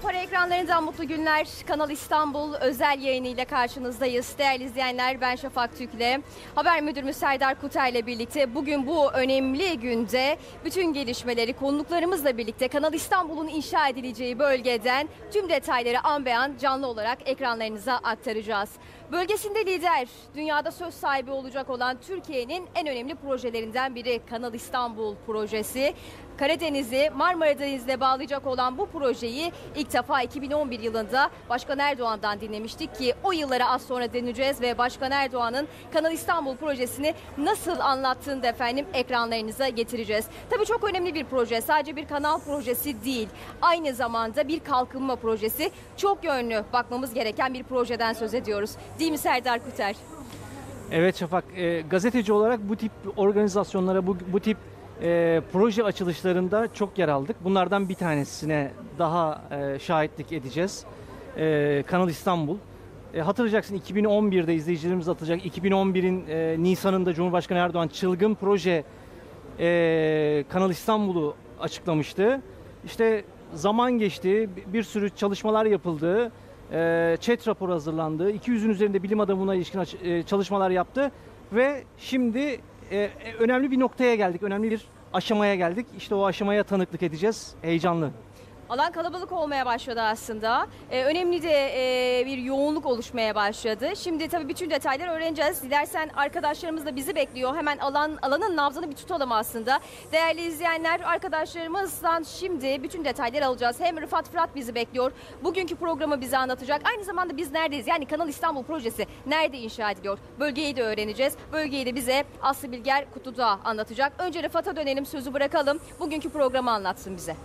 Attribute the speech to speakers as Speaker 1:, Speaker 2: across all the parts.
Speaker 1: Para ekranlarından mutlu günler. Kanal İstanbul özel yayınıyla karşınızdayız. Değerli izleyenler, ben Şafak Türk'le haber müdürümüz Serdar Kuter'le birlikte bugün bu önemli günde bütün gelişmeleri konuklarımızla birlikte Kanal İstanbul'un inşa edileceği bölgeden tüm detayları an be an canlı olarak ekranlarınıza aktaracağız. Bölgesinde lider, dünyada söz sahibi olacak olan Türkiye'nin en önemli projelerinden biri Kanal İstanbul projesi. Karadeniz'i Marmara Denizi'ne bağlayacak olan bu projeyi ilk defa 2011 yılında Başkan Erdoğan'dan dinlemiştik ki o yıllara az sonra döneceğiz ve Başkan Erdoğan'ın Kanal İstanbul projesini nasıl anlattığını da efendim ekranlarınıza getireceğiz. Tabii çok önemli bir proje, sadece bir kanal projesi değil, aynı zamanda bir kalkınma projesi. Çok yönlü bakmamız gereken bir projeden söz ediyoruz. Değil mi Serdar Kuter?
Speaker 2: Evet Şafak, gazeteci olarak bu tip organizasyonlara, bu tip proje açılışlarında çok yer aldık. Bunlardan bir tanesine daha şahitlik edeceğiz. Kanal İstanbul. Hatırlayacaksın, 2011'de izleyicilerimiz hatırlayacak. 2011'in Nisan'ında Cumhurbaşkanı Erdoğan çılgın proje Kanal İstanbul'u açıklamıştı. İşte zaman geçti, bir sürü çalışmalar yapıldı. ÇED raporu hazırlandı. 200'ün üzerinde bilim adamına ilişkin çalışmalar yaptı ve şimdi önemli bir noktaya geldik, önemli bir aşamaya geldik. İşte o aşamaya tanıklık edeceğiz. Heyecanlı.
Speaker 1: Alan kalabalık olmaya başladı aslında. Önemli de bir yoğunluk oluşmaya başladı. Şimdi tabii bütün detayları öğreneceğiz. Dilersen arkadaşlarımız da bizi bekliyor. Hemen alanın nabzını bir tutalım aslında. Değerli izleyenler, arkadaşlarımızdan şimdi bütün detayları alacağız. Hem Rıfat Fırat bizi bekliyor. Bugünkü programı bize anlatacak. Aynı zamanda biz neredeyiz? Yani Kanal İstanbul projesi nerede inşa ediliyor? Bölgeyi de öğreneceğiz. Bölgeyi de bize Aslı Bilger Kutlu'da anlatacak. Önce Rıfat'a dönelim, sözü bırakalım. Bugünkü programı anlatsın bize.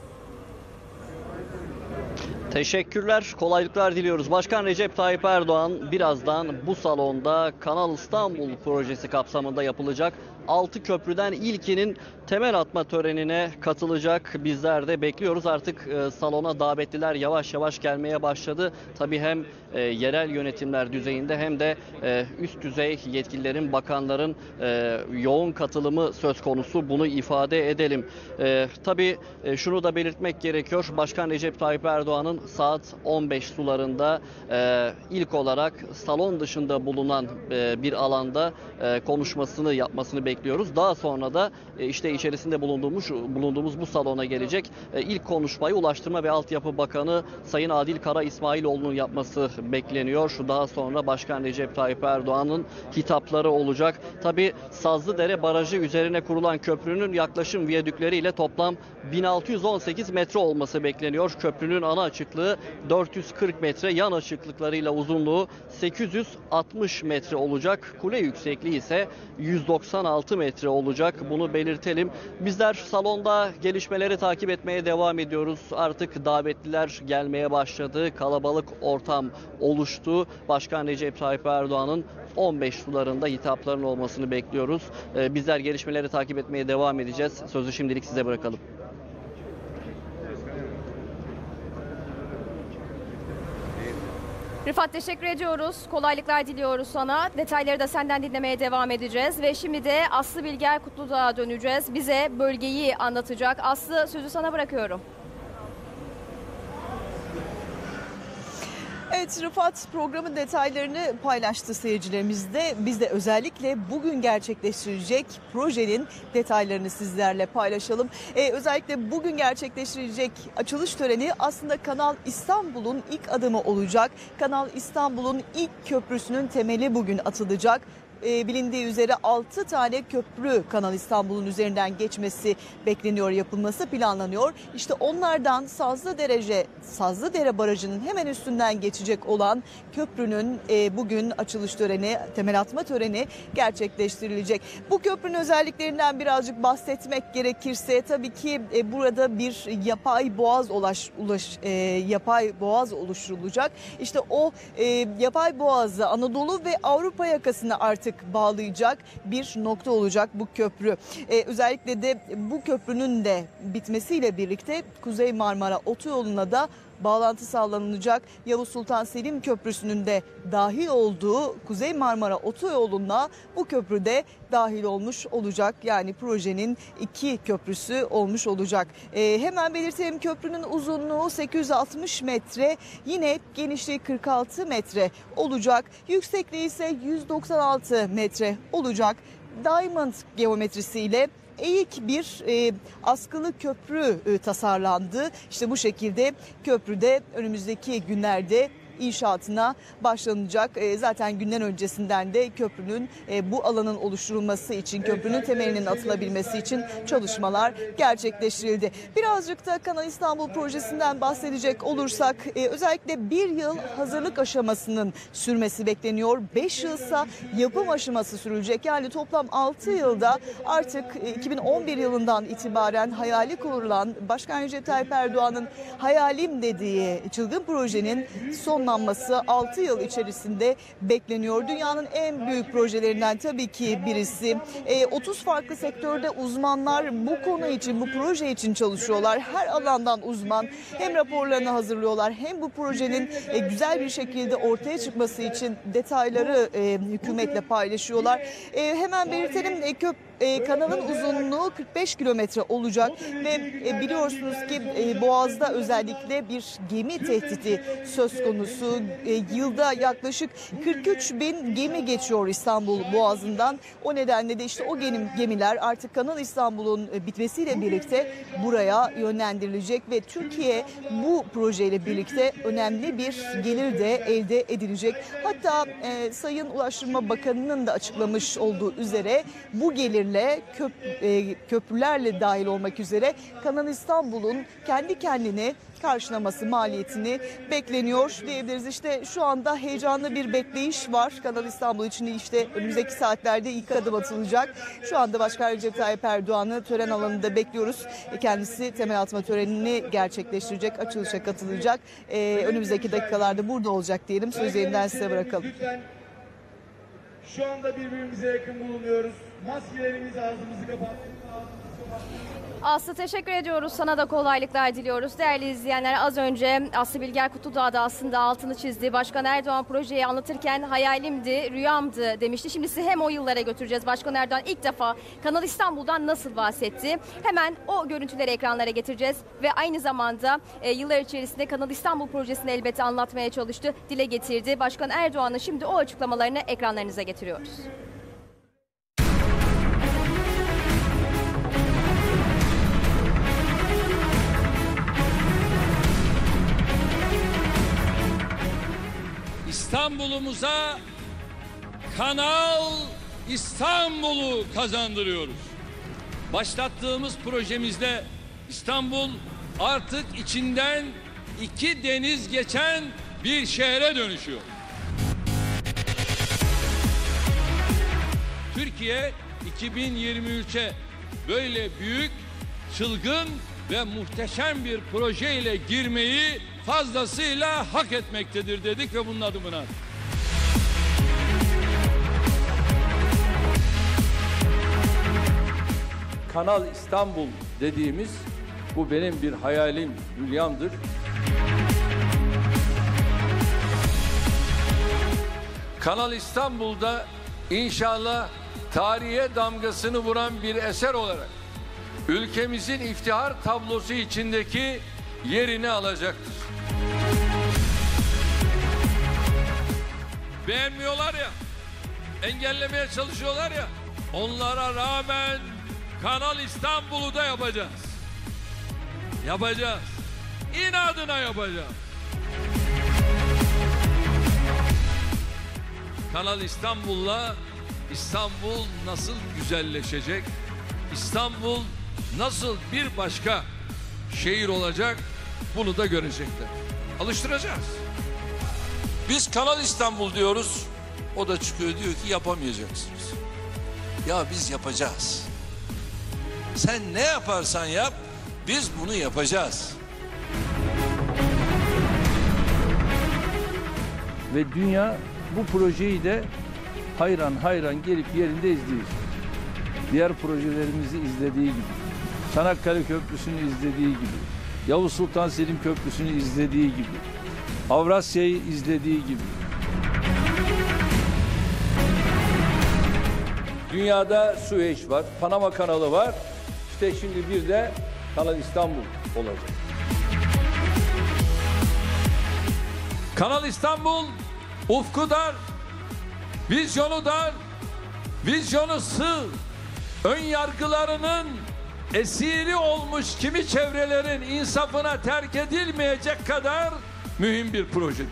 Speaker 3: Teşekkürler, kolaylıklar diliyoruz. Başkan Recep Tayyip Erdoğan birazdan bu salonda Kanal İstanbul projesi kapsamında yapılacak 6 köprüden ilkinin temel atma törenine katılacak. Bizler de bekliyoruz. Artık salona davetliler yavaş yavaş gelmeye başladı. Tabii hem yerel yönetimler düzeyinde hem de üst düzey yetkililerin, bakanların yoğun katılımı söz konusu. Bunu ifade edelim. Tabii şunu da belirtmek gerekiyor. Başkan Recep Tayyip Erdoğan'ın saat 15 sularında ilk olarak salon dışında bulunan bir alanda konuşmasını yapmasını bekliyoruz. Daha sonra da işte içerisinde bulunduğumuz bu salona gelecek. İlk konuşmayı Ulaştırma ve Altyapı Bakanı Sayın Adil Kara İsmailoğlu'nun yapması bekleniyor. Daha sonra Başkan Recep Tayyip Erdoğan'ın hitapları olacak. Tabii Sazlıdere Barajı üzerine kurulan köprünün yaklaşım viyadükleriyle toplam 1618 metre olması bekleniyor. Köprünün ana açıklığı 440 metre, yan açıklıklarıyla uzunluğu 860 metre olacak. Kule yüksekliği ise 196 metre olacak. Bunu belirtelim. Bizler salonda gelişmeleri takip etmeye devam ediyoruz. Artık davetliler gelmeye başladı. Kalabalık ortam oluştu. Başkan Recep Tayyip Erdoğan'ın 15 sularında hitapların olmasını bekliyoruz. Bizler gelişmeleri takip etmeye devam edeceğiz. Sözü şimdilik size bırakalım.
Speaker 1: Rıfat, teşekkür ediyoruz. Kolaylıklar diliyoruz sana. Detayları da senden dinlemeye devam edeceğiz. Ve şimdi de Aslı Bilger Kutlu'da döneceğiz. Bize bölgeyi anlatacak. Aslı, sözü sana bırakıyorum.
Speaker 4: Evet, Rıfat programın detaylarını paylaştı seyircilerimizle. Biz de özellikle bugün gerçekleştirilecek projenin detaylarını sizlerle paylaşalım. Özellikle bugün gerçekleştirilecek açılış töreni aslında Kanal İstanbul'un ilk adımı olacak. Kanal İstanbul'un ilk köprüsünün temeli bugün atılacak. Bilindiği üzere 6 tane köprü Kanal İstanbul'un üzerinden geçmesi bekleniyor, yapılması planlanıyor. İşte onlardan Sazlıdere Barajı'nın hemen üstünden geçecek olan köprünün bugün açılış töreni, temel atma töreni gerçekleştirilecek. Bu köprünün özelliklerinden birazcık bahsetmek gerekirse tabii ki burada bir yapay boğaz oluşturulacak. İşte o yapay boğazı Anadolu ve Avrupa yakasını artık bağlayacak bir nokta olacak bu köprü. Özellikle de bu köprünün de bitmesiyle birlikte Kuzey Marmara Otoyolu'na da bağlantı sağlanacak. Yavuz Sultan Selim Köprüsü'nün de dahil olduğu Kuzey Marmara Otoyolu'na bu köprüde dahil olmuş olacak. Yani projenin 2 köprüsü olmuş olacak. Hemen belirtelim, köprünün uzunluğu 860 metre, yine genişliği 46 metre olacak. Yüksekliği ise 196 metre olacak. Diamond geometrisiyle eğik bir askılı köprü tasarlandı. İşte bu şekilde köprüde önümüzdeki günlerde inşaatına başlanacak. Zaten günden öncesinden de köprünün bu alanın oluşturulması için, köprünün temelinin atılabilmesi için çalışmalar gerçekleştirildi. Birazcık da Kanal İstanbul projesinden bahsedecek olursak özellikle 1 yıl hazırlık aşamasının sürmesi bekleniyor. 5 yılsa yapım aşaması sürülecek. Yani toplam 6 yılda artık 2011 yılından itibaren hayali kurulan Başkan Recep Tayyip Erdoğan'ın hayalim dediği çılgın projenin sonlanması 6 yıl içerisinde bekleniyor. Dünyanın en büyük projelerinden tabii ki birisi. 30 farklı sektörde uzmanlar bu konu için, bu proje için çalışıyorlar. Her alandan uzman hem raporlarını hazırlıyorlar hem bu projenin güzel bir şekilde ortaya çıkması için detayları hükümetle paylaşıyorlar. Hemen belirtelim, kanalın uzunluğu 45 kilometre olacak ve biliyorsunuz ki Boğaz'da özellikle bir gemi tehdidi söz konusu. Yılda yaklaşık 43 bin gemi geçiyor İstanbul Boğazı'ndan. O nedenle de işte o gemiler artık Kanal İstanbul'un bitmesiyle birlikte buraya yönlendirilecek ve Türkiye bu projeyle birlikte önemli bir gelir de elde edilecek. Hatta Sayın Ulaştırma Bakanı'nın da açıklamış olduğu üzere bu gelirle köprülerle dahil olmak üzere Kanal İstanbul'un kendi kendini karşılaması maliyetini bekleniyor diyebiliriz. İşte şu anda heyecanlı bir bekleyiş var. Kanal İstanbul için işte önümüzdeki saatlerde ilk adım atılacak. Şu anda Başkan Recep Tayyip Erdoğan'ı tören alanında bekliyoruz. Kendisi temel atma törenini gerçekleştirecek, açılışa katılacak. Önümüzdeki dakikalarda burada olacak diyelim. Sözü yeniden size bırakalım.
Speaker 5: Şu anda birbirimize yakın bulunuyoruz. Maskelerimizi ağzımızı kapattık.
Speaker 1: Aslı, teşekkür ediyoruz. Sana da kolaylıklar diliyoruz. Değerli izleyenler, az önce Aslı Bilger Kutudağ da aslında altını çizdi. Başkan Erdoğan projeyi anlatırken hayalimdi, rüyamdı demişti. Şimdi sizi hem o yıllara götüreceğiz. Başkan Erdoğan ilk defa Kanal İstanbul'dan nasıl bahsetti? Hemen o görüntüleri ekranlara getireceğiz. Ve aynı zamanda yıllar içerisinde Kanal İstanbul projesini elbette anlatmaya çalıştı, dile getirdi. Başkan Erdoğan'ın şimdi o açıklamalarını ekranlarınıza getiriyoruz.
Speaker 6: İstanbul'umuza Kanal İstanbul'u kazandırıyoruz. Başlattığımız projemizde İstanbul artık içinden 2 deniz geçen bir şehre dönüşüyor. Türkiye 2023'e böyle büyük, çılgın ve muhteşem bir projeyle girmeyi fazlasıyla hak etmektedir dedik ve bunun adımını attık.
Speaker 7: Kanal İstanbul dediğimiz, bu benim bir hayalim, rüyamdır. Kanal İstanbul'da inşallah tarihe damgasını vuran bir eser olarak ülkemizin iftihar tablosu içindeki yerini alacaktır.
Speaker 6: Beğenmiyorlar ya, engellemeye çalışıyorlar ya, onlara rağmen Kanal İstanbul'u da yapacağız. Yapacağız. İnadına yapacağız. Kanal İstanbul'la İstanbul nasıl güzelleşecek? İstanbul nasıl bir başka şehir olacak? Bunu da görecekler. Alıştıracağız.
Speaker 8: Biz Kanal İstanbul diyoruz. O da çıkıyor diyor ki yapamayacaksınız. Ya biz yapacağız. Sen ne yaparsan yap, biz bunu yapacağız.
Speaker 7: Ve dünya bu projeyi de hayran hayran gelip yerinde izleyecek. Diğer projelerimizi izlediği gibi, Çanakkale Köprüsü'nü izlediği gibi, Yavuz Sultan Selim Köprüsü'nü izlediği gibi, Avrasya'yı izlediği gibi. Dünyada Süveyş var, Panama Kanalı var. İşte şimdi bir de Kanal İstanbul olacak.
Speaker 8: Kanal İstanbul ufku dar, vizyonu dar, vizyonu sığ, ön yargılarının esiri olmuş kimi çevrelerin insafına terk edilmeyecek kadar mühim bir projedir.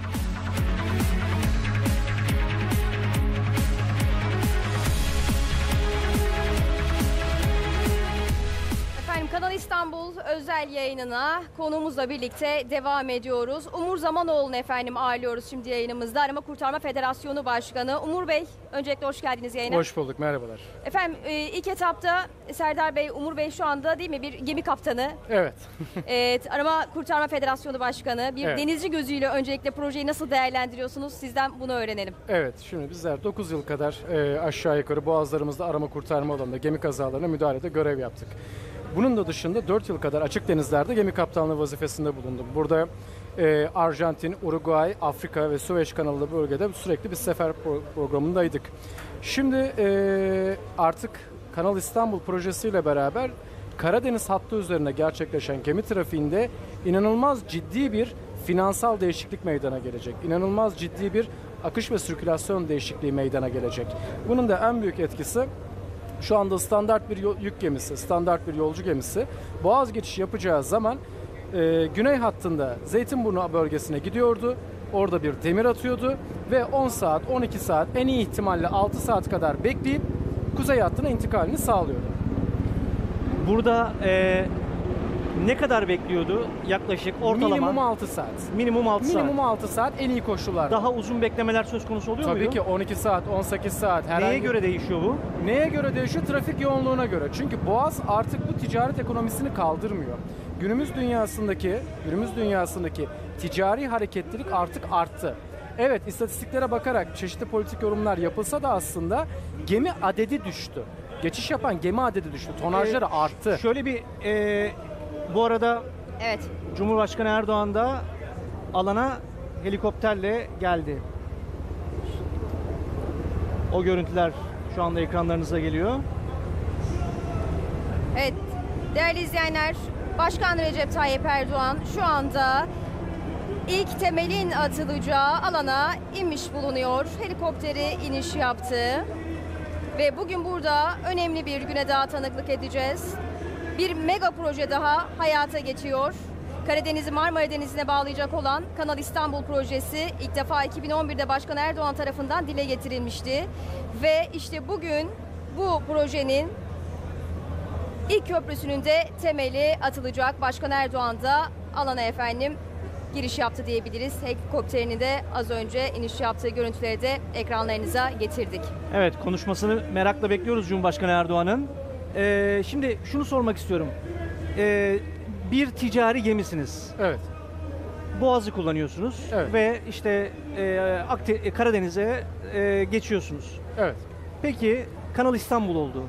Speaker 1: Efendim Kanal İstanbul özel yayınına konuğumuzla birlikte devam ediyoruz. Umur Zamanoğlu'nu efendim ağırlıyoruz şimdi yayınımızda. Arama Kurtarma Federasyonu Başkanı. Umur Bey, öncelikle hoş geldiniz yayına.
Speaker 9: Hoş bulduk, merhabalar.
Speaker 1: Efendim ilk etapta Serdar Bey, Umur Bey şu anda değil mi bir gemi kaptanı?
Speaker 9: Evet.
Speaker 1: Arama Kurtarma Federasyonu Başkanı. Bir
Speaker 9: Evet.
Speaker 1: denizci gözüyle öncelikle projeyi nasıl değerlendiriyorsunuz? Sizden bunu öğrenelim.
Speaker 9: Evet, şimdi bizler 9 yıl kadar aşağı yukarı boğazlarımızda arama kurtarma alanında gemi kazalarına müdahalede görev yaptık. Bunun da dışında 4 yıl kadar açık denizlerde gemi kaptanlığı vazifesinde bulundum. Burada Arjantin, Uruguay, Afrika ve Süveyş kanalı bölgede sürekli bir sefer programındaydık. Şimdi artık Kanal İstanbul projesiyle beraber Karadeniz hattı üzerinde gerçekleşen gemi trafiğinde inanılmaz ciddi bir finansal değişiklik meydana gelecek. İnanılmaz ciddi bir akış ve sirkülasyon değişikliği meydana gelecek. Bunun da en büyük etkisi şu anda standart bir yük gemisi, standart bir yolcu gemisi boğaz geçişi yapacağı zaman güney hattında Zeytinburnu bölgesine gidiyordu. Orada bir demir atıyordu ve 10 saat, 12 saat, en iyi ihtimalle 6 saat kadar bekleyip kuzey hattına intikalini sağlıyordu.
Speaker 2: Burada ne kadar bekliyordu yaklaşık ortalama?
Speaker 9: Minimum 6 saat.
Speaker 2: Minimum 6 saat.
Speaker 9: Minimum 6 saat en iyi koşullarda.
Speaker 2: Daha uzun beklemeler söz konusu oluyor
Speaker 9: Tabii
Speaker 2: muydu?
Speaker 9: ki 12 saat, 18 saat.
Speaker 2: Neye göre değişiyor bu?
Speaker 9: Neye göre değişiyor? Trafik yoğunluğuna göre. Çünkü Boğaz artık bu ticaret ekonomisini kaldırmıyor. Günümüz dünyasındaki ticari hareketlilik artık arttı. Evet, istatistiklere bakarak çeşitli politik yorumlar yapılsa da aslında gemi adedi düştü. Geçiş yapan gemi adedi düştü. Tonajları arttı.
Speaker 2: Şöyle bir bu arada
Speaker 1: Evet.
Speaker 2: Cumhurbaşkanı Erdoğan da alana helikopterle geldi. O görüntüler şu anda ekranlarınıza geliyor.
Speaker 1: Evet, değerli izleyenler, Başkan Recep Tayyip Erdoğan şu anda ilk temelin atılacağı alana inmiş bulunuyor. Helikopteri iniş yaptı ve bugün burada önemli bir güne daha tanıklık edeceğiz. Bir mega proje daha hayata geçiyor. Karadeniz'i Marmara Denizi'ne bağlayacak olan Kanal İstanbul projesi ilk defa 2011'de Başkan Erdoğan tarafından dile getirilmişti. Ve işte bugün bu projenin İlk köprüsünün de temeli atılacak. Başkan Erdoğan da alana efendim giriş yaptı diyebiliriz. Helikopterini de az önce iniş yaptığı görüntüleri de ekranlarınıza getirdik.
Speaker 2: Evet, konuşmasını merakla bekliyoruz Cumhurbaşkanı Erdoğan'ın. Şimdi şunu sormak istiyorum. Bir ticari gemisiniz.
Speaker 9: Evet.
Speaker 2: Boğaz'ı kullanıyorsunuz.
Speaker 9: Evet.
Speaker 2: Ve işte Karadeniz'e geçiyorsunuz.
Speaker 9: Evet.
Speaker 2: Peki Kanal İstanbul oldu.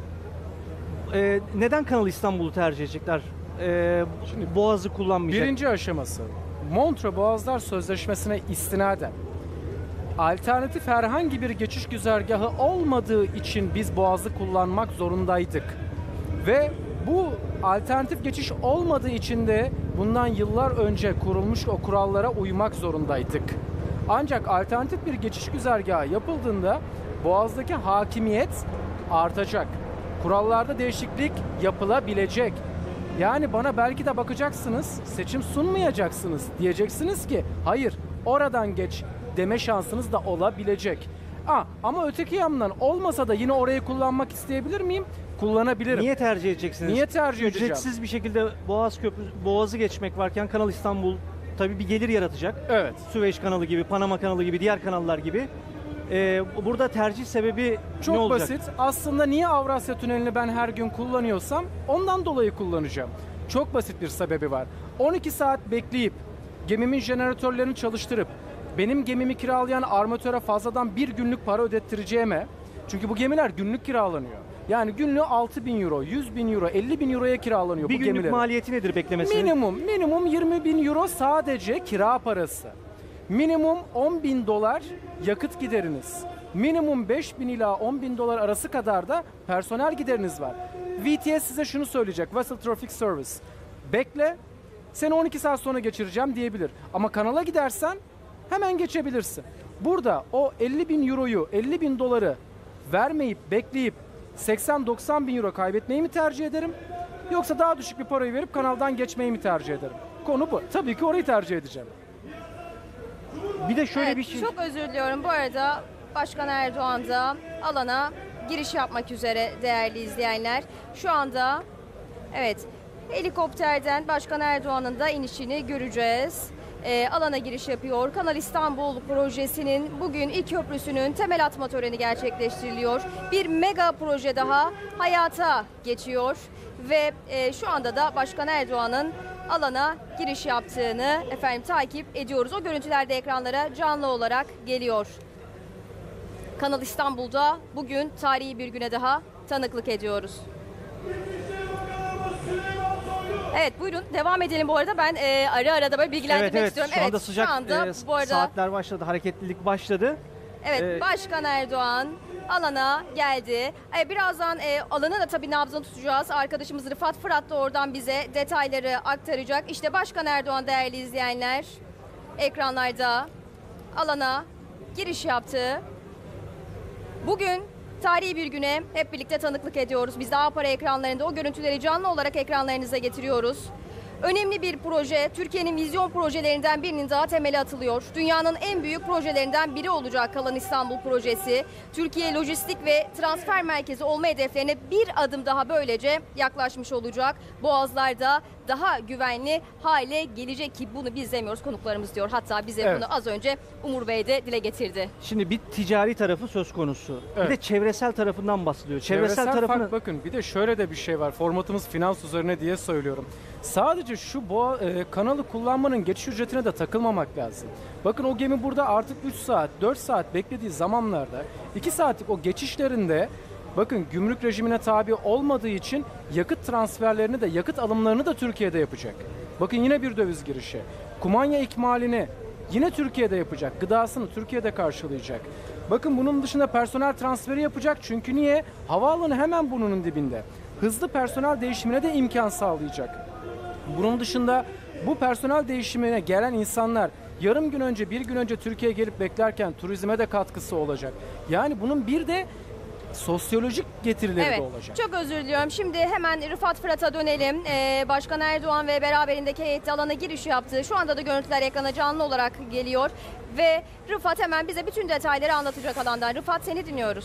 Speaker 2: Neden Kanal İstanbul'u tercih edecekler? Şimdi Boğaz'ı kullanmayacak.
Speaker 9: Birinci aşaması Montreux Boğazlar Sözleşmesi'ne istinaden alternatif herhangi bir geçiş güzergahı olmadığı için biz Boğaz'ı kullanmak zorundaydık. Ve bu alternatif geçiş olmadığı için de bundan yıllar önce kurulmuş o kurallara uymak zorundaydık. Ancak alternatif bir geçiş güzergahı yapıldığında Boğaz'daki hakimiyet artacak. Kurallarda değişiklik yapılabilecek. Yani bana belki de bakacaksınız, seçim sunmayacaksınız. Diyeceksiniz ki hayır oradan geç deme şansınız da olabilecek. Ama öteki yandan olmasa da yine orayı kullanmak isteyebilir miyim? Kullanabilirim.
Speaker 2: Niye tercih edeceksiniz?
Speaker 9: Niye tercih edeceğim?
Speaker 2: Ücretsiz bir şekilde Boğaz'ı geçmek varken Kanal İstanbul tabii bir gelir yaratacak.
Speaker 9: Evet.
Speaker 2: Süveyş kanalı gibi, Panama kanalı gibi, diğer kanallar gibi. Burada tercih sebebi
Speaker 9: çok
Speaker 2: ne olacak?
Speaker 9: basit. Aslında niye Avrasya Tüneli'ni ben her gün kullanıyorsam ondan dolayı kullanacağım. Çok basit bir sebebi var. 12 saat bekleyip gemimin jeneratörlerini çalıştırıp benim gemimi kiralayan armatöre fazladan bir günlük para ödettireceğime, çünkü bu gemiler günlük kiralanıyor. Yani günlüğü 6.000 euro, 100.000 euro, 50.000 euroya kiralanıyor
Speaker 2: Bir
Speaker 9: bu
Speaker 2: günlük
Speaker 9: gemilerin.
Speaker 2: maliyeti nedir beklemesinin?
Speaker 9: Minimum 20.000 euro sadece kira parası. Minimum 10.000 dolar yakıt gideriniz. Minimum 5.000 ila 10.000 dolar arası kadar da personel gideriniz var. VTS size şunu söyleyecek, Vessel Traffic Service. Bekle, seni 12 saat sonra geçireceğim diyebilir. Ama kanala gidersen hemen geçebilirsin. Burada o 50.000 euroyu, 50.000 doları vermeyip, bekleyip 80-90 bin euro kaybetmeyi mi tercih ederim? Yoksa daha düşük bir parayı verip kanaldan geçmeyi mi tercih ederim? Konu bu. Tabii ki orayı tercih edeceğim.
Speaker 2: Bir de şöyle
Speaker 1: Evet,
Speaker 2: bir şey.
Speaker 1: çok özür diliyorum. Bu arada Başkan Erdoğan da alana giriş yapmak üzere değerli izleyenler. Şu anda evet helikopterden Başkan Erdoğan'ın da inişini göreceğiz. Alana giriş yapıyor. Kanal İstanbul projesinin bugün ilk köprüsünün temel atma töreni gerçekleştiriliyor. Bir mega proje daha hayata geçiyor ve şu anda da Başkan Erdoğan'ın alana giriş yaptığını takip ediyoruz. O görüntüler de ekranlara canlı olarak geliyor. Kanal İstanbul'da bugün tarihi bir güne daha tanıklık ediyoruz. Evet buyurun devam edelim bu arada. Ben ara ara da böyle bilgilendirmek istiyorum.
Speaker 2: Şu anda sıcak
Speaker 1: şu anda, bu arada,
Speaker 2: saatler başladı, hareketlilik başladı.
Speaker 1: Evet Başkan Erdoğan alana geldi. Birazdan alanı da tabii nabzını tutacağız. Arkadaşımız Rıfat Fırat da oradan bize detayları aktaracak. İşte Başkan Erdoğan değerli izleyenler ekranlarda alana giriş yaptı. Bugün tarihi bir güne hep birlikte tanıklık ediyoruz. Biz de A-Para ekranlarında o görüntüleri canlı olarak ekranlarınıza getiriyoruz. Önemli bir proje, Türkiye'nin vizyon projelerinden birinin daha temeli atılıyor. Dünyanın en büyük projelerinden biri olacak Kanal İstanbul projesi. Türkiye lojistik ve transfer merkezi olma hedeflerine bir adım daha böylece yaklaşmış olacak. Boğazlarda daha güvenli hale gelecek ki bunu biz demiyoruz, konuklarımız diyor. Hatta bize bunu az önce Umur Bey de dile getirdi.
Speaker 2: Şimdi bir ticari tarafı söz konusu.
Speaker 9: Evet.
Speaker 2: Bir de çevresel tarafından bahsediliyor.
Speaker 9: Çevresel
Speaker 2: tarafını
Speaker 9: fark, bakın bir de şöyle de bir şey var. Formatımız finans üzerine diye söylüyorum. Sadece şu kanalı kullanmanın geçiş ücretine de takılmamak lazım. Bakın o gemi burada artık 3 saat, 4 saat beklediği zamanlarda 2 saatlik o geçişlerinde bakın gümrük rejimine tabi olmadığı için yakıt transferlerini de yakıt alımlarını da Türkiye'de yapacak. Bakın yine bir döviz girişi. Kumanya ikmalini yine Türkiye'de yapacak. Gıdasını Türkiye'de karşılayacak. Bakın bunun dışında personel transferi yapacak. Çünkü niye? Havaalanı hemen burnunun dibinde. Hızlı personel değişimine de imkan sağlayacak. Bunun dışında bu personel değişimine gelen insanlar yarım gün önce, bir gün önce Türkiye'ye gelip beklerken turizme de katkısı olacak. Yani bunun bir de sosyolojik getirileri de olacak.
Speaker 1: Çok özür diliyorum. Şimdi hemen Rıfat Fırat'a dönelim. Başkan Erdoğan ve beraberindeki heyet alana giriş yaptı. Şu anda da görüntüler ekrana canlı olarak geliyor. Ve Rıfat hemen bize bütün detayları anlatacak alandan. Rıfat seni dinliyoruz.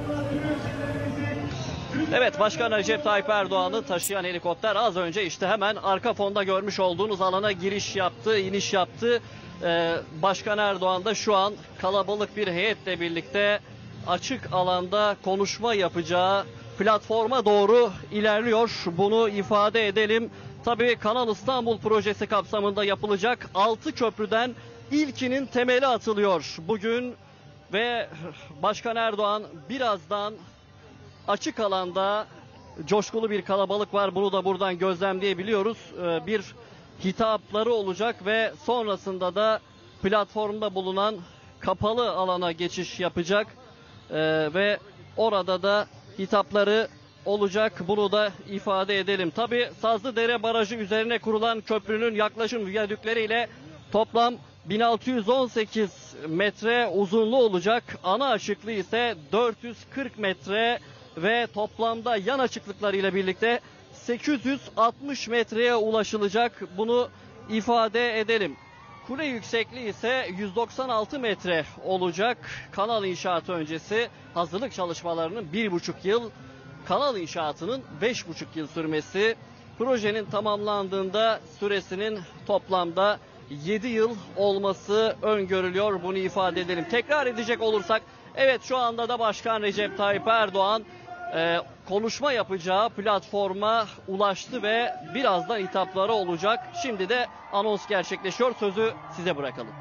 Speaker 3: Evet, Başkan Recep Tayyip Erdoğan'ı taşıyan helikopter az önce işte hemen arka fonda görmüş olduğunuz alana giriş yaptı, iniş yaptı. Başkan Erdoğan da şu an kalabalık bir heyetle birlikte açık alanda konuşma yapacağı platforma doğru ilerliyor. Bunu ifade edelim. Tabii Kanal İstanbul projesi kapsamında yapılacak 6 köprüden ilkinin temeli atılıyor bugün ve Başkan Erdoğan birazdan açık alanda coşkulu bir kalabalık var. Bunu da buradan gözlemleyebiliyoruz. Bir hitapları olacak ve sonrasında da platformda bulunan kapalı alana geçiş yapacak. Ve orada da hitapları olacak. Bunu da ifade edelim. Tabii Sazlıdere Barajı üzerine kurulan köprünün yaklaşım viyadükleriyle toplam 1618 metre uzunluğu olacak. Ana açıklığı ise 440 metre ve toplamda yan açıklıklarıyla birlikte 860 metreye ulaşılacak. Bunu ifade edelim. Kule yüksekliği ise 196 metre olacak. Kanal inşaatı öncesi hazırlık çalışmalarının 1,5 yıl, kanal inşaatının 5,5 yıl sürmesi, projenin tamamlandığında süresinin toplamda 7 yıl olması öngörülüyor. Bunu ifade edelim. Tekrar edecek olursak, evet şu anda da Başkan Recep Tayyip Erdoğan konuşma yapacağı platforma ulaştı ve birazdan hitapları olacak. Şimdi de anons gerçekleşiyor. Sözü size bırakalım.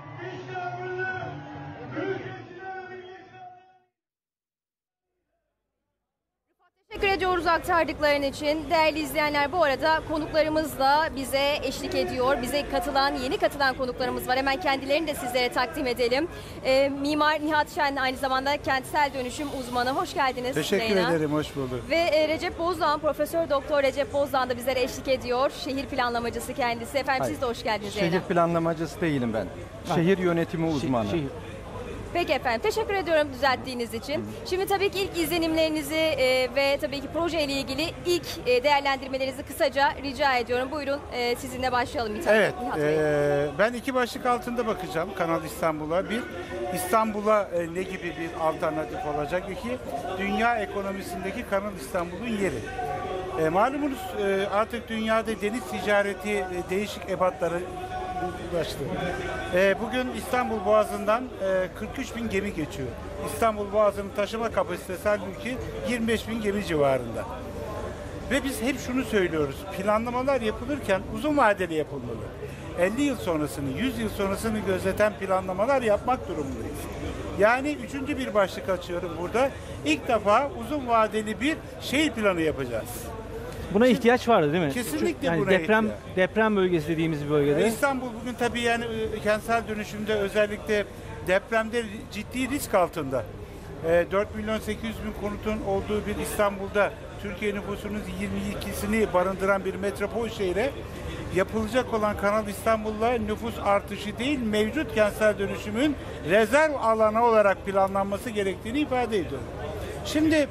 Speaker 1: Teşekkür ediyoruz aktardıkların için. Değerli izleyenler, bu arada konuklarımız da bize eşlik ediyor. Bize yeni katılan konuklarımız var. Hemen kendilerini de sizlere takdim edelim. Mimar Nihat Şen, aynı zamanda kentsel dönüşüm uzmanı. Hoş geldiniz.
Speaker 10: Teşekkür ederim, hoş bulduk.
Speaker 1: Ve Recep Bozdağ, Profesör Doktor Recep Bozdağ da bizlere eşlik ediyor. Şehir planlamacısı kendisi. Efendim siz de hoş geldiniz.
Speaker 10: Şehir planlamacısı değilim ben. Şehir yönetimi uzmanı.
Speaker 1: Peki efendim, teşekkür ediyorum düzelttiğiniz için. Şimdi tabii ki ilk izlenimlerinizi ve tabii ki proje ile ilgili ilk değerlendirmelerinizi kısaca rica ediyorum. Buyurun, sizinle başlayalım.
Speaker 10: Evet, ben iki başlık altında bakacağım Kanal İstanbul'a. Bir, İstanbul'a ne gibi bir alternatif olacak? İki, dünya ekonomisindeki Kanal İstanbul'un yeri. Malumunuz artık dünyada deniz ticareti değişik ebatlara ulaştı. Bugün İstanbul Boğazı'ndan 43 bin gemi geçiyor. İstanbul Boğazı'nın taşıma kapasitesi halbuki 25 bin gemi civarında. Ve biz hep şunu söylüyoruz. Planlamalar yapılırken uzun vadeli yapılmalı. 50 yıl sonrasını, 100 yıl sonrasını gözeten planlamalar yapmak durumundayız. Yani üçüncü bir başlık açıyorum burada. İlk defa uzun vadeli bir şehir planı yapacağız.
Speaker 2: Buna ihtiyaç vardı değil mi?
Speaker 10: Kesinlikle
Speaker 2: yani
Speaker 10: buna
Speaker 2: deprem bölgesi dediğimiz bir bölgede.
Speaker 10: İstanbul bugün tabii yani kentsel dönüşümde özellikle depremde ciddi risk altında. 4 milyon 800 bin konutun olduğu bir İstanbul'da Türkiye nüfusunun 22'sini barındıran bir metropol şehre yapılacak olan Kanal İstanbul'la nüfus artışı değil, mevcut kentsel dönüşümün rezerv alanı olarak planlanması gerektiğini ifade ediyorum. Şimdi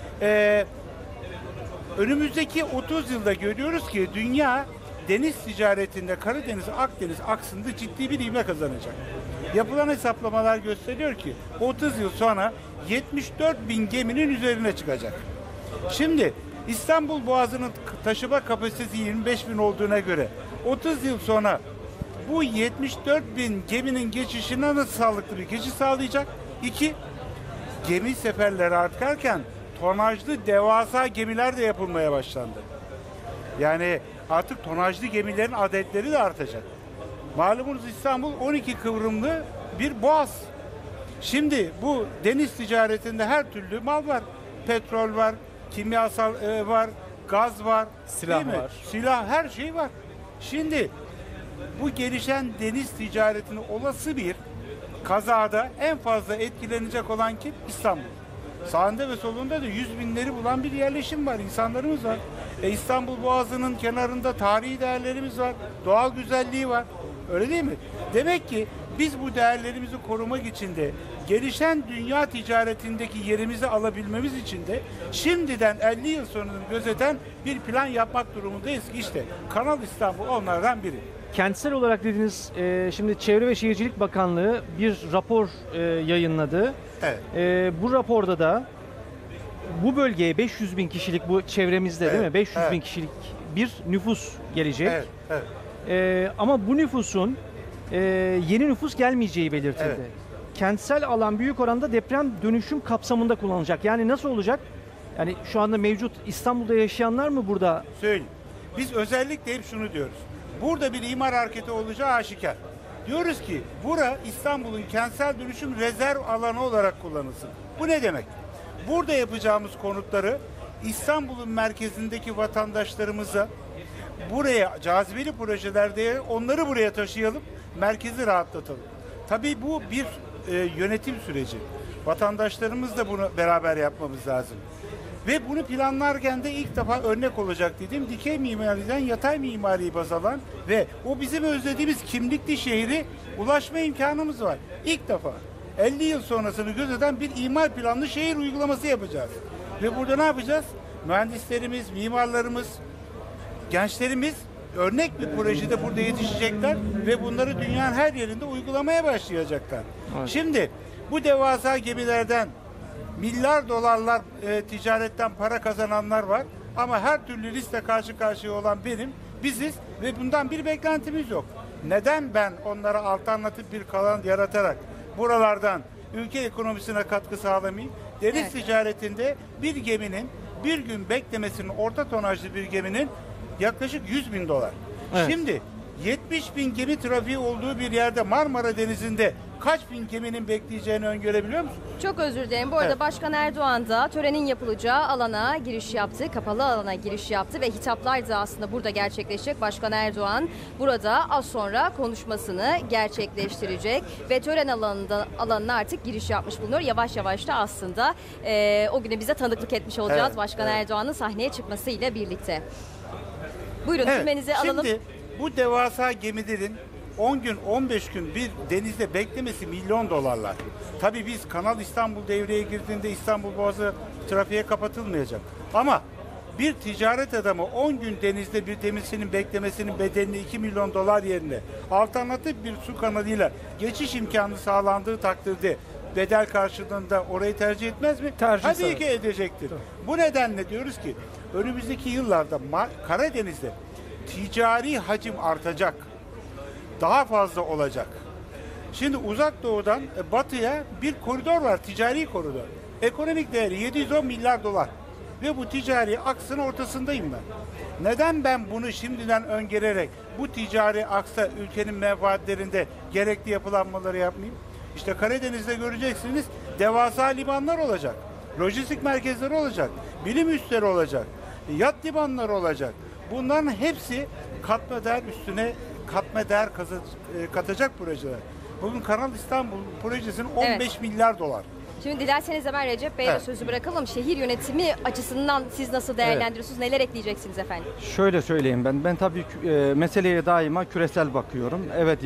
Speaker 10: önümüzdeki 30 yılda görüyoruz ki dünya deniz ticaretinde Karadeniz-Akdeniz aksında ciddi bir ivme kazanacak. Yapılan hesaplamalar gösteriyor ki 30 yıl sonra 74 bin geminin üzerine çıkacak. Şimdi İstanbul Boğazı'nın taşıma kapasitesi 25 bin olduğuna göre 30 yıl sonra bu 74 bin geminin geçişine nasıl sağlıklı bir geçiş sağlayacak? 2. Gemi seferleri artarken tonajlı devasa gemiler de yapılmaya başlandı. Yani artık tonajlı gemilerin adetleri de artacak. Malumunuz İstanbul 12 kıvrımlı bir boğaz. Şimdi bu deniz ticaretinde her türlü mal var. Petrol var, kimyasal var, gaz var,
Speaker 9: silah var.
Speaker 10: Silah, her şey var. Şimdi bu gelişen deniz ticaretini olası bir kazada en fazla etkilenecek olan kim? İstanbul. Sağında ve solunda da 100 binleri bulan bir yerleşim var, insanlarımız var. İstanbul Boğazı'nın kenarında tarihi değerlerimiz var, doğal güzelliği var. Öyle değil mi? Demek ki biz bu değerlerimizi korumak için de gelişen dünya ticaretindeki yerimizi alabilmemiz için de şimdiden 50 yıl sonunu gözeten bir plan yapmak durumundayız ki işte Kanal İstanbul onlardan biri.
Speaker 2: Kentsel olarak dediniz, şimdi Çevre ve Şehircilik Bakanlığı bir rapor yayınladı.
Speaker 10: Evet.
Speaker 2: Bu raporda da bu bölgeye 500 bin kişilik, bu çevremizde değil mi? 500 bin kişilik bir nüfus gelecek. Ama bu nüfusun yeni nüfus gelmeyeceği belirtildi.
Speaker 10: Evet.
Speaker 2: Kentsel alan büyük oranda deprem dönüşüm kapsamında kullanılacak. Yani nasıl olacak? Yani şu anda mevcut İstanbul'da yaşayanlar mı burada?
Speaker 10: Söyleyeyim. Biz özellikle hep şunu diyoruz. Burada bir imar hareketi olacağı aşikar. Diyoruz ki bura İstanbul'un kentsel dönüşüm rezerv alanı olarak kullanılsın. Bu ne demek? Burada yapacağımız konutları İstanbul'un merkezindeki vatandaşlarımıza buraya cazibeli projelerde onları buraya taşıyalım, merkezi rahatlatalım. Tabii bu bir yönetim süreci. Vatandaşlarımız da bunu beraber yapmamız lazım. Ve bunu planlarken de ilk defa örnek olacak dediğim dikey mimariden yatay mimariyi baz alan ve o bizim özlediğimiz kimlikli şehri ulaşma imkanımız var. İlk defa 50 yıl sonrasını gözeten bir imar planlı şehir uygulaması yapacağız. Ve burada ne yapacağız? Mühendislerimiz, mimarlarımız, gençlerimiz örnek bir projede burada yetişecekler ve bunları dünyanın her yerinde uygulamaya başlayacaklar. Evet. Şimdi bu devasa gemilerden milyar dolarlar ticaretten para kazananlar var ama her türlü riskle karşı karşıya olan biziz ve bundan bir beklentimiz yok. Neden ben onlara alternatif bir kalan yaratarak buralardan ülke ekonomisine katkı sağlamayayım? Deniz ticaretinde bir geminin bir gün beklemesinin orta tonajlı bir geminin yaklaşık 100 bin dolar. Evet. Şimdi 70 bin gemi trafiği olduğu bir yerde Marmara Denizi'nde kaç bin geminin bekleyeceğini öngörebiliyor musun?
Speaker 1: Çok özür dilerim. Bu arada
Speaker 10: Evet.
Speaker 1: Başkan Erdoğan da törenin yapılacağı alana giriş yaptı. Kapalı alana giriş yaptı ve hitaplar da aslında burada gerçekleşecek. Başkan Erdoğan burada az sonra konuşmasını gerçekleştirecek ve tören alanına artık giriş yapmış bulunuyor. Yavaş yavaş da aslında o güne bize tanıklık etmiş olacağız.
Speaker 10: Evet,
Speaker 1: Başkan
Speaker 10: evet.
Speaker 1: Erdoğan'ın sahneye çıkmasıyla birlikte. Buyurun
Speaker 10: Evet,
Speaker 1: cümlenizi alalım.
Speaker 10: Şimdi bu devasa gemilerin 10 gün 15 gün bir denizde beklemesi milyon dolarlar. Tabii biz Kanal İstanbul devreye girdiğinde İstanbul Boğazı trafiğe kapatılmayacak. Ama bir ticaret adamı 10 gün denizde bir temizliğinin beklemesinin bedelini 2 milyon dolar yerine alternatif bir su kanalıyla geçiş imkanı sağlandığı takdirde bedel karşılığında orayı tercih etmez mi? Tabii ki edecektir. Bu nedenle diyoruz ki önümüzdeki yıllarda Karadeniz'de ticari hacim artacak. Daha fazla olacak. Şimdi uzak doğudan batıya bir koridor var, ticari koridor. Ekonomik değeri 710 milyar dolar. Ve bu ticari aksın ortasındayım ben. Neden ben bunu şimdiden öngörerek bu ticari aksa ülkenin menfaatlerinde gerekli yapılanmaları yapmayayım? İşte Karadeniz'de göreceksiniz devasa limanlar olacak. Lojistik merkezleri olacak. Bilim üsleri olacak. Yat limanları olacak. Bunların hepsi katma değer üstüne katma değer katacak projeler. Bugün Kanal İstanbul projesinin 15 milyar dolar.
Speaker 1: Şimdi dilerseniz hemen Recep Bey'e de sözü bırakalım. Şehir yönetimi açısından siz nasıl değerlendiriyorsunuz? Neler ekleyeceksiniz efendim?
Speaker 11: Şöyle söyleyeyim ben. Ben tabii meseleye daima küresel bakıyorum. Evet,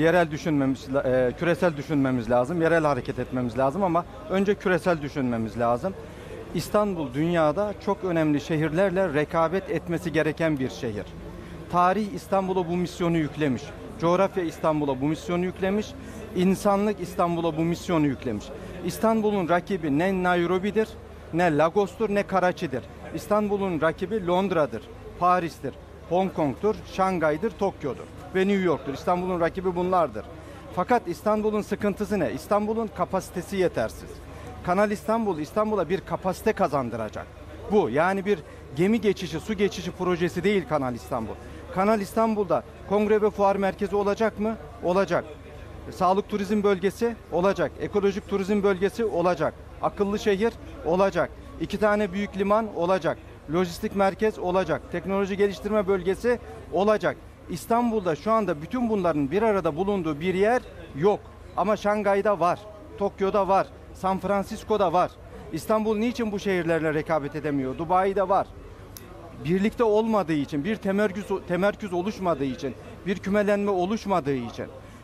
Speaker 11: küresel düşünmemiz lazım. Yerel hareket etmemiz lazım ama önce küresel düşünmemiz lazım. İstanbul dünyada çok önemli şehirlerle rekabet etmesi gereken bir şehir. Tarih İstanbul'a bu misyonu yüklemiş. Coğrafya İstanbul'a bu misyonu yüklemiş. İnsanlık İstanbul'a bu misyonu yüklemiş. İstanbul'un rakibi ne Nairobi'dir, ne Lagos'tur, ne Karachi'dir. İstanbul'un rakibi Londra'dır, Paris'tir, Hong Kong'tur, Şangay'dır, Tokyo'dur ve New York'tur. İstanbul'un rakibi bunlardır. Fakat İstanbul'un sıkıntısı ne? İstanbul'un kapasitesi yetersiz. Kanal İstanbul, İstanbul'a bir kapasite kazandıracak. Bu yani bir gemi geçişi, su geçişi projesi değil Kanal İstanbul. Kanal İstanbul'da kongre ve fuar merkezi olacak mı? Olacak. Sağlık turizm bölgesi olacak. Ekolojik turizm bölgesi olacak. Akıllı şehir olacak. 2 tane büyük liman olacak. Lojistik merkez olacak. Teknoloji geliştirme bölgesi olacak. İstanbul'da şu anda bütün bunların bir arada bulunduğu bir yer yok. Ama Şangay'da var. Tokyo'da var. San Francisco'da var. İstanbul niçin bu şehirlerle rekabet edemiyor? Dubai'de var. Birlikte olmadığı için, bir temerküz oluşmadığı için, bir kümelenme oluşmadığı için.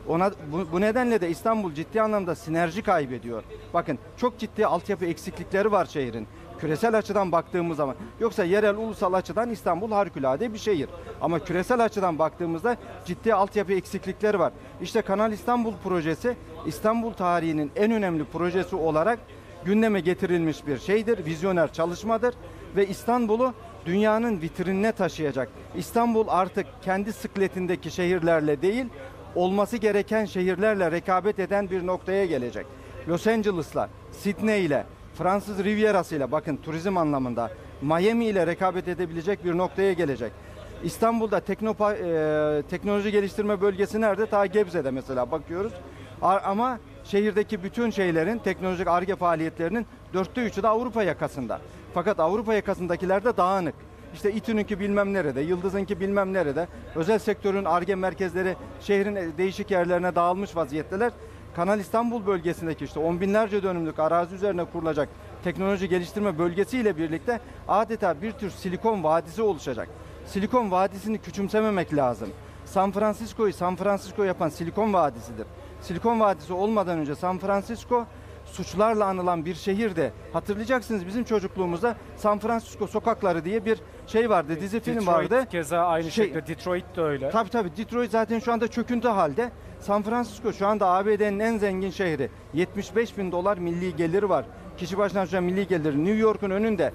Speaker 11: Bu nedenle de İstanbul ciddi anlamda sinerji kaybediyor. Bakın çok ciddi altyapı eksiklikleri var şehrin. Küresel açıdan baktığımız zaman. Yoksa yerel, ulusal açıdan İstanbul harikulade bir şehir. Ama küresel açıdan baktığımızda ciddi altyapı eksiklikleri var. İşte Kanal İstanbul projesi İstanbul tarihinin en önemli projesi olarak gündeme getirilmiş bir şeydir. Vizyoner çalışmadır ve İstanbul'u dünyanın vitrinine taşıyacak. İstanbul artık kendi sıkletindeki şehirlerle değil, olması gereken şehirlerle rekabet eden bir noktaya gelecek. Los Angeles'la, Sydney ile, Fransız Riviera'sıyla, bakın turizm anlamında, Miami ile rekabet edebilecek bir noktaya gelecek. İstanbul'da teknoloji geliştirme bölgesi nerede? Ta Gebze'de mesela bakıyoruz. Ama şehirdeki bütün şeylerin, teknolojik Ar-Ge faaliyetlerinin 4'te 3'ü de Avrupa yakasında. Fakat Avrupa yakasındakiler de dağınık. İşte İTÜ'nünki bilmem nerede, Yıldız'ınki bilmem nerede. Özel sektörün Ar-Ge merkezleri şehrin değişik yerlerine dağılmış vaziyetteler. Kanal İstanbul bölgesindeki işte 10 binlerce dönümlük arazi üzerine kurulacak teknoloji geliştirme bölgesiyle birlikte adeta bir tür Silikon Vadisi oluşacak. Silikon Vadisi'ni küçümsememek lazım. San Francisco'yu San Francisco yapan Silikon Vadisi'dir. Silikon Vadisi olmadan önce San Francisco suçlarla anılan bir şehirde. Hatırlayacaksınız bizim çocukluğumuzda San Francisco Sokakları diye bir şey vardı, dizi film vardı.
Speaker 9: Detroit keza aynı şekilde, Detroit de öyle.
Speaker 11: Tabii Detroit zaten şu anda çöküntü halde. San Francisco şu anda ABD'nin en zengin şehri. 75 bin dolar milli geliri var. Kişi başına düşen milli geliri. New York'un önünde.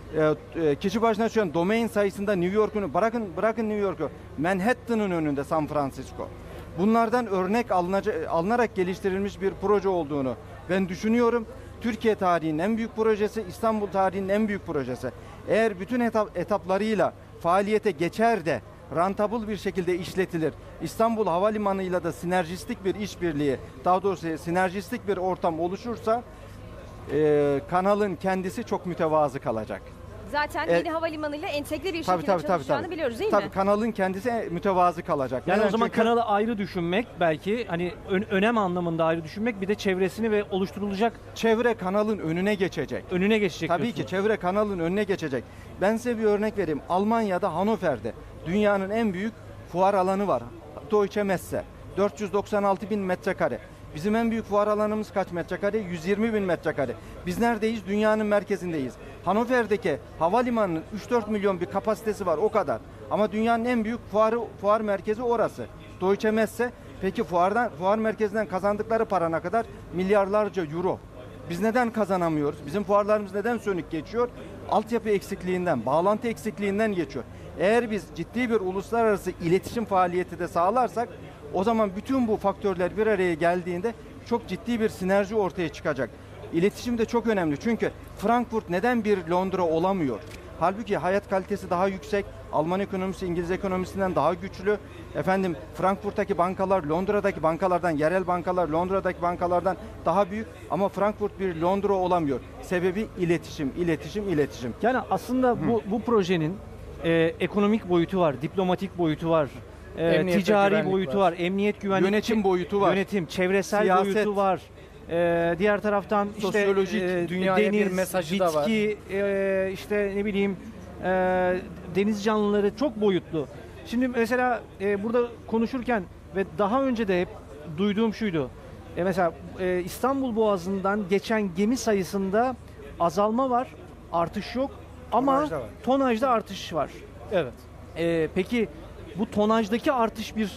Speaker 11: Kişi başına düşen domain sayısında New York'un, bırakın New York'u, Manhattan'ın önünde San Francisco. Bunlardan örnek alınarak geliştirilmiş bir proje olduğunu ben düşünüyorum. Türkiye tarihinin en büyük projesi, İstanbul tarihinin en büyük projesi. Eğer bütün etaplarıyla faaliyete geçer de rantabıl bir şekilde işletilir. İstanbul Havalimanı'yla da sinerjistik bir işbirliği, daha doğrusu sinerjistik bir ortam oluşursa kanalın kendisi çok mütevazı kalacak.
Speaker 1: Zaten yeni havalimanıyla entegre bir şekilde çalışacağını biliyoruz değil mi?
Speaker 11: Tabii kanalın kendisi mütevazı kalacak.
Speaker 2: Yani o zaman
Speaker 11: çünkü
Speaker 2: kanalı ayrı düşünmek, belki hani önem anlamında ayrı düşünmek, bir de çevresini ve oluşturulacak
Speaker 11: çevre kanalın önüne geçecek.
Speaker 2: Önüne geçecek.
Speaker 11: Tabii
Speaker 2: diyorsunuz.
Speaker 11: ki çevre kanalın önüne geçecek. Ben size bir örnek vereyim. Almanya'da Hannover'de dünyanın en büyük fuar alanı var. Deutsche Messe. 496 bin metrekare. Bizim en büyük fuar alanımız kaç metrekare? 120 bin metrekare. Biz neredeyiz? Dünyanın merkezindeyiz. Hannover'deki havalimanının 3-4 milyon bir kapasitesi var, o kadar. Ama dünyanın en büyük fuar merkezi orası. Deutsche Messe. Peki fuar merkezinden kazandıkları para ne kadar? Milyarlarca euro. Biz neden kazanamıyoruz? Bizim fuarlarımız neden sönük geçiyor? Altyapı eksikliğinden, bağlantı eksikliğinden geçiyor. Eğer biz ciddi bir uluslararası iletişim faaliyeti de sağlarsak, o zaman bütün bu faktörler bir araya geldiğinde çok ciddi bir sinerji ortaya çıkacak. İletişim de çok önemli. Çünkü Frankfurt neden bir Londra olamıyor? Halbuki hayat kalitesi daha yüksek. Alman ekonomisi İngiliz ekonomisinden daha güçlü. Frankfurt'taki bankalar Londra'daki bankalardan, yerel bankalar Londra'daki bankalardan daha büyük. Ama Frankfurt bir Londra olamıyor. Sebebi iletişim.
Speaker 2: Yani aslında bu projenin ekonomik boyutu var, diplomatik boyutu var. Ticari boyutu var, emniyet güvenlik,
Speaker 11: yönetim boyutu var,
Speaker 2: çevresel
Speaker 11: siyaset
Speaker 2: boyutu var. Diğer taraftan
Speaker 11: sosyolojik,
Speaker 9: dünyaya bir mesajı da var.
Speaker 2: Deniz canlıları çok boyutlu. Şimdi mesela burada konuşurken ve daha önce de hep duyduğum şuydu. Mesela İstanbul Boğazı'ndan geçen gemi sayısında azalma var, artış yok ama tonajda artış var.
Speaker 9: Evet.
Speaker 2: Peki bu tonajdaki artış bir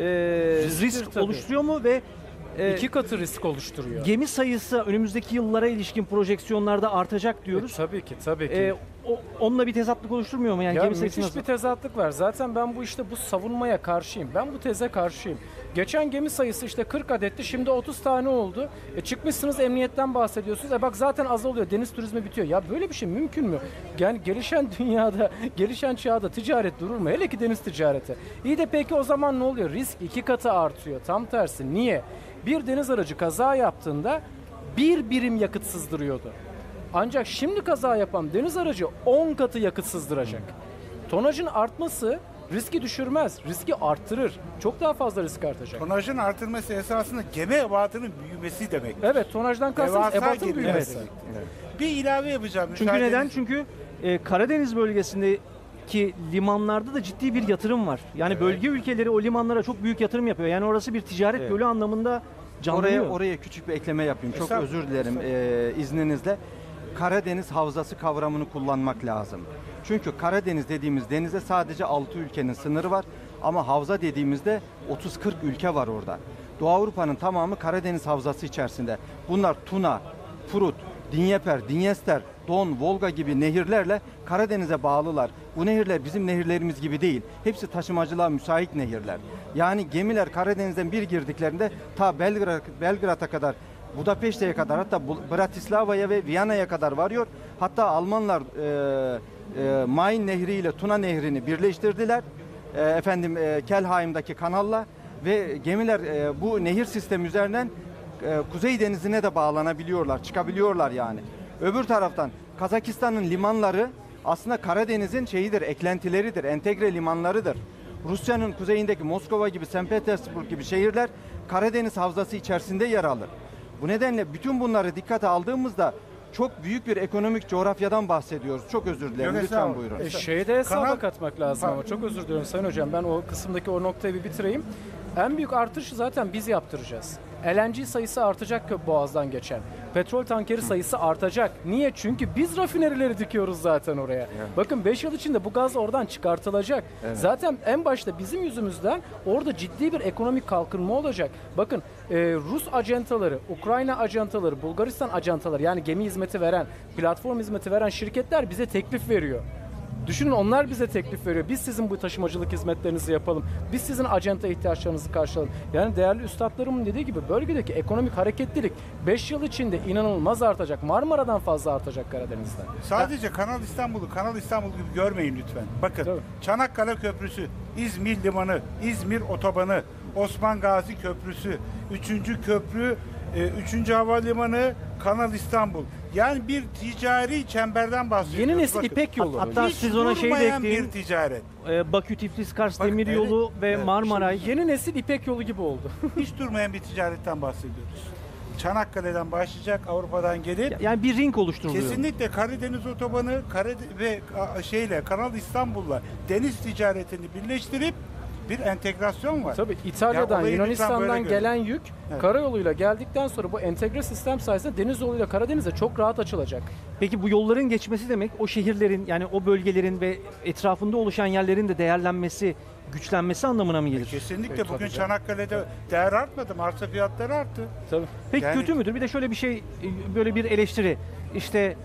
Speaker 2: risk
Speaker 9: tabii.
Speaker 2: oluşturuyor mu ve
Speaker 9: 2 katı risk oluşturuyor.
Speaker 2: gemi sayısı önümüzdeki yıllara ilişkin projeksiyonlarda artacak diyoruz.
Speaker 9: Tabii ki.
Speaker 2: Onunla bir tezatlık oluşturmuyor mu? Yani gemi sayısı
Speaker 9: müthiş bir tezatlık var. Zaten ben bu savunmaya karşıyım. Ben bu teze karşıyım. Geçen gemi sayısı 40 adetti. Şimdi 30 tane oldu. Çıkmışsınız emniyetten bahsediyorsunuz. Bak zaten azalıyor. Deniz turizmi bitiyor. Ya böyle bir şey mümkün mü? Yani gelişen dünyada, gelişen çağda ticaret durur mu? Hele ki deniz ticareti. İyi de peki o zaman ne oluyor? Risk 2 katı artıyor. Tam tersi. Niye? Bir deniz aracı kaza yaptığında 1 birim yakıt sızdırıyordu. Ancak şimdi kaza yapan deniz aracı 10 katı yakıt sızdıracak. Tonajın artması riski düşürmez, riski arttırır. Çok daha fazla risk artacak.
Speaker 10: Tonajın artırması esasında gemi ebatının büyümesi demek.
Speaker 9: Evet, tonajdan kastımız ebatın büyümesi.
Speaker 10: Evet. Bir ilave yapacağım.
Speaker 2: Çünkü neden? Çünkü Karadeniz bölgesindeki limanlarda da ciddi bir yatırım var. Yani bölge ülkeleri o limanlara çok büyük yatırım yapıyor. Yani orası bir ticaret gölü anlamında canlanıyor.
Speaker 11: Oraya küçük bir ekleme yapayım. Çok özür dilerim izninizle. Karadeniz havzası kavramını kullanmak lazım. Çünkü Karadeniz dediğimiz denizde sadece 6 ülkenin sınırı var. Ama havza dediğimizde 30-40 ülke var orada. Doğu Avrupa'nın tamamı Karadeniz havzası içerisinde. Bunlar Tuna, Prut, Dinyeper, Dinyester, Don, Volga gibi nehirlerle Karadeniz'e bağlılar. Bu nehirler bizim nehirlerimiz gibi değil. Hepsi taşımacılığa müsait nehirler. Yani gemiler Karadeniz'den bir girdiklerinde ta Belgrad'a kadar, Budapeşte'ye kadar, hatta Bratislava'ya ve Viyana'ya kadar varıyor. Hatta Almanlar Main Nehri ile Tuna Nehri'ni birleştirdiler. Kelheim'daki kanalla ve gemiler bu nehir sistemi üzerinden Kuzey Denizi'ne de bağlanabiliyorlar, çıkabiliyorlar yani. Öbür taraftan Kazakistan'ın limanları aslında Karadeniz'in eklentileridir, entegre limanlarıdır. Rusya'nın kuzeyindeki Moskova gibi, St. Petersburg gibi şehirler Karadeniz havzası içerisinde yer alır. Bu nedenle bütün bunları dikkate aldığımızda çok büyük bir ekonomik coğrafyadan bahsediyoruz. Çok özür dilerim. Lütfen buyurun.
Speaker 9: Şeyde hesaba katmak lazım ama çok özür diliyorum Sayın Hocam. Ben o kısımdaki o noktayı bir bitireyim. En büyük artışı zaten biz yaptıracağız. LNG sayısı artacak Köprüboğaz'dan geçen. Petrol tankeri sayısı artacak. Niye? Çünkü biz rafinerileri dikiyoruz zaten oraya. Evet. Bakın 5 yıl içinde bu gaz oradan çıkartılacak. Evet. Zaten en başta bizim yüzümüzden orada ciddi bir ekonomik kalkınma olacak. Bakın Rus ajantaları, Ukrayna ajantaları, Bulgaristan ajantaları, yani gemi hizmeti veren, platform hizmeti veren şirketler bize teklif veriyor. Düşünün, onlar bize teklif veriyor. Biz sizin bu taşımacılık hizmetlerinizi yapalım. Biz sizin acenta ihtiyaçlarınızı karşılayalım. Yani değerli üstadlarımın dediği gibi bölgedeki ekonomik hareketlilik 5 yıl içinde inanılmaz artacak. Marmara'dan fazla artacak Karadeniz'de.
Speaker 10: Sadece Kanal İstanbul'u Kanal İstanbul gibi görmeyin lütfen. Bakın,
Speaker 9: Tabii.
Speaker 10: Çanakkale Köprüsü, İzmir Limanı, İzmir Otobanı, Osman Gazi Köprüsü, 3. Köprü, 3. Havalimanı, Kanal İstanbul. Yani bir ticari çemberden bahsediyoruz.
Speaker 9: Yeni nesil
Speaker 10: Bakın,
Speaker 9: İpek yolu.
Speaker 2: Hatta
Speaker 10: hiç
Speaker 2: siz ona şey de
Speaker 10: durmayan
Speaker 2: ekleyin.
Speaker 10: bir ticaret.
Speaker 2: Bakü-Tiflis-Kars
Speaker 10: Bak,
Speaker 2: Demir
Speaker 10: evet,
Speaker 2: Yolu ve
Speaker 10: evet.
Speaker 2: Marmaray.
Speaker 9: Yeni nesil İpek yolu gibi oldu.
Speaker 10: Hiç durmayan bir ticaretten bahsediyoruz. Çanakkale'den başlayacak, Avrupa'dan gelip
Speaker 2: Yani bir ring oluşturuluyor.
Speaker 10: kesinlikle Karadeniz Otobanı ve Kanal İstanbul'la deniz ticaretini birleştirip bir entegrasyon var.
Speaker 9: Tabii İtalya'dan,
Speaker 10: olayı lütfen
Speaker 9: Yunanistan'dan
Speaker 10: böyle görün.
Speaker 9: gelen yük
Speaker 10: Evet.
Speaker 9: karayoluyla geldikten sonra bu entegre sistem sayesinde deniz yoluyla Karadeniz'e çok rahat açılacak.
Speaker 2: Peki bu yolların geçmesi demek o şehirlerin, yani o bölgelerin ve etrafında oluşan yerlerin de değerlenmesi, güçlenmesi anlamına mı gelir?
Speaker 10: Kesinlikle
Speaker 9: Evet,
Speaker 10: bugün
Speaker 9: tabii canım.
Speaker 10: Çanakkale'de değer artmadı, arsa fiyatları arttı.
Speaker 9: Tabii.
Speaker 2: Peki
Speaker 10: Yani-
Speaker 2: kötü müdür? Bir de şöyle bir şey, böyle bir eleştiri. İşte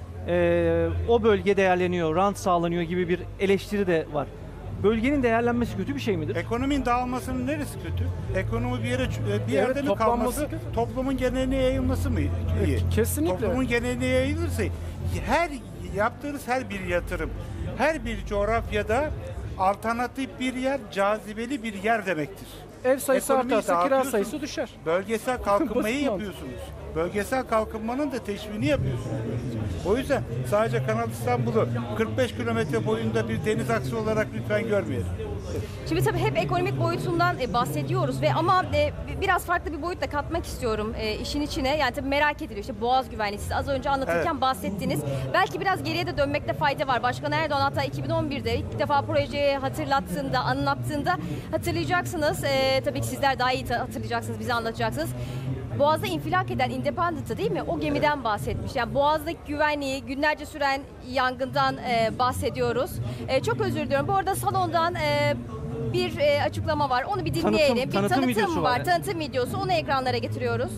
Speaker 2: o bölge değerleniyor, rant sağlanıyor gibi bir eleştiri de var. Bölgenin değerlenmesi kötü bir şey midir?
Speaker 10: Ekonominin dağılmasının neresi kötü? Ekonomi bir yerde mi
Speaker 9: toplanması
Speaker 10: kalması,
Speaker 9: kötü.
Speaker 10: toplumun geneline yayılması mı iyi?
Speaker 9: Kesinlikle.
Speaker 10: Toplumun geneline yayılırsa yaptığınız her bir yatırım, her bir coğrafyada alternatif bir yer, cazibeli bir yer demektir.
Speaker 9: Ev sayısı
Speaker 10: Ekonomiyi
Speaker 9: artarsa kira
Speaker 10: dağıtıyorsun.
Speaker 9: sayısı düşer.
Speaker 10: Bölgesel kalkınmayı
Speaker 9: Basit
Speaker 10: yapıyorsunuz. Bölgesel kalkınmanın da teşviğini yapıyorsunuz. O yüzden sadece Kanal İstanbul'u 45 kilometre boyunda bir deniz aksı olarak lütfen görmeyelim.
Speaker 1: Şimdi tabii hep ekonomik boyutundan bahsediyoruz ama biraz farklı bir boyut da katmak istiyorum işin içine. Yani tabii merak ediliyor, işte Boğaz güvenliği, siz az önce anlatırken
Speaker 10: Evet.
Speaker 1: bahsettiniz. Belki biraz geriye de dönmekte fayda var. Başkan Erdoğan hatta 2011'de ilk defa projeyi hatırlattığında, anlattığında hatırlayacaksınız. Tabii ki sizler daha iyi hatırlayacaksınız, bize anlatacaksınız. Boğaz'da infilak eden Independent'ı, değil mi? O gemiden bahsetmiş. Yani Boğaz'daki güvenliği, günlerce süren yangından bahsediyoruz. Çok özür diliyorum. Bu arada salondan bir açıklama var. Onu bir dinleyelim.
Speaker 2: Tanıtım
Speaker 1: bir
Speaker 2: videosu
Speaker 1: tanıtım
Speaker 2: var.
Speaker 1: var. Tanıtım videosu. Onu ekranlara getiriyoruz.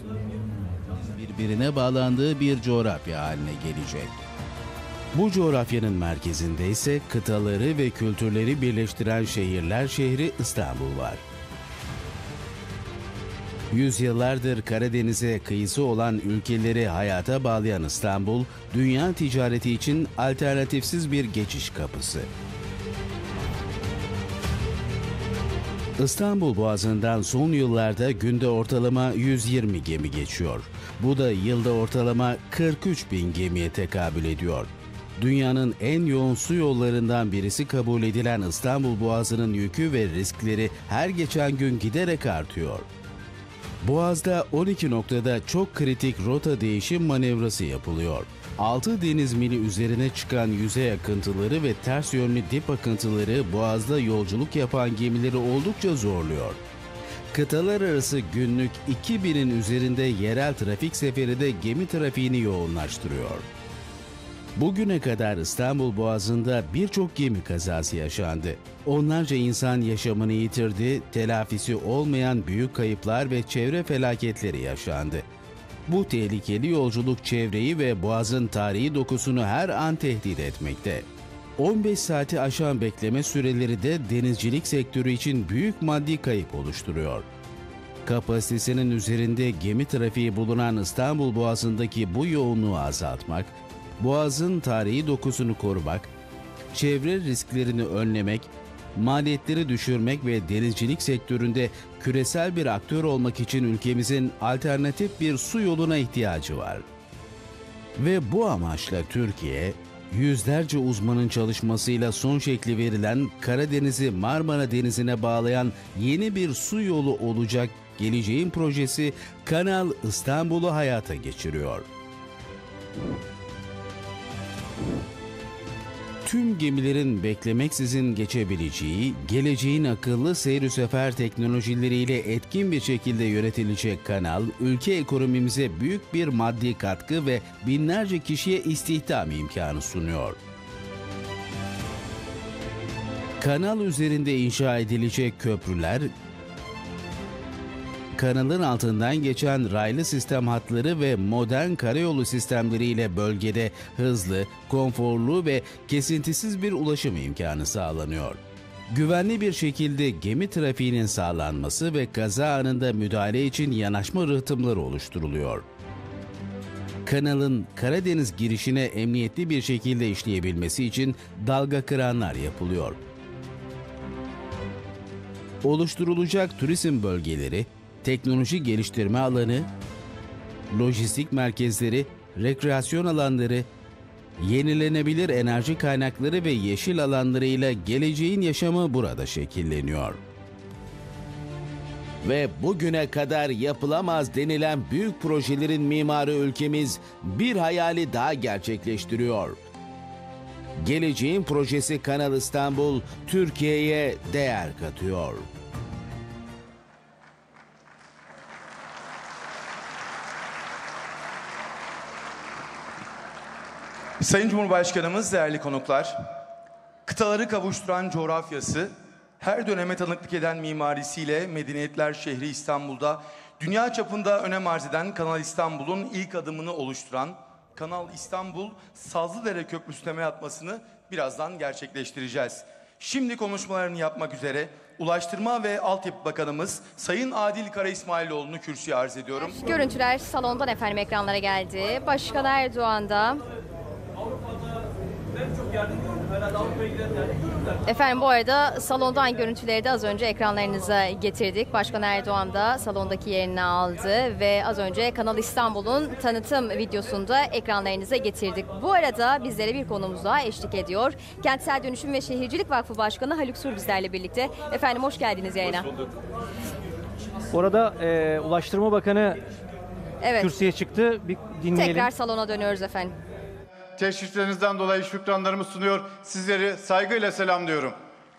Speaker 12: Birbirine bağlandığı bir coğrafya haline gelecek. Bu coğrafyanın merkezinde ise kıtaları ve kültürleri birleştiren şehirler şehri İstanbul var. Yüzyıllardır Karadeniz'e kıyısı olan ülkeleri hayata bağlayan İstanbul, dünya ticareti için alternatifsiz bir geçiş kapısı. İstanbul Boğazı'ndan son yıllarda günde ortalama 120 gemi geçiyor. Bu da yılda ortalama 43 bin gemiye tekabül ediyor. Dünyanın en yoğun su yollarından birisi kabul edilen İstanbul Boğazı'nın yükü ve riskleri her geçen gün giderek artıyor. Boğaz'da 12 noktada çok kritik rota değişim manevrası yapılıyor. 6 deniz mili üzerine çıkan yüzey akıntıları ve ters yönlü dip akıntıları Boğaz'da yolculuk yapan gemileri oldukça zorluyor. Kıtalar arası günlük 2000'in üzerinde yerel trafik seferi de gemi trafiğini yoğunlaştırıyor. Bugüne kadar İstanbul Boğazı'nda birçok gemi kazası yaşandı. Onlarca insan yaşamını yitirdi, telafisi olmayan büyük kayıplar ve çevre felaketleri yaşandı. Bu tehlikeli yolculuk çevreyi ve Boğaz'ın tarihi dokusunu her an tehdit etmekte. 15 saati aşan bekleme süreleri de denizcilik sektörü için büyük maddi kayıp oluşturuyor. Kapasitesinin üzerinde gemi trafiği bulunan İstanbul Boğazı'ndaki bu yoğunluğu azaltmak, Boğaz'ın tarihi dokusunu korumak, çevre risklerini önlemek, maliyetleri düşürmek ve denizcilik sektöründe küresel bir aktör olmak için ülkemizin alternatif bir su yoluna ihtiyacı var. Ve bu amaçla Türkiye, yüzlerce uzmanın çalışmasıyla son şekli verilen Karadeniz'i Marmara Denizi'ne bağlayan yeni bir su yolu olacak geleceğin projesi Kanal İstanbul'u hayata geçiriyor. Tüm gemilerin beklemeksizin geçebileceği, geleceğin akıllı seyir sefer teknolojileriyle etkin bir şekilde yönetilecek kanal, ülke ekonomimize büyük bir maddi katkı ve binlerce kişiye istihdam imkanı sunuyor. Kanal üzerinde inşa edilecek köprüler, Kanalın altından geçen raylı sistem hatları ve modern karayolu sistemleriyle bölgede hızlı, konforlu ve kesintisiz bir ulaşım imkanı sağlanıyor. Güvenli bir şekilde gemi trafiğinin sağlanması ve kaza anında müdahale için yanaşma rıhtımları oluşturuluyor. Kanalın Karadeniz girişine emniyetli bir şekilde işleyebilmesi için dalga kıranlar yapılıyor. Oluşturulacak turizm bölgeleri, teknoloji geliştirme alanı, lojistik merkezleri, rekreasyon alanları, yenilenebilir enerji kaynakları ve yeşil alanlarıyla geleceğin yaşamı burada şekilleniyor. Ve bugüne kadar yapılamaz denilen büyük projelerin mimarı ülkemiz bir hayali daha gerçekleştiriyor. Geleceğin projesi Kanal İstanbul, Türkiye'ye değer katıyor.
Speaker 13: Sayın Cumhurbaşkanımız, değerli konuklar, kıtaları kavuşturan coğrafyası, her döneme tanıklık eden mimarisiyle medeniyetler şehri İstanbul'da dünya çapında önem arz eden Kanal İstanbul'un ilk adımını oluşturan Kanal İstanbul Sazlıdere Köprüsü temel atmasını birazdan gerçekleştireceğiz. Şimdi konuşmalarını yapmak üzere Ulaştırma ve Altyapı Bakanımız Sayın Adil Kara İsmailoğlu'nu kürsüye arz ediyorum.
Speaker 1: Görüntüler salondan efendim ekranlara geldi. Başkan Erdoğan da efendim bu arada salondan görüntüleri de az önce ekranlarınıza getirdik. Başkan Erdoğan da salondaki yerini aldı ve az önce Kanal İstanbul'un tanıtım videosunu da ekranlarınıza getirdik. Bu arada bizlere bir konuğumuz daha eşlik ediyor. Kentsel Dönüşüm ve Şehircilik Vakfı Başkanı Haluk Sur bizlerle birlikte. Efendim hoş geldiniz yayına.
Speaker 2: Hoş bulduk. Orada Ulaştırma Bakanı kürsüye çıktı. Bir dinleyelim.
Speaker 1: Tekrar salona dönüyoruz efendim.
Speaker 14: Teşriflerinizden dolayı şükranlarımı sunuyor. Sizleri saygıyla selamlıyorum.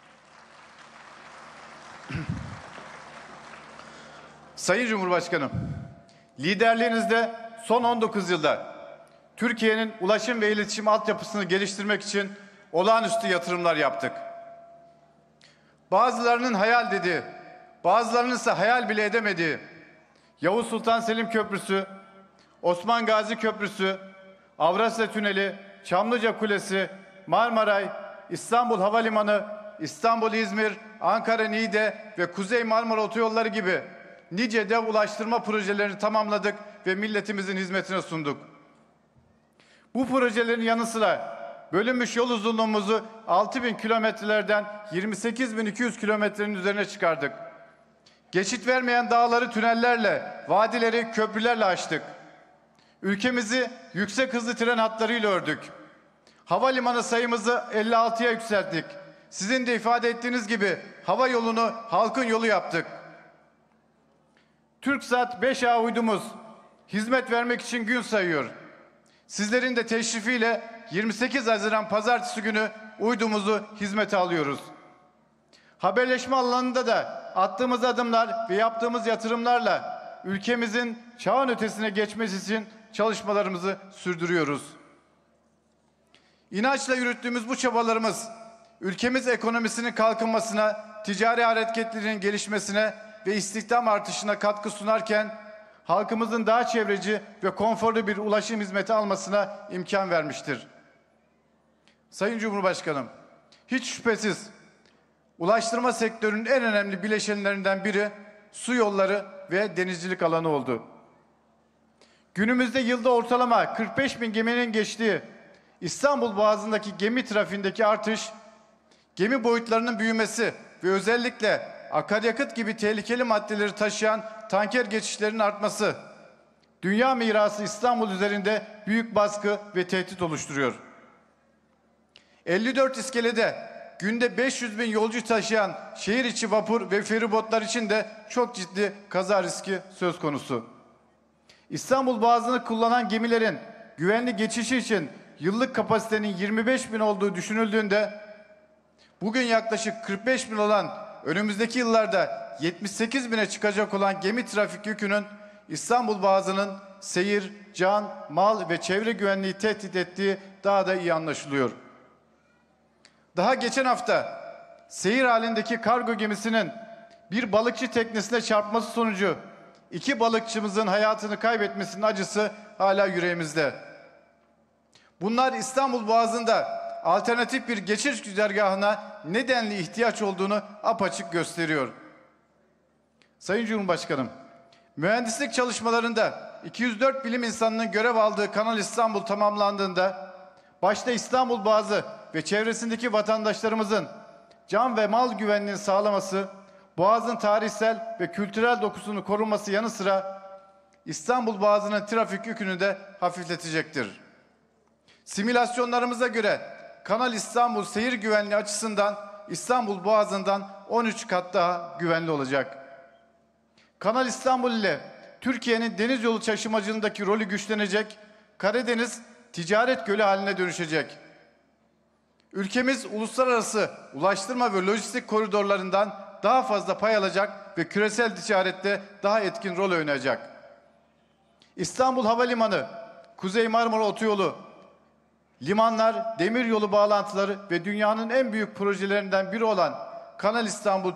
Speaker 14: Sayın Cumhurbaşkanım, liderliğinizde son 19 yılda Türkiye'nin ulaşım ve iletişim altyapısını geliştirmek için olağanüstü yatırımlar yaptık. Bazılarının hayal dediği, bazılarının ise hayal bile edemediği Yavuz Sultan Selim Köprüsü, Osman Gazi Köprüsü, Avrasya Tüneli, Çamlıca Kulesi, Marmaray, İstanbul Havalimanı, İstanbul-İzmir, Ankara-Niğde ve Kuzey Marmara Otoyolları gibi nice dev ulaştırma projelerini tamamladık ve milletimizin hizmetine sunduk. Bu projelerin yanı sıra bölünmüş yol uzunluğumuzu 6.000 kilometrelerden 28.200 kilometrenin üzerine çıkardık. Geçit vermeyen dağları tünellerle, vadileri köprülerle aştık. Ülkemizi yüksek hızlı tren hatlarıyla ördük. Havalimanı sayımızı 56'ya yükselttik. Sizin de ifade ettiğiniz gibi hava yolunu halkın yolu yaptık. TürkSat 5A uydumuz hizmet vermek için gün sayıyor. Sizlerin de teşrifiyle 28 Haziran Pazartesi günü uydumuzu hizmete alıyoruz. Haberleşme alanında da attığımız adımlar ve yaptığımız yatırımlarla ülkemizin çağın ötesine geçmesi için çalışmalarımızı sürdürüyoruz. İnançla yürüttüğümüz bu çabalarımız ülkemiz ekonomisinin kalkınmasına, ticari hareketlerin gelişmesine ve istihdam artışına katkı sunarken halkımızın daha çevreci ve konforlu bir ulaşım hizmeti almasına imkan vermiştir. Sayın Cumhurbaşkanım, hiç şüphesiz ulaştırma sektörünün en önemli bileşenlerinden biri su yolları ve denizcilik alanı oldu. Günümüzde yılda ortalama 45.000 geminin geçtiği İstanbul Boğazı'ndaki gemi trafiğindeki artış, gemi boyutlarının büyümesi ve özellikle akaryakıt gibi tehlikeli maddeleri taşıyan tanker geçişlerinin artması, dünya mirası İstanbul üzerinde büyük baskı ve tehdit oluşturuyor. 54 iskelede günde 500.000 yolcu taşıyan şehir içi vapur ve feribotlar için de çok ciddi kaza riski söz konusu. İstanbul Boğazı'nı kullanan gemilerin güvenli geçişi için yıllık kapasitenin 25.000 olduğu düşünüldüğünde bugün yaklaşık 45.000 olan önümüzdeki yıllarda 78.000'e çıkacak olan gemi trafik yükünün İstanbul Boğazı'nın seyir, can, mal ve çevre güvenliği tehdit ettiği daha da iyi anlaşılıyor. Daha geçen hafta seyir halindeki kargo gemisinin bir balıkçı teknesine çarpması sonucu 2 balıkçımızın hayatını kaybetmesinin acısı hala yüreğimizde. Bunlar İstanbul Boğazı'nda alternatif bir geçiş güzergahına nedenli ihtiyaç olduğunu apaçık gösteriyor. Sayın Cumhurbaşkanım, mühendislik çalışmalarında 204 bilim insanının görev aldığı Kanal İstanbul tamamlandığında, başta İstanbul Boğazı ve çevresindeki vatandaşlarımızın can ve mal güvenliğini sağlaması, Boğaz'ın tarihsel ve kültürel dokusunu korunması yanı sıra İstanbul Boğazı'nın trafik yükünü de hafifletecektir. Simülasyonlarımıza göre Kanal İstanbul seyir güvenliği açısından İstanbul Boğazı'ndan 13 kat daha güvenli olacak. Kanal İstanbul ile Türkiye'nin deniz yolu taşımacılığındaki rolü güçlenecek, Karadeniz ticaret gölü haline dönüşecek. Ülkemiz uluslararası ulaştırma ve lojistik koridorlarından daha fazla pay alacak ve küresel ticarette daha etkin rol oynayacak. İstanbul Havalimanı, Kuzey Marmara Otoyolu, limanlar, demiryolu bağlantıları ve dünyanın en büyük projelerinden biri olan Kanal İstanbul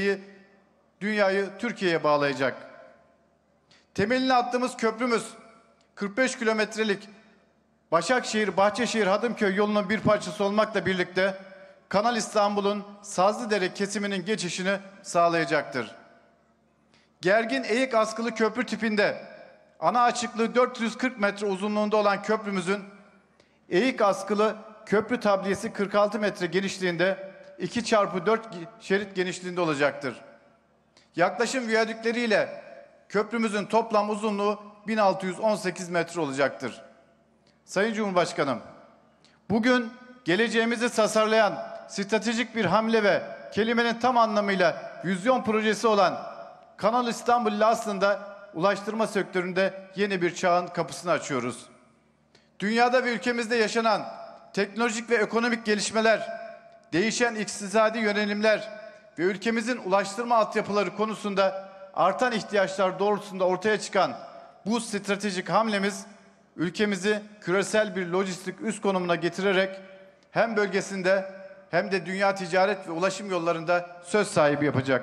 Speaker 14: dünyayı Türkiye'ye bağlayacak. Temelini attığımız köprümüz 45 kilometrelik Başakşehir-Bahçeşehir-Hadımköy yolunun bir parçası olmakla birlikte Kanal İstanbul'un Sazlıdere kesiminin geçişini sağlayacaktır. Gergin eğik askılı köprü tipinde ana açıklığı 440 metre uzunluğunda olan köprümüzün eğik askılı köprü tabliyesi 46 metre genişliğinde 2x4 şerit genişliğinde olacaktır. Yaklaşım viyadükleriyle köprümüzün toplam uzunluğu 1618 metre olacaktır. Sayın Cumhurbaşkanım, bugün geleceğimizi tasarlayan stratejik bir hamle ve kelimenin tam anlamıyla vizyon projesi olan Kanal İstanbul ile aslında ulaştırma sektöründe yeni bir çağın kapısını açıyoruz. Dünyada ve ülkemizde yaşanan teknolojik ve ekonomik gelişmeler, değişen iktisadi yönelimler ve ülkemizin ulaştırma altyapıları konusunda artan ihtiyaçlar doğrultusunda ortaya çıkan bu stratejik hamlemiz, ülkemizi küresel bir lojistik üst konumuna getirerek hem bölgesinde hem de dünya ticaret ve ulaşım yollarında söz sahibi yapacak.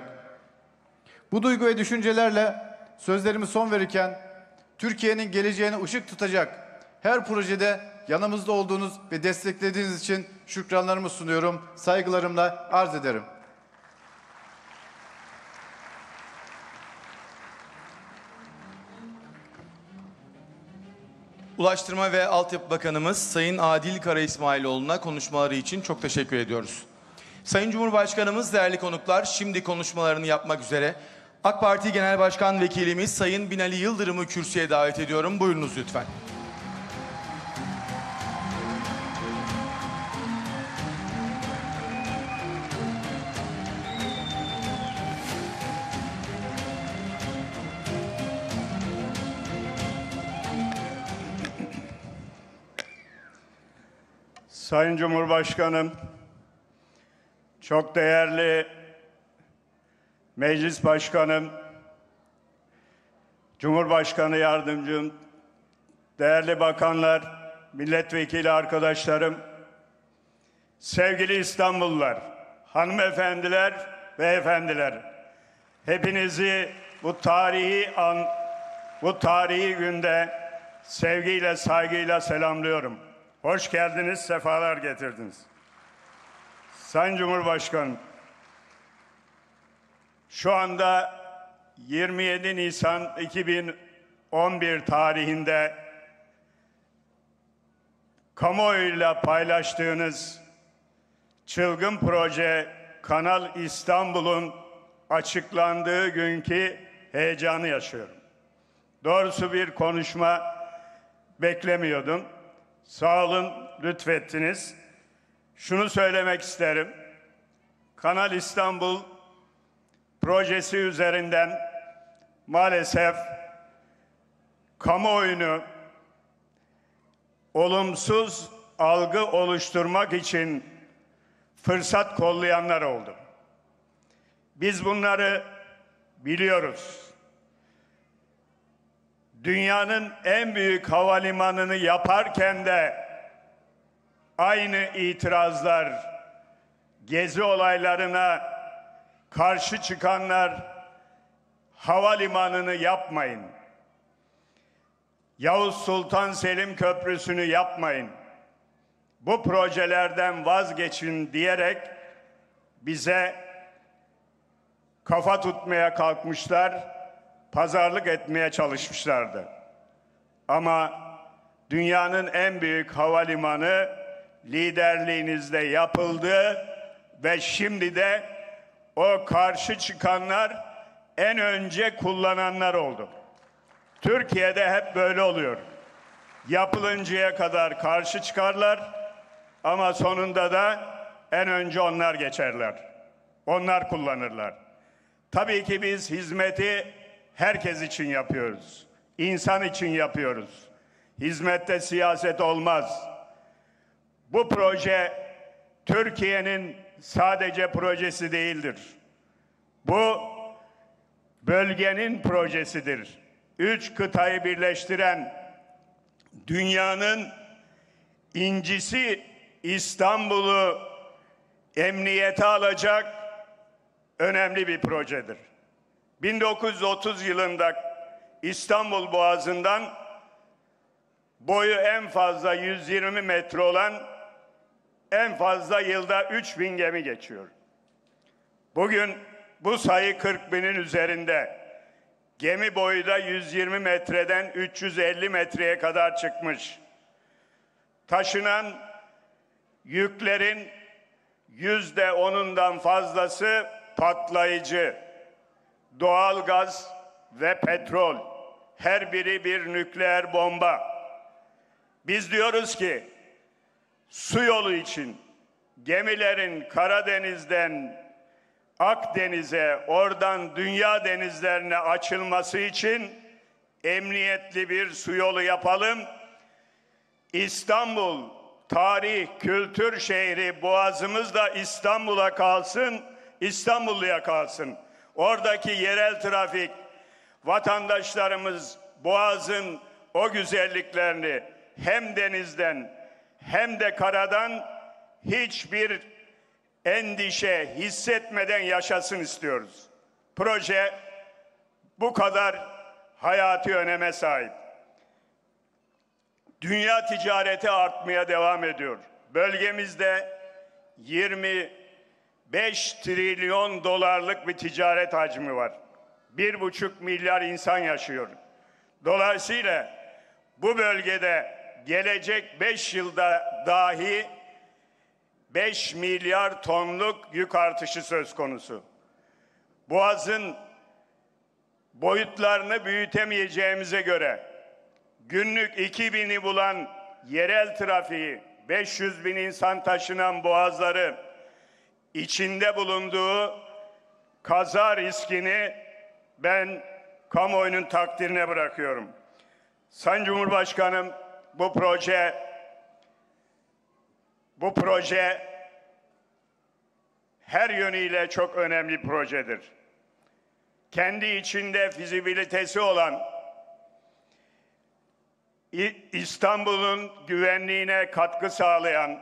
Speaker 14: Bu duygu ve düşüncelerle sözlerimi son verirken Türkiye'nin geleceğine ışık tutacak her projede yanımızda olduğunuz ve desteklediğiniz için şükranlarımı sunuyorum, saygılarımla arz ederim.
Speaker 13: Ulaştırma ve Altyapı Bakanımız Sayın Adil Kara İsmailoğlu'na konuşmaları için çok teşekkür ediyoruz. Sayın Cumhurbaşkanımız, değerli konuklar, şimdi konuşmalarını yapmak üzere AK Parti Genel Başkan Vekilimiz Sayın Binali Yıldırım'ı kürsüye davet ediyorum. Buyurunuz lütfen.
Speaker 15: Sayın Cumhurbaşkanım, çok değerli Meclis Başkanım, Cumhurbaşkanı Yardımcım, değerli bakanlar, milletvekili arkadaşlarım, sevgili İstanbullular, hanımefendiler ve efendiler, hepinizi bu tarihi günde sevgiyle, saygıyla selamlıyorum. Hoş geldiniz, sefalar getirdiniz. Sayın Cumhurbaşkanım, şu anda 27 Nisan 2011 tarihinde kamuoyuyla paylaştığınız çılgın proje Kanal İstanbul'un açıklandığı günkü heyecanı yaşıyorum. Doğrusu bir konuşma beklemiyordum. Sağ olun, lütfettiniz. Şunu söylemek isterim. Kanal İstanbul projesi üzerinden maalesef kamuoyunu olumsuz algı oluşturmak için fırsat kollayanlar oldu. Biz bunları biliyoruz. Dünyanın en büyük havalimanını yaparken de aynı itirazlar, gezi olaylarına karşı çıkanlar havalimanını yapmayın. Yavuz Sultan Selim Köprüsü'nü yapmayın. Bu projelerden vazgeçin diyerek bize kafa tutmaya kalkmışlar, pazarlık etmeye çalışmışlardı. Ama dünyanın en büyük havalimanı liderliğinizde yapıldı ve şimdi de o karşı çıkanlar en önce kullananlar oldu. Türkiye'de hep böyle oluyor. Yapılıncaya kadar karşı çıkarlar ama sonunda da en önce onlar geçerler. Onlar kullanırlar. Tabii ki biz hizmeti herkes için yapıyoruz. İnsan için yapıyoruz. Hizmette siyaset olmaz. Bu proje Türkiye'nin sadece projesi değildir. Bu bölgenin projesidir. 3 kıtayı birleştiren dünyanın incisi İstanbul'u emniyete alacak önemli bir projedir. 1930 yılında İstanbul Boğazı'ndan boyu en fazla 120 metre olan en fazla yılda 3000 gemi geçiyor. Bugün bu sayı 40.000'in üzerinde. Gemi boyu da 120 metreden 350 metreye kadar çıkmış. Taşınan yüklerin %10'undan fazlası patlayıcı, doğalgaz ve petrol. Her biri bir nükleer bomba. Biz diyoruz ki su yolu için gemilerin Karadeniz'den Akdeniz'e, oradan dünya denizlerine açılması için emniyetli bir su yolu yapalım. İstanbul, tarih, kültür şehri, boğazımız da İstanbul'a kalsın, İstanbulluya kalsın. Oradaki yerel trafik, vatandaşlarımız boğazın o güzelliklerini hem denizden hem de karadan hiçbir endişe hissetmeden yaşasın istiyoruz. Proje bu kadar hayati öneme sahip. Dünya ticareti artmaya devam ediyor. Bölgemizde 25 trilyon dolarlık bir ticaret hacmi var. 1,5 milyar insan yaşıyor. Dolayısıyla bu bölgede gelecek 5 yılda dahi 5 milyar tonluk yük artışı söz konusu. Boğaz'ın boyutlarını büyütemeyeceğimize göre günlük 2000'i bulan yerel trafiği, 500 bin insan taşınan boğazları, içinde bulunduğu kaza riskini ben kamuoyunun takdirine bırakıyorum. Sayın Cumhurbaşkanım, bu proje her yönüyle çok önemli bir projedir. Kendi içinde fizibilitesi olan, İstanbul'un güvenliğine katkı sağlayan,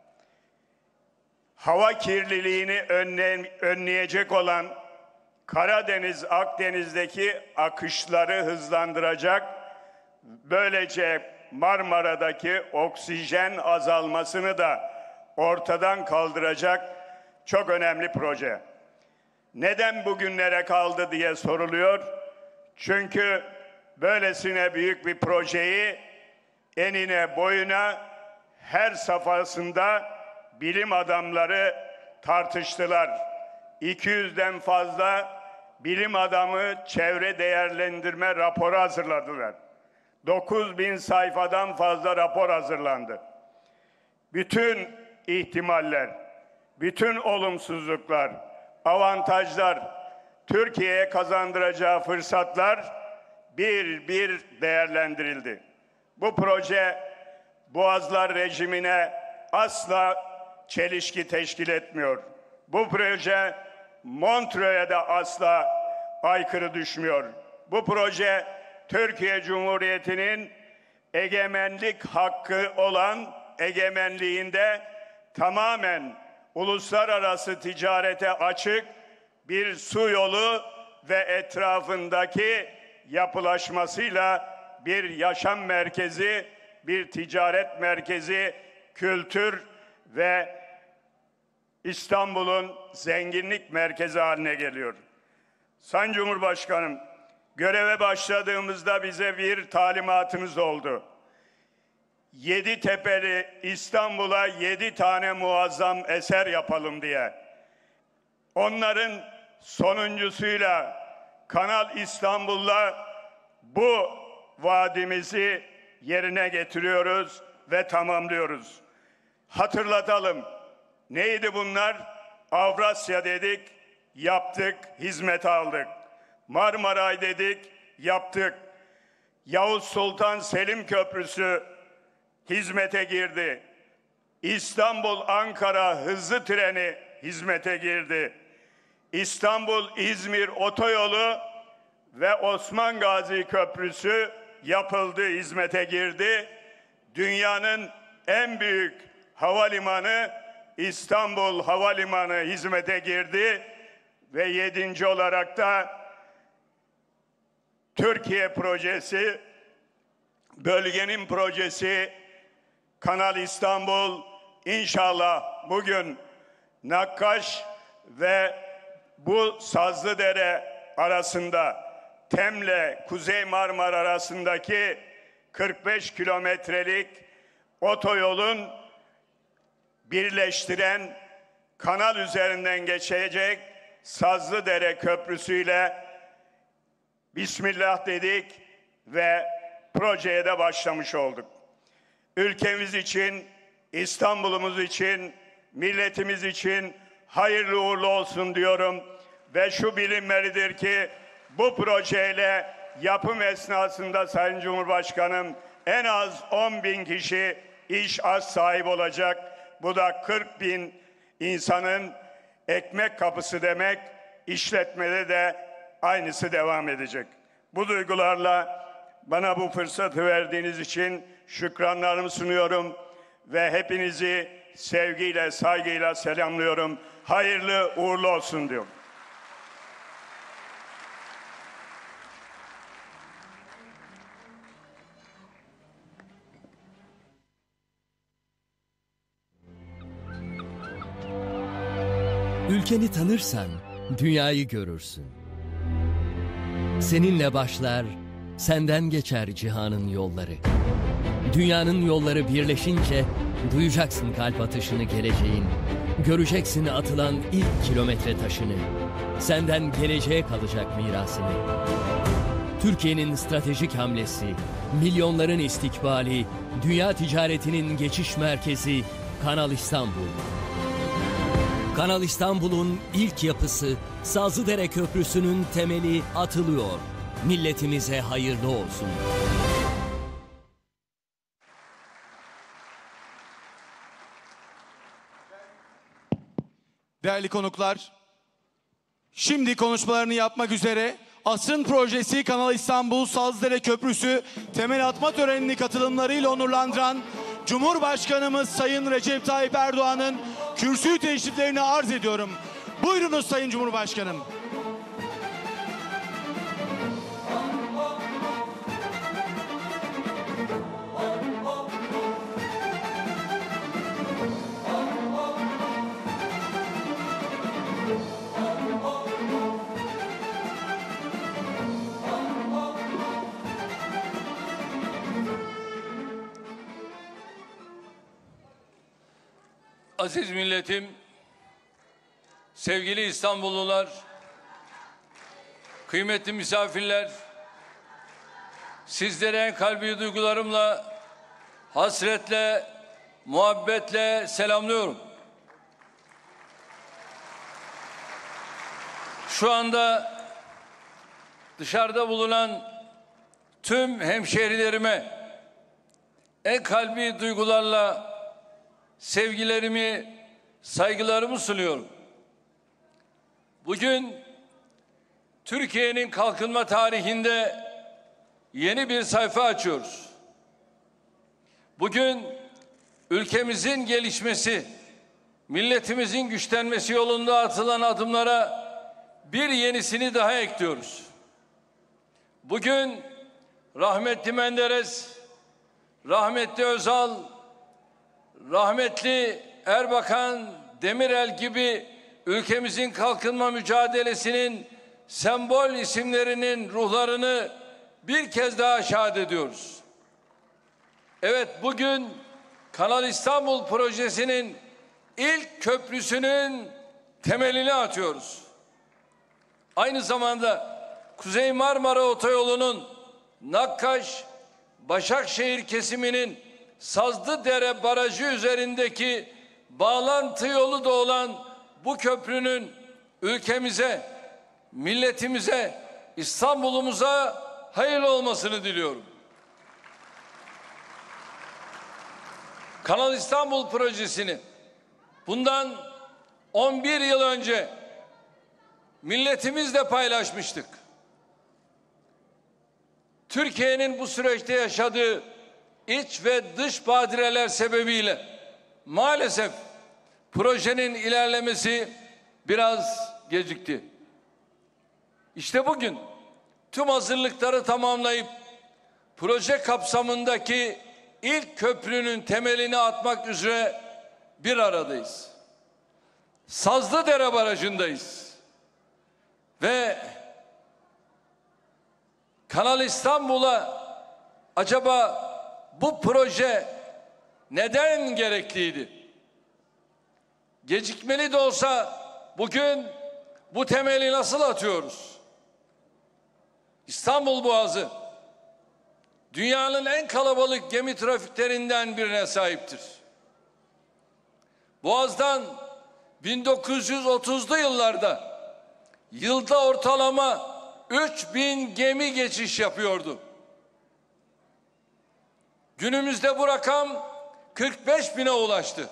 Speaker 15: hava kirliliğini önleyecek olan, Karadeniz, Akdeniz'deki akışları hızlandıracak, böylece Marmara'daki oksijen azalmasını da ortadan kaldıracak çok önemli proje. Neden bugünlere kaldı diye soruluyor. Çünkü böylesine büyük bir projeyi enine boyuna her safhasında bilim adamları tartıştılar. 200'den fazla bilim adamı çevre değerlendirme raporu hazırladılar. 9.000 sayfadan fazla rapor hazırlandı. Bütün ihtimaller, bütün olumsuzluklar, avantajlar, Türkiye'ye kazandıracağı fırsatlar bir bir değerlendirildi. Bu proje Boğazlar rejimine asla çelişki teşkil etmiyor. Bu proje Montreux'e de asla aykırı düşmüyor. Bu proje Türkiye Cumhuriyeti'nin egemenlik hakkı olan egemenliğinde tamamen uluslararası ticarete açık bir su yolu ve etrafındaki yapılaşmasıyla bir yaşam merkezi, bir ticaret merkezi, kültür ve İstanbul'un zenginlik merkezi haline geliyor. Sayın Cumhurbaşkanım, göreve başladığımızda bize bir talimatınız oldu. Yeditepe'li İstanbul'a 7 tane muazzam eser yapalım diye. Onların sonuncusuyla Kanal İstanbul'la bu vaadimizi yerine getiriyoruz ve tamamlıyoruz. Hatırlatalım. Neydi bunlar? Avrasya dedik, yaptık, hizmet aldık. Marmaray dedik, yaptık. Yavuz Sultan Selim Köprüsü hizmete girdi. İstanbul-Ankara hızlı treni hizmete girdi. İstanbul-İzmir otoyolu ve Osman Gazi Köprüsü yapıldı, hizmete girdi. Dünyanın en büyük havalimanı İstanbul Havalimanı hizmete girdi ve 7. olarak da Türkiye projesi, bölgenin projesi Kanal İstanbul inşallah bugün Nakkaş ve bu Sazlıdere arasında Tem'le Kuzey Marmara arasındaki 45 kilometrelik otoyolun birleştiren kanal üzerinden geçecek Sazlıdere Köprüsü'yle Bismillah dedik ve projeye de başlamış olduk. Ülkemiz için, İstanbul'umuz için, milletimiz için hayırlı uğurlu olsun diyorum ve şu bilinmelidir ki bu projeyle yapım esnasında Sayın Cumhurbaşkanım en az 10.000 kişi iş sahibi olacak. Bu da 40.000 insanın ekmek kapısı demek, işletmede de aynısı devam edecek. Bu duygularla bana bu fırsatı verdiğiniz için şükranlarımı sunuyorum ve hepinizi sevgiyle, saygıyla selamlıyorum. Hayırlı uğurlu olsun diyorum.
Speaker 16: Ülkeni tanırsan dünyayı görürsün. Seninle başlar, senden geçer cihanın yolları. Dünyanın yolları birleşince duyacaksın kalp atışını geleceğin. Göreceksin atılan ilk kilometre taşını. Senden geleceğe kalacak mirasını. Türkiye'nin stratejik hamlesi, milyonların istikbali, dünya ticaretinin geçiş merkezi Kanal İstanbul. Kanal İstanbul'un ilk yapısı Sazlıdere Köprüsü'nün temeli atılıyor. Milletimize hayırlı olsun.
Speaker 13: Değerli konuklar, şimdi konuşmalarını yapmak üzere Asrın Projesi Kanal İstanbul Sazlıdere Köprüsü temel atma törenini katılımlarıyla onurlandıran Cumhurbaşkanımız Sayın Recep Tayyip Erdoğan'ın kürsü teşriflerini arz ediyorum. Buyurunuz Sayın Cumhurbaşkanım.
Speaker 6: Aziz milletim, sevgili İstanbullular, kıymetli misafirler, sizlere en kalbi duygularımla, hasretle, muhabbetle selamlıyorum. Şu anda dışarıda bulunan tüm hemşehrilerime en kalbi duygularla sevgilerimi, saygılarımı sunuyorum. Bugün Türkiye'nin kalkınma tarihinde yeni bir sayfa açıyoruz. Bugün ülkemizin gelişmesi, milletimizin güçlenmesi yolunda atılan adımlara
Speaker 8: bir yenisini daha ekliyoruz. Bugün rahmetli Menderes, rahmetli Özal, rahmetli Erbakan, Demirel gibi ülkemizin kalkınma mücadelesinin sembol isimlerinin ruhlarını bir kez daha şahit ediyoruz. Evet, bugün Kanal İstanbul projesinin ilk köprüsünün temelini atıyoruz. Aynı zamanda Kuzey Marmara Otoyolu'nun Nakkaş-Başakşehir kesiminin Sazlıdere Barajı üzerindeki bağlantı yolu da olan bu köprünün ülkemize, milletimize, İstanbul'umuza hayırlı olmasını diliyorum. Kanal İstanbul projesini bundan 11 yıl önce milletimizle paylaşmıştık. Türkiye'nin bu süreçte yaşadığı iç ve dış badireler sebebiyle maalesef projenin ilerlemesi biraz gecikti. İşte bugün tüm hazırlıkları tamamlayıp proje kapsamındaki ilk köprünün temelini atmak üzere bir aradayız. Sazlıdere Barajı'ndayız. Ve Kanal İstanbul'a acaba bu proje neden gerekliydi? Gecikmeli de olsa bugün bu temeli nasıl atıyoruz? İstanbul Boğazı dünyanın en kalabalık gemi trafiklerinden birine sahiptir. Boğaz'dan 1930'lu yıllarda yılda ortalama 3000 gemi geçiş yapıyordu. Günümüzde bu rakam 45.000'e ulaştı.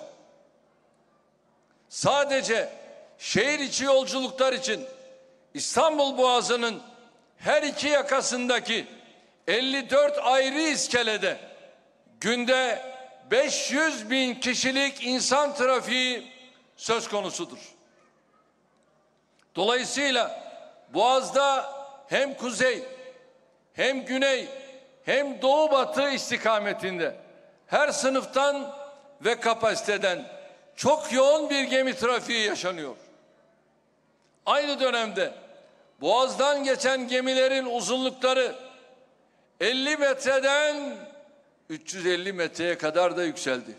Speaker 8: Sadece şehir içi yolculuklar için İstanbul Boğazı'nın her iki yakasındaki 54 ayrı iskelede günde 500.000 kişilik insan trafiği söz konusudur. Dolayısıyla Boğaz'da hem kuzey, hem güney, hem doğu batı istikametinde her sınıftan ve kapasiteden çok yoğun bir gemi trafiği yaşanıyor. Aynı dönemde Boğaz'dan geçen gemilerin uzunlukları 50 metreden 350 metreye kadar da yükseldi.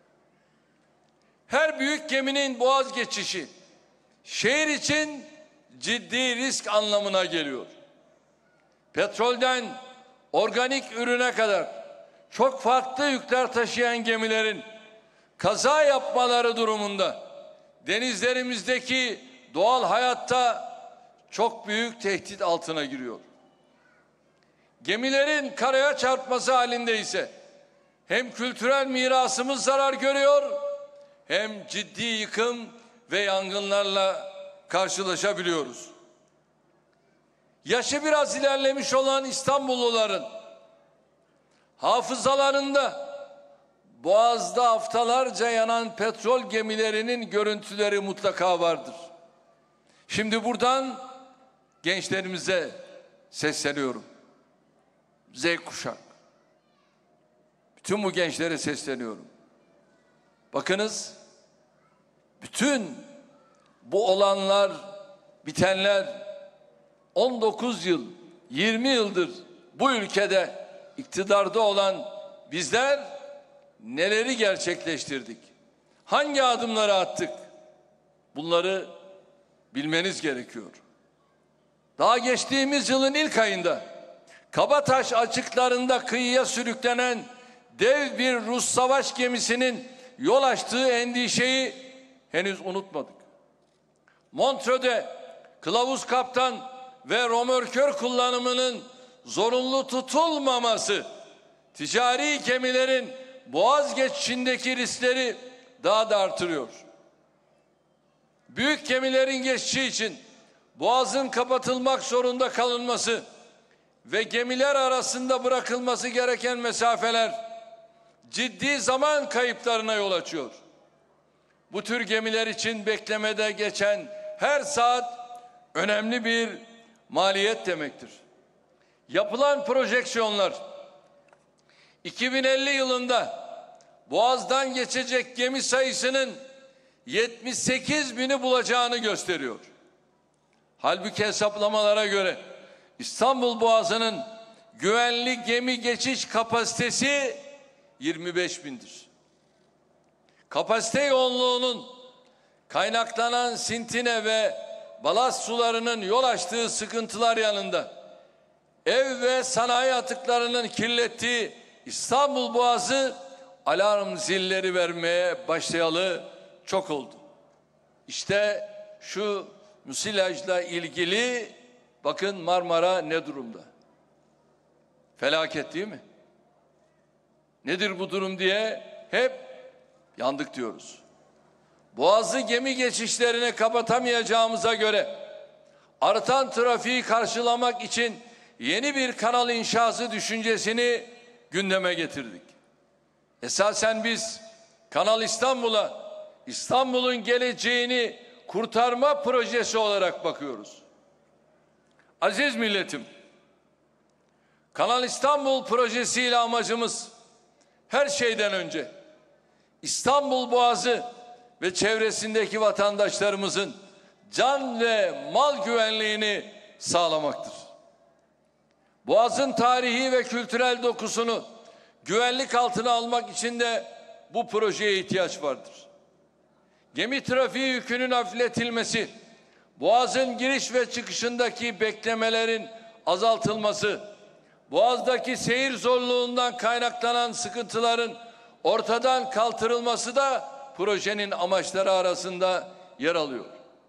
Speaker 8: Her büyük geminin Boğaz geçişi şehir için ciddi risk anlamına geliyor. Petrolden organik ürüne kadar çok farklı yükler taşıyan gemilerin kaza yapmaları durumunda denizlerimizdeki doğal hayatta çok büyük tehdit altına giriyor. Gemilerin karaya çarpması halinde ise hem kültürel mirasımız zarar görüyor, hem ciddi yıkım ve yangınlarla karşılaşabiliyoruz. Yaşı biraz ilerlemiş olan İstanbulluların hafızalarında Boğaz'da haftalarca yanan petrol gemilerinin görüntüleri mutlaka vardır. Şimdi buradan gençlerimize sesleniyorum. Z kuşak. Bütün bu gençlere sesleniyorum. Bakınız, bütün bu olanlar, bitenler 19 yıl, 20 yıldır bu ülkede iktidarda olan bizler neleri gerçekleştirdik? Hangi adımları attık? Bunları bilmeniz gerekiyor. Daha geçtiğimiz yılın ilk ayında Kabataş açıklarında kıyıya sürüklenen dev bir Rus savaş gemisinin yol açtığı endişeyi henüz unutmadık. Montreux'de kılavuz kaptan ve römorkör kullanımının zorunlu tutulmaması ticari gemilerin Boğaz geçişindeki riskleri daha da artırıyor. Büyük gemilerin geçişi için Boğaz'ın kapatılmak zorunda kalınması ve gemiler arasında bırakılması gereken mesafeler ciddi zaman kayıplarına yol açıyor. Bu tür gemiler için beklemede geçen her saat önemli bir maliyet demektir. Yapılan projeksiyonlar 2050 yılında Boğaz'dan geçecek gemi sayısının 78 bini bulacağını gösteriyor. Halbuki hesaplamalara göre İstanbul Boğazı'nın güvenli gemi geçiş kapasitesi 25 bindir. Kapasite yoğunluğunun kaynaklanan sintine ve balast sularının yol açtığı sıkıntılar yanında ev ve sanayi atıklarının kirlettiği İstanbul Boğazı alarm zilleri vermeye başlayalı çok oldu. İşte şu müsilajla ilgili bakın Marmara ne durumda? Felaket değil mi? Nedir bu durum diye hep yandık diyoruz. Boğazı gemi geçişlerini kapatamayacağımıza göre artan trafiği karşılamak için yeni bir kanal inşası düşüncesini gündeme getirdik. Esasen biz Kanal İstanbul'a İstanbul'un geleceğini kurtarma projesi olarak bakıyoruz. Aziz milletim, Kanal İstanbul projesiyle amacımız her şeyden önce İstanbul Boğazı ve çevresindeki vatandaşlarımızın can ve mal güvenliğini sağlamaktır. Boğaz'ın tarihi ve kültürel dokusunu güvenlik altına almak için de bu projeye ihtiyaç vardır. Gemi trafiği yükünün hafifletilmesi, Boğaz'ın giriş ve çıkışındaki beklemelerin azaltılması, Boğaz'daki seyir zorluğundan kaynaklanan sıkıntıların ortadan kaldırılması da projenin amaçları arasında yer alıyor.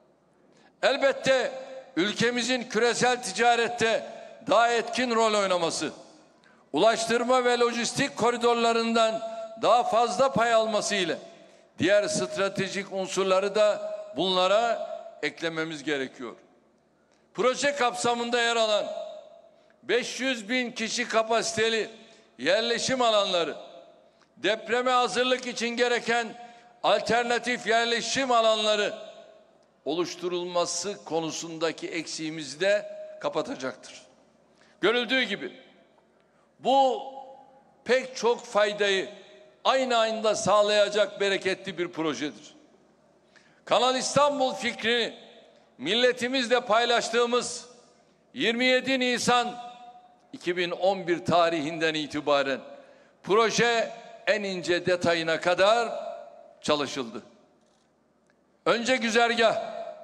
Speaker 8: Elbette ülkemizin küresel ticarette daha etkin rol oynaması, ulaştırma ve lojistik koridorlarından daha fazla pay alması ile diğer stratejik unsurları da bunlara eklememiz gerekiyor. Proje kapsamında yer alan 500 bin kişi kapasiteli yerleşim alanları, depreme hazırlık için gereken alternatif yerleşim alanları oluşturulması konusundaki eksiğimizi de kapatacaktır. Görüldüğü gibi bu pek çok faydayı aynı anda sağlayacak bereketli bir projedir. Kanal İstanbul fikrini milletimizle paylaştığımız 27 Nisan 2011 tarihinden itibaren proje en ince detayına kadar çalışıldı. Önce güzergah,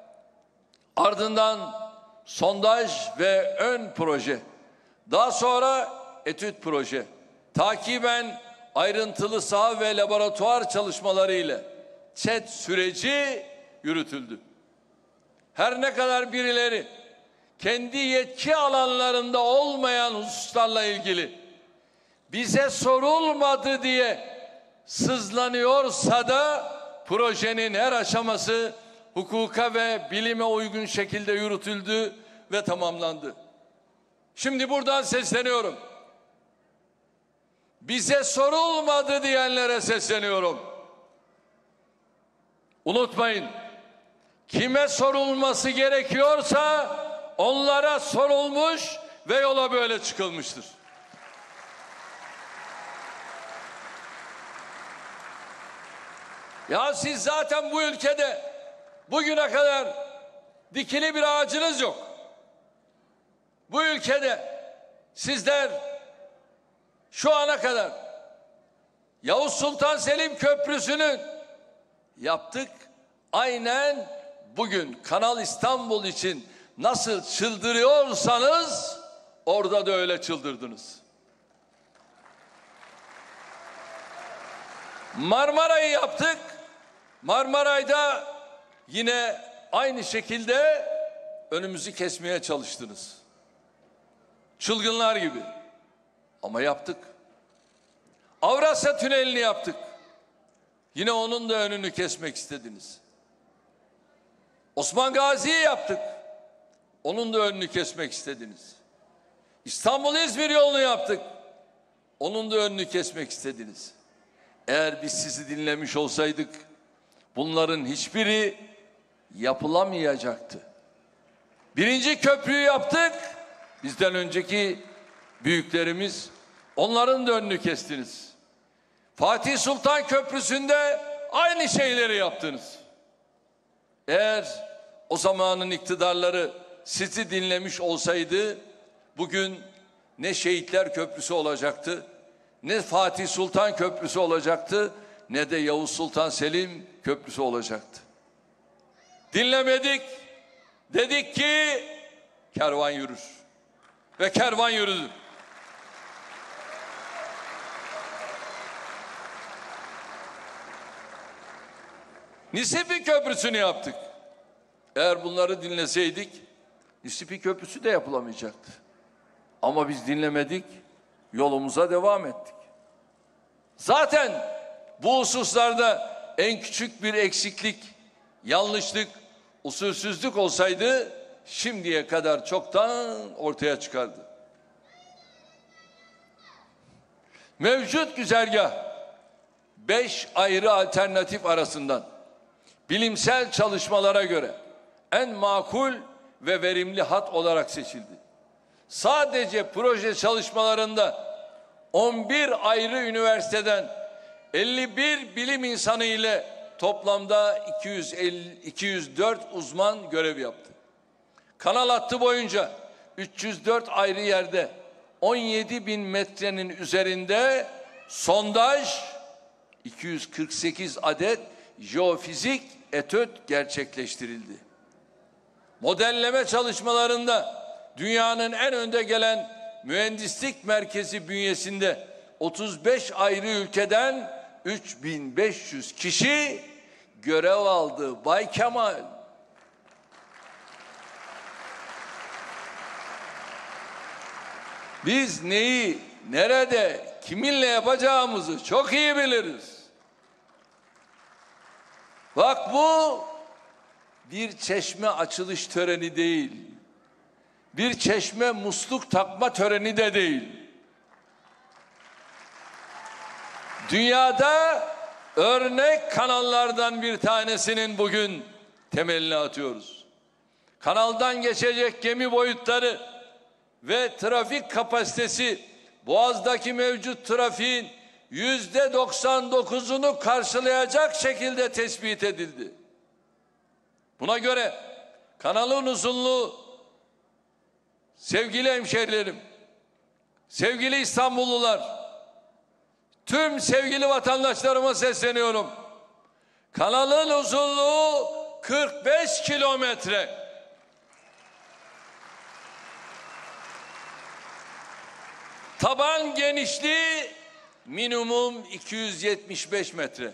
Speaker 8: ardından sondaj ve ön proje, daha sonra etüt proje, takiben ayrıntılı saha ve laboratuvar çalışmaları ile ÇED süreci yürütüldü. Her ne kadar birileri kendi yetki alanlarında olmayan hususlarla ilgili bize sorulmadı diye sızlanıyorsa da projenin her aşaması hukuka ve bilime uygun şekilde yürütüldü ve tamamlandı. Şimdi buradan sesleniyorum. Bize sorulmadı diyenlere sesleniyorum. Unutmayın, kime sorulması gerekiyorsa onlara sorulmuş ve yola böyle çıkılmıştır. Ya siz zaten bu ülkede bugüne kadar dikili bir ağacınız yok. Bu ülkede sizler şu ana kadar Yavuz Sultan Selim Köprüsü'nü yaptık. Aynen bugün Kanal İstanbul için nasıl çıldırıyorsanız orada da öyle çıldırdınız. Marmara'yı yaptık. Marmaray'da yine aynı şekilde önümüzü kesmeye çalıştınız. Çılgınlar gibi. Ama yaptık. Avrasya Tüneli'ni yaptık. Yine onun da önünü kesmek istediniz. Osman Gazi'yi yaptık. Onun da önünü kesmek istediniz. İstanbul-İzmir yolunu yaptık. Onun da önünü kesmek istediniz. Eğer biz sizi dinlemiş olsaydık bunların hiçbiri yapılamayacaktı. Birinci köprüyü yaptık. Bizden önceki büyüklerimiz, onların da önünü kestiniz. Fatih Sultan Köprüsü'nde aynı şeyleri yaptınız. Eğer o zamanın iktidarları sizi dinlemiş olsaydı bugün ne Şehitler Köprüsü olacaktı, ne Fatih Sultan Köprüsü olacaktı, ne de Yavuz Sultan Selim Köprüsü olacaktı. Dinlemedik. Dedik ki kervan yürür. Ve kervan yürüdü. Nisipi Köprüsü'nü yaptık. Eğer bunları dinleseydik Nisipi Köprüsü de yapılamayacaktı. Ama biz dinlemedik, yolumuza devam ettik. Zaten bu hususlarda en küçük bir eksiklik, yanlışlık, usulsüzlük olsaydı şimdiye kadar çoktan ortaya çıkardı. Mevcut güzergah 5 ayrı alternatif arasından bilimsel çalışmalara göre en makul ve verimli hat olarak seçildi. Sadece proje çalışmalarında 11 ayrı üniversiteden 51 bilim insanı ile toplamda 204 uzman görev yaptı. Kanal hattı boyunca 304 ayrı yerde 17.000 metrenin üzerinde sondaj, 248 adet jeofizik etüt gerçekleştirildi. Modelleme çalışmalarında dünyanın en önde gelen mühendislik merkezi bünyesinde 35 ayrı ülkeden 3500 kişi görev aldı. Bay Kemal. Biz neyi, nerede, kiminle yapacağımızı çok iyi biliriz. Bak bu bir çeşme açılış töreni değil. Bir çeşme musluk takma töreni de değil. Dünyada örnek kanallardan bir tanesinin bugün temelini atıyoruz. Kanaldan geçecek gemi boyutları ve trafik kapasitesi Boğaz'daki mevcut trafiğin %99'unu karşılayacak şekilde tespit edildi. Buna göre kanalın uzunluğu, sevgili hemşehrilerim, sevgili İstanbullular, tüm sevgili vatandaşlarıma sesleniyorum. Kanalın uzunluğu 45 kilometre. Taban genişliği minimum 275 metre.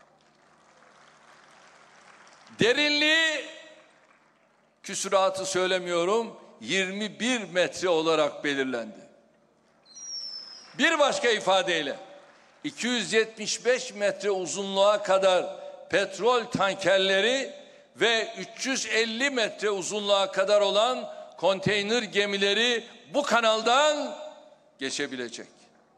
Speaker 8: Derinliği, küsuratı söylemiyorum, 21 metre olarak belirlendi. Bir başka ifadeyle 275 metre uzunluğa kadar petrol tankerleri ve 350 metre uzunluğa kadar olan konteyner gemileri bu kanaldan geçebilecek.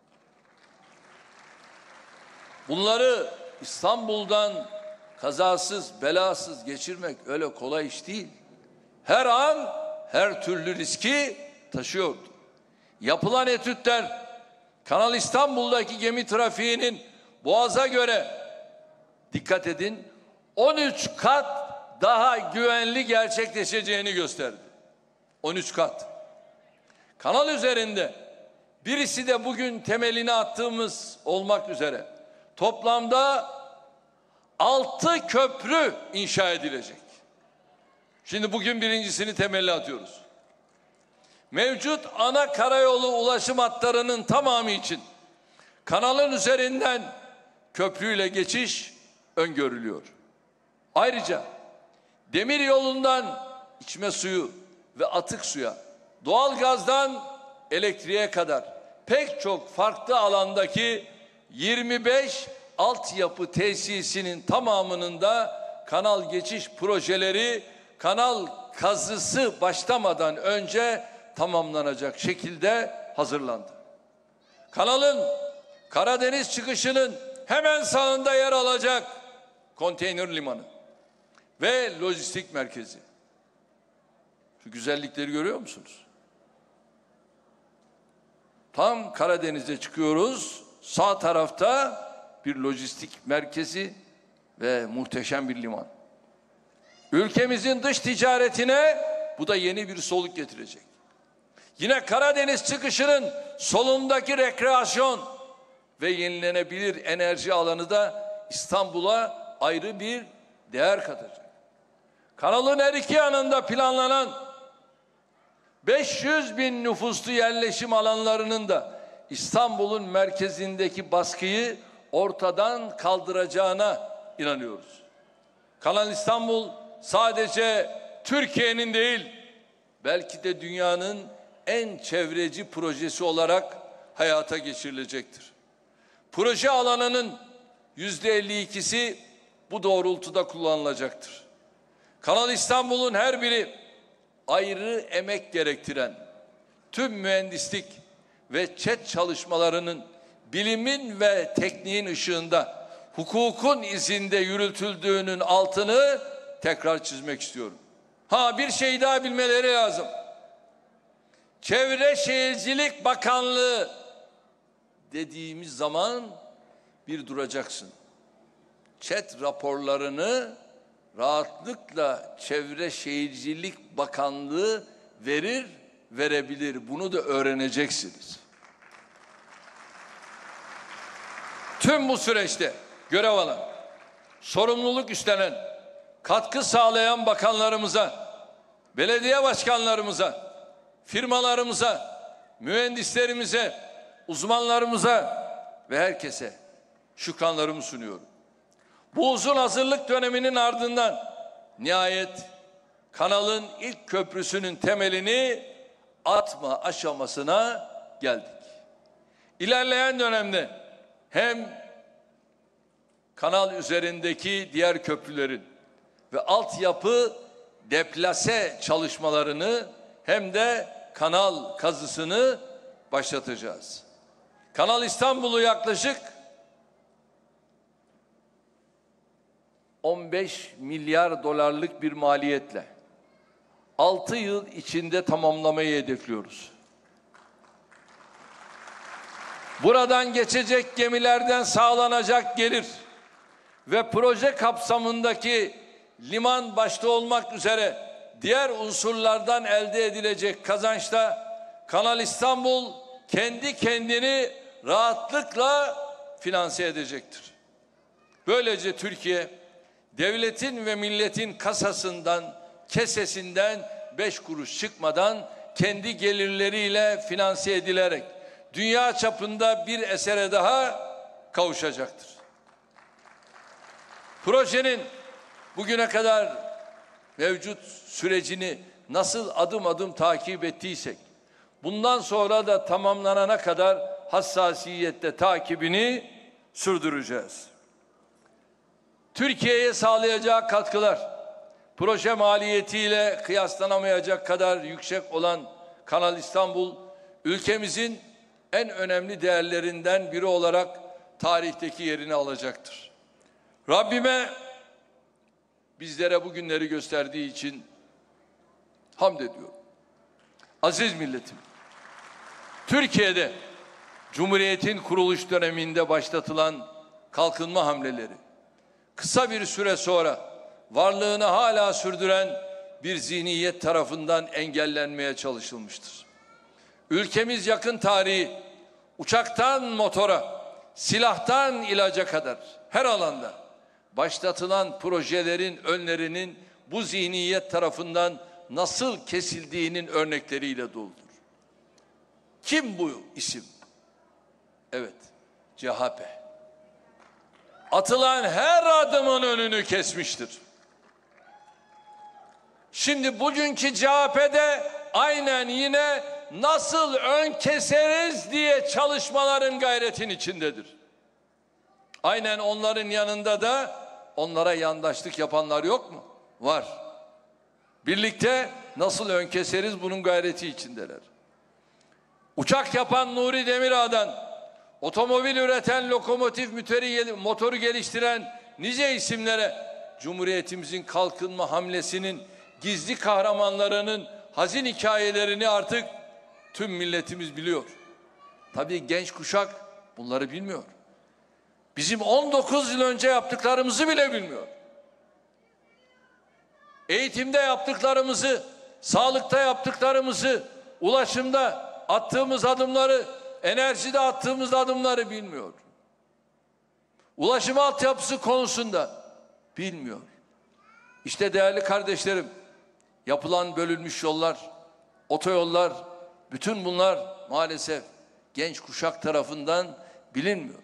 Speaker 8: Bunları İstanbul'dan kazasız, belasız geçirmek öyle kolay iş değil. Her an her türlü riski taşıyordu. Yapılan etütler Kanal İstanbul'daki gemi trafiğinin Boğaz'a göre, dikkat edin, 13 kat daha güvenli gerçekleşeceğini gösterdi. 13 kat. Kanal üzerinde, birisi de bugün temelini attığımız olmak üzere toplamda 6 köprü inşa edilecek. Şimdi bugün birincisini temelli atıyoruz. Mevcut ana karayolu ulaşım hatlarının tamamı için kanalın üzerinden köprüyle geçiş öngörülüyor. Ayrıca demir yolundan içme suyu ve atık suya, doğalgazdan elektriğe kadar pek çok farklı alandaki 25 altyapı tesisinin tamamının da kanal geçiş projeleri kanal kazısı başlamadan önce tamamlanacak şekilde hazırlandı. Kanalın Karadeniz çıkışının hemen sağında yer alacak konteyner limanı ve lojistik merkezi. Şu güzellikleri görüyor musunuz? Tam Karadeniz'e çıkıyoruz. Sağ tarafta bir lojistik merkezi ve muhteşem bir liman. Ülkemizin dış ticaretine bu da yeni bir soluk getirecek. Yine Karadeniz çıkışının solundaki rekreasyon ve yenilenebilir enerji alanı da İstanbul'a ayrı bir değer katacak. Kanalın her iki yanında planlanan 500 bin nüfuslu yerleşim alanlarının da İstanbul'un merkezindeki baskıyı ortadan kaldıracağına inanıyoruz. Kanal İstanbul sadece Türkiye'nin değil, belki de dünyanın en çevreci projesi olarak hayata geçirilecektir. Proje alanının %52'si bu doğrultuda kullanılacaktır. Kanal İstanbul'un her biri ayrı emek gerektiren tüm mühendislik ve ÇED çalışmalarının bilimin ve tekniğin ışığında hukukun izinde yürütüldüğünün altını tekrar çizmek istiyorum. Bir şey daha bilmeleri lazım. Çevre Şehircilik Bakanlığı dediğimiz zaman bir duracaksın. ÇED raporlarını rahatlıkla Çevre Şehircilik Bakanlığı verebilir. Bunu da öğreneceksiniz. Tüm bu süreçte görev alan, sorumluluk üstlenen, katkı sağlayan bakanlarımıza, belediye başkanlarımıza, firmalarımıza, mühendislerimize, uzmanlarımıza ve herkese şükranlarımı sunuyorum. Bu uzun hazırlık döneminin ardından nihayet kanalın ilk köprüsünün temelini atma aşamasına geldik. İlerleyen dönemde hem kanal üzerindeki diğer köprülerin ve altyapı deplase çalışmalarını hem de kanal kazısını başlatacağız. Kanal İstanbul'u yaklaşık 15 milyar dolarlık bir maliyetle 6 yıl içinde tamamlamayı hedefliyoruz. Buradan geçecek gemilerden sağlanacak gelir ve proje kapsamındaki liman başta olmak üzere diğer unsurlardan elde edilecek kazançta Kanal İstanbul kendi kendini rahatlıkla finanse edecektir. Böylece Türkiye devletin ve milletin kasasından, kesesinden 5 kuruş çıkmadan kendi gelirleriyle finanse edilerek dünya çapında bir esere daha kavuşacaktır. Projenin bugüne kadar mevcut sürecini nasıl adım adım takip ettiysek, bundan sonra da tamamlanana kadar hassasiyetle takibini sürdüreceğiz. Türkiye'ye sağlayacağı katkılar, proje maliyetiyle kıyaslanamayacak kadar yüksek olan Kanal İstanbul, ülkemizin en önemli değerlerinden biri olarak tarihteki yerini alacaktır. Rabbime bizlere bu günleri gösterdiği için hamd ediyorum. Aziz milletim, Türkiye'de Cumhuriyet'in kuruluş döneminde başlatılan kalkınma hamleleri, kısa bir süre sonra varlığını hala sürdüren bir zihniyet tarafından engellenmeye çalışılmıştır. Ülkemiz yakın tarihi uçaktan motora, silahtan ilaca kadar her alanda başlatılan projelerin önlerinin bu zihniyet tarafından nasıl kesildiğinin örnekleriyle doludur. Kim bu isim? Evet, CHP. Atılan her adımın önünü kesmiştir. Şimdi bugünkü CHP'de aynen yine nasıl ön keseriz diye çalışmaların gayretin içindedir. Aynen onların yanında da onlara yandaşlık yapanlar yok mu? Var. Birlikte nasıl ön keseriz bunun gayreti içindeler. Uçak yapan Nuri Demirağ'dan, otomobil üreten lokomotif motoru geliştiren nice isimlere Cumhuriyetimizin kalkınma hamlesinin gizli kahramanlarının hazin hikayelerini artık tüm milletimiz biliyor. Tabii genç kuşak bunları bilmiyor. Bizim 19 yıl önce yaptıklarımızı bile bilmiyor. Eğitimde yaptıklarımızı, sağlıkta yaptıklarımızı, ulaşımda attığımız adımları, enerjide attığımız adımları bilmiyor. Ulaşım altyapısı konusunda bilmiyor. İşte değerli kardeşlerim, yapılan bölünmüş yollar, otoyollar, bütün bunlar maalesef genç kuşak tarafından bilinmiyor.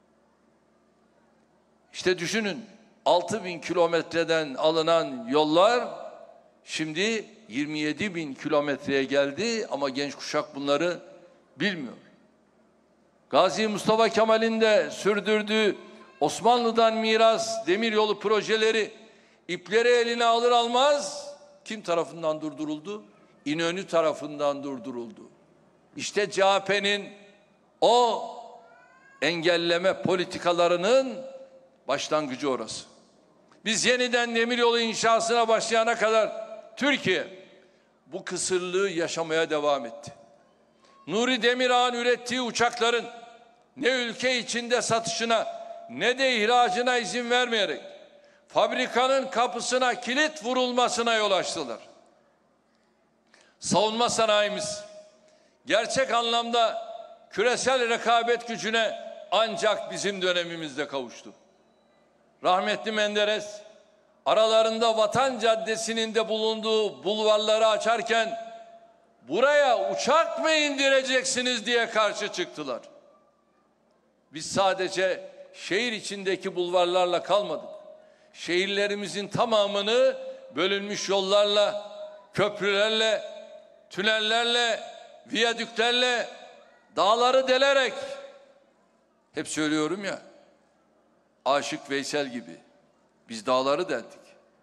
Speaker 8: İşte düşünün, 6.000 kilometreden alınan yollar şimdi 27.000 kilometreye geldi ama genç kuşak bunları bilmiyor. Gazi Mustafa Kemal'in de sürdürdüğü Osmanlı'dan miras demiryolu projeleri ipleri eline alır almaz kim tarafından durduruldu? İnönü tarafından durduruldu. İşte CHP'nin o engelleme politikalarının başlangıcı orası. Biz yeniden demiryolu inşasına başlayana kadar Türkiye bu kısırlığı yaşamaya devam etti. Nuri Demirağ'ın ürettiği uçakların ne ülke içinde satışına ne de ihracına izin vermeyerek fabrikanın kapısına kilit vurulmasına yol açtılar. Savunma sanayimiz gerçek anlamda küresel rekabet gücüne ancak bizim dönemimizde kavuştu. Rahmetli Menderes aralarında Vatan Caddesi'nin de bulunduğu bulvarları açarken buraya uçak mı indireceksiniz diye karşı çıktılar. Biz sadece şehir içindeki bulvarlarla kalmadık. Şehirlerimizin tamamını bölünmüş yollarla, köprülerle, tünellerle, viyadüklerle, dağları delerek, hep söylüyorum ya, Aşık Veysel gibi biz dağları deldik.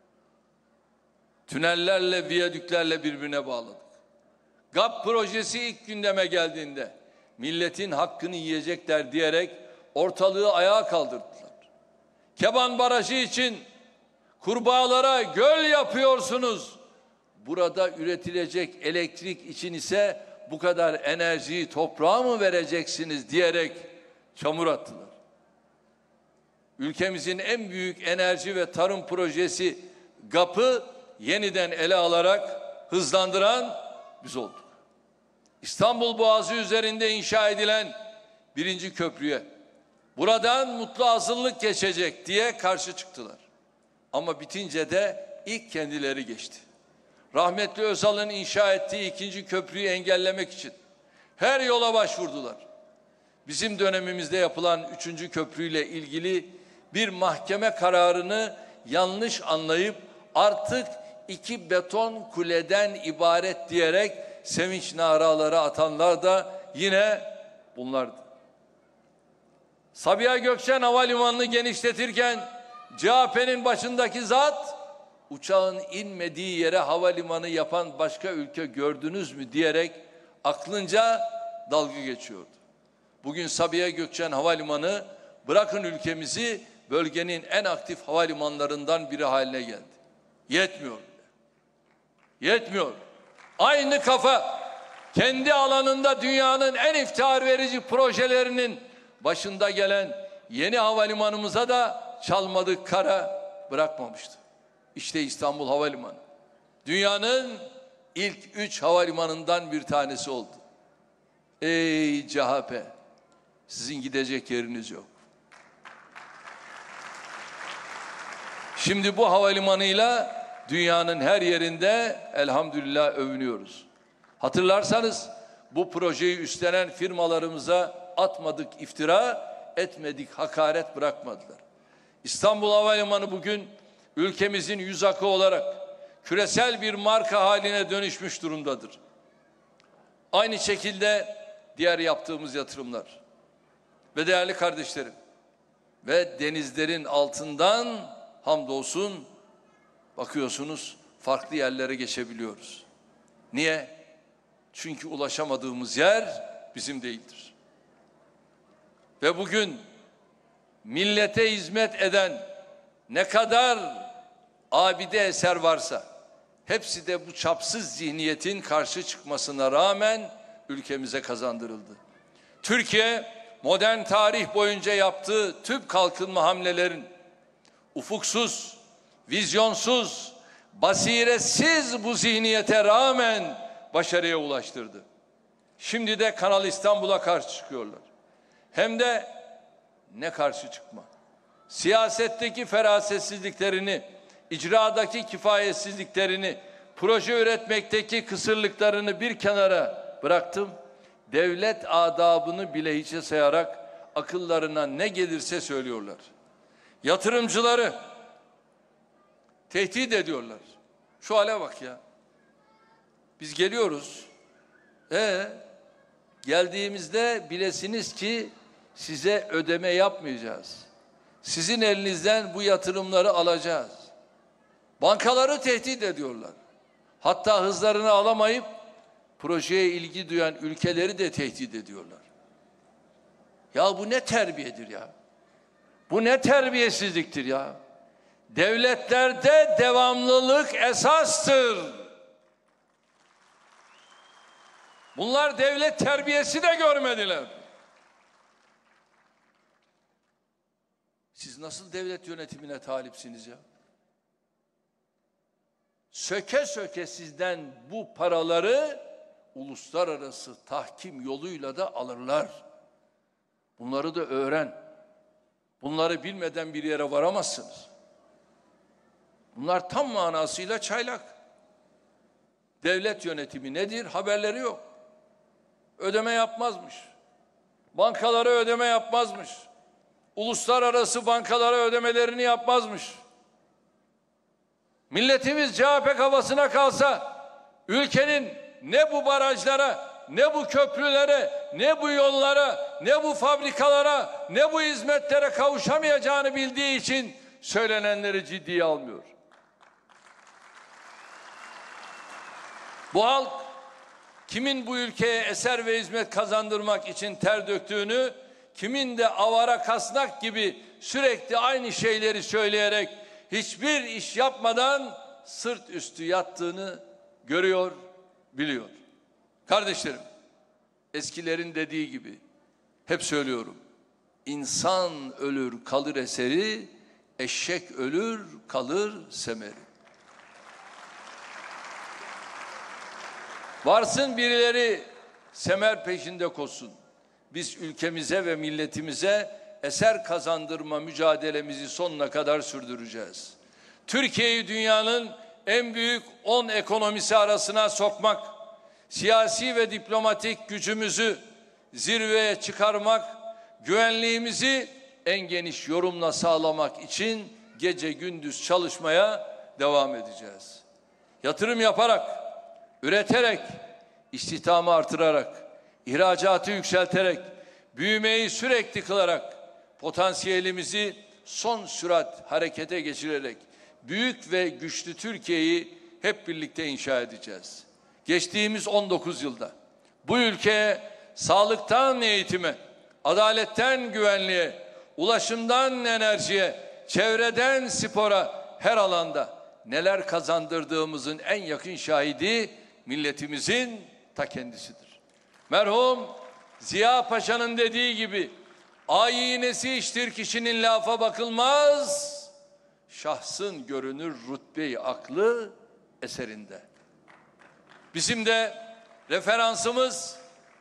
Speaker 8: Tünellerle, viyadüklerle birbirine bağladık. GAP projesi ilk gündeme geldiğinde milletin hakkını yiyecekler diyerek ortalığı ayağa kaldırdılar. Keban Barajı için kurbağalara göl yapıyorsunuz. Burada üretilecek elektrik için ise bu kadar enerjiyi toprağa mı vereceksiniz diyerek çamur attılar. Ülkemizin en büyük enerji ve tarım projesi GAP'ı yeniden ele alarak hızlandıran biz olduk. İstanbul Boğazı üzerinde inşa edilen 1. köprüye buradan mutlu azınlık geçecek diye karşı çıktılar. Ama bitince de ilk kendileri geçti. Rahmetli Özal'ın inşa ettiği 2. köprüyü engellemek için her yola başvurdular. Bizim dönemimizde yapılan 3. köprüyle ilgili bir mahkeme kararını yanlış anlayıp artık 2 beton kuleden ibaret diyerek sevinç naraları atanlar da yine bunlardı. Sabiha Gökçen Havalimanı'nı genişletirken CHP'nin başındaki zat uçağın inmediği yere havalimanı yapan başka ülke gördünüz mü diyerek aklınca dalga geçiyordu. Bugün Sabiha Gökçen Havalimanı bırakın ülkemizi bölgenin en aktif havalimanlarından biri haline geldi. Yetmiyor bile. Yetmiyor. Aynı kafa kendi alanında dünyanın en iftihar verici projelerinin başında gelen yeni havalimanımıza da çalmadık kara bırakmamıştı. İşte İstanbul Havalimanı. Dünyanın ilk 3 havalimanından bir tanesi oldu. Ey CHP, sizin gidecek yeriniz yok. Şimdi bu havalimanıyla dünyanın her yerinde elhamdülillah övünüyoruz. Hatırlarsanız bu projeyi üstlenen firmalarımıza atmadık iftira, etmedik hakaret bırakmadılar. İstanbul Havalimanı bugün ülkemizin yüz akı olarak küresel bir marka haline dönüşmüş durumdadır. Aynı şekilde diğer yaptığımız yatırımlar ve değerli kardeşlerim ve denizlerin altından hamdolsun bakıyorsunuz farklı yerlere geçebiliyoruz. Niye? Çünkü ulaşamadığımız yer bizim değildir. Ve bugün millete hizmet eden ne kadar abide eser varsa hepsi de bu çapsız zihniyetin karşı çıkmasına rağmen ülkemize kazandırıldı. Türkiye modern tarih boyunca yaptığı tüm kalkınma hamlelerin ufuksuz, vizyonsuz, basiretsiz bu zihniyete rağmen başarıya ulaştırdı. Şimdi de Kanal İstanbul'a karşı çıkıyorlar. Hem de ne karşı çıkma. Siyasetteki ferasetsizliklerini, icradaki kifayetsizliklerini, proje üretmekteki kısırlıklarını bir kenara bıraktım. Devlet adabını bile hiçe sayarak akıllarına ne gelirse söylüyorlar. Yatırımcıları tehdit ediyorlar. Şu hale bak ya. Biz geliyoruz. Geldiğimizde bilesiniz ki size ödeme yapmayacağız. Sizin elinizden bu yatırımları alacağız. Bankaları tehdit ediyorlar. Hatta hızlarını alamayıp projeye ilgi duyan ülkeleri de tehdit ediyorlar. Ya bu ne terbiyedir ya? Bu ne terbiyesizliktir ya? Devletlerde devamlılık esastır. Bunlar devlet terbiyesi de görmediler. Siz nasıl devlet yönetimine talipsiniz ya? Söke söke sizden bu paraları uluslararası tahkim yoluyla da alırlar. Bunları da öğren. Bunları bilmeden bir yere varamazsınız. Bunlar tam manasıyla çaylak. Devlet yönetimi nedir? Haberleri yok. Ödeme yapmazmış. Bankalara ödeme yapmazmış. Uluslararası bankalara ödemelerini yapmazmış. Milletimiz CHP kafasına kalsa ülkenin ne bu barajlara, ne bu köprülere, ne bu yollara, ne bu fabrikalara, ne bu hizmetlere kavuşamayacağını bildiği için söylenenleri ciddiye almıyor. Bu halk kimin bu ülkeye eser ve hizmet kazandırmak için ter döktüğünü, kimin de avara kasnak gibi sürekli aynı şeyleri söyleyerek hiçbir iş yapmadan sırt üstü yattığını görüyor, biliyor. Kardeşlerim, eskilerin dediği gibi hep söylüyorum. İnsan ölür kalır eseri, eşek ölür kalır semeri. Varsın birileri semer peşinde koşsun. Biz ülkemize ve milletimize eser kazandırma mücadelemizi sonuna kadar sürdüreceğiz. Türkiye'yi dünyanın en büyük 10 ekonomisi arasına sokmak, siyasi ve diplomatik gücümüzü zirveye çıkarmak, güvenliğimizi en geniş yorumla sağlamak için gece gündüz çalışmaya devam edeceğiz. Yatırım yaparak, üreterek, istihdamı artırarak, ihracatı yükselterek, büyümeyi sürekli kılarak, potansiyelimizi son sürat harekete geçirerek büyük ve güçlü Türkiye'yi hep birlikte inşa edeceğiz. Geçtiğimiz 19 yılda bu ülkeye sağlıktan eğitime, adaletten güvenliğe, ulaşımdan enerjiye, çevreden spora her alanda neler kazandırdığımızın en yakın şahidi milletimizin ta kendisidir. Merhum Ziya Paşa'nın dediği gibi ayinesi iştir kişinin lafa bakılmaz, şahsın görünür rütbe-i aklı eserinde. Bizim de referansımız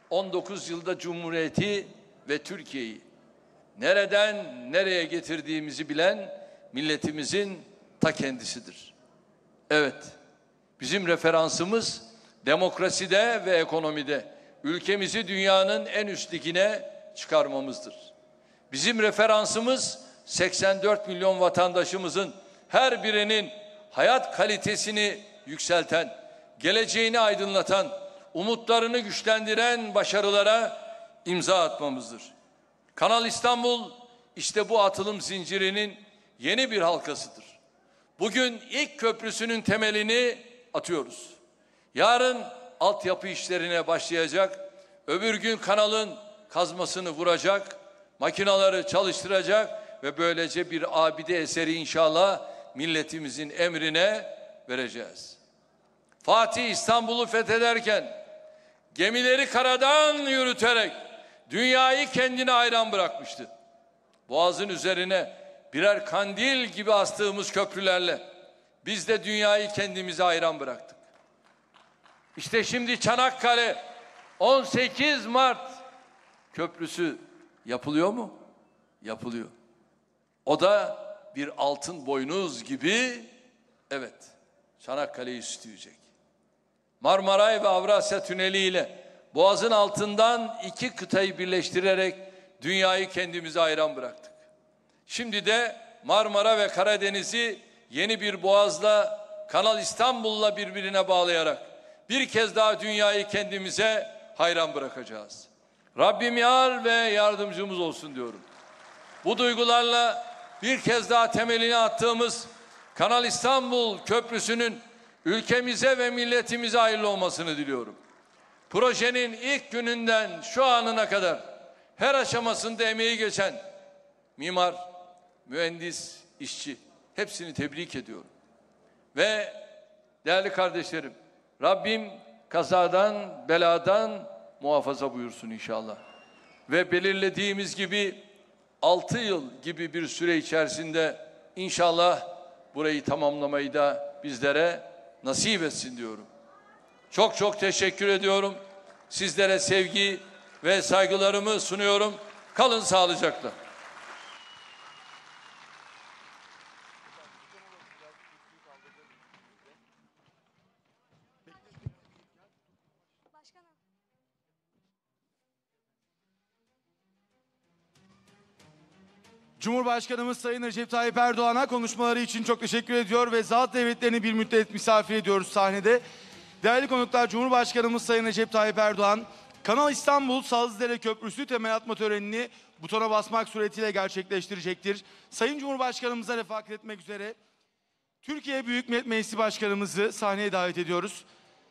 Speaker 8: 19 yılda Cumhuriyeti ve Türkiye'yi nereden nereye getirdiğimizi bilen milletimizin ta kendisidir. Evet, bizim referansımız demokraside ve ekonomide ülkemizi dünyanın en üst ligine çıkarmamızdır. Bizim referansımız 84 milyon vatandaşımızın her birinin hayat kalitesini yükselten, geleceğini aydınlatan, umutlarını güçlendiren başarılara imza atmamızdır. Kanal İstanbul işte bu atılım zincirinin yeni bir halkasıdır. Bugün ilk köprüsünün temelini atıyoruz. Yarın altyapı işlerine başlayacak, öbür gün kanalın kazmasını vuracak, makinaları çalıştıracak ve böylece bir abide eseri inşallah milletimizin emrine vereceğiz. Fatih İstanbul'u fethederken gemileri karadan yürüterek dünyayı kendine hayran bırakmıştı. Boğazın üzerine birer kandil gibi astığımız köprülerle biz de dünyayı kendimize hayran bıraktık. İşte şimdi Çanakkale 18 Mart Köprüsü yapılıyor mu? Yapılıyor. O da bir altın boynuz gibi, evet, Çanakkale'yi süsleyecek. Marmaray ve Avrasya Tüneli ile Boğaz'ın altından iki kıtayı birleştirerek dünyayı kendimize hayran bıraktık. Şimdi de Marmara ve Karadeniz'i yeni bir boğazla, Kanal İstanbul'la birbirine bağlayarak bir kez daha dünyayı kendimize hayran bırakacağız. Rabbim yar ve yardımcımız olsun diyorum. Bu duygularla bir kez daha temelini attığımız Kanal İstanbul Köprüsü'nün ülkemize ve milletimize hayırlı olmasını diliyorum. Projenin ilk gününden şu anına kadar her aşamasında emeği geçen mimar, mühendis, işçi hepsini tebrik ediyorum. Ve değerli kardeşlerim, Rabbim kazadan, beladan muhafaza buyursun inşallah. Ve belirlediğimiz gibi 6 yıl gibi bir süre içerisinde inşallah burayı tamamlamayı da bizlere nasip etsin diyorum. Çok çok teşekkür ediyorum. Sizlere sevgi ve saygılarımı sunuyorum. Kalın sağlıcakla.
Speaker 13: Cumhurbaşkanımız Sayın Recep Tayyip Erdoğan'a konuşmaları için çok teşekkür ediyor ve zat devletlerini bir müddet misafir ediyoruz sahnede. Değerli konuklar, Cumhurbaşkanımız Sayın Recep Tayyip Erdoğan, Kanal İstanbul Sazlıdere Köprüsü temel atma törenini butona basmak suretiyle gerçekleştirecektir. Sayın Cumhurbaşkanımıza refakat etmek üzere Türkiye Büyük Millet Meclisi Başkanımızı sahneye davet ediyoruz.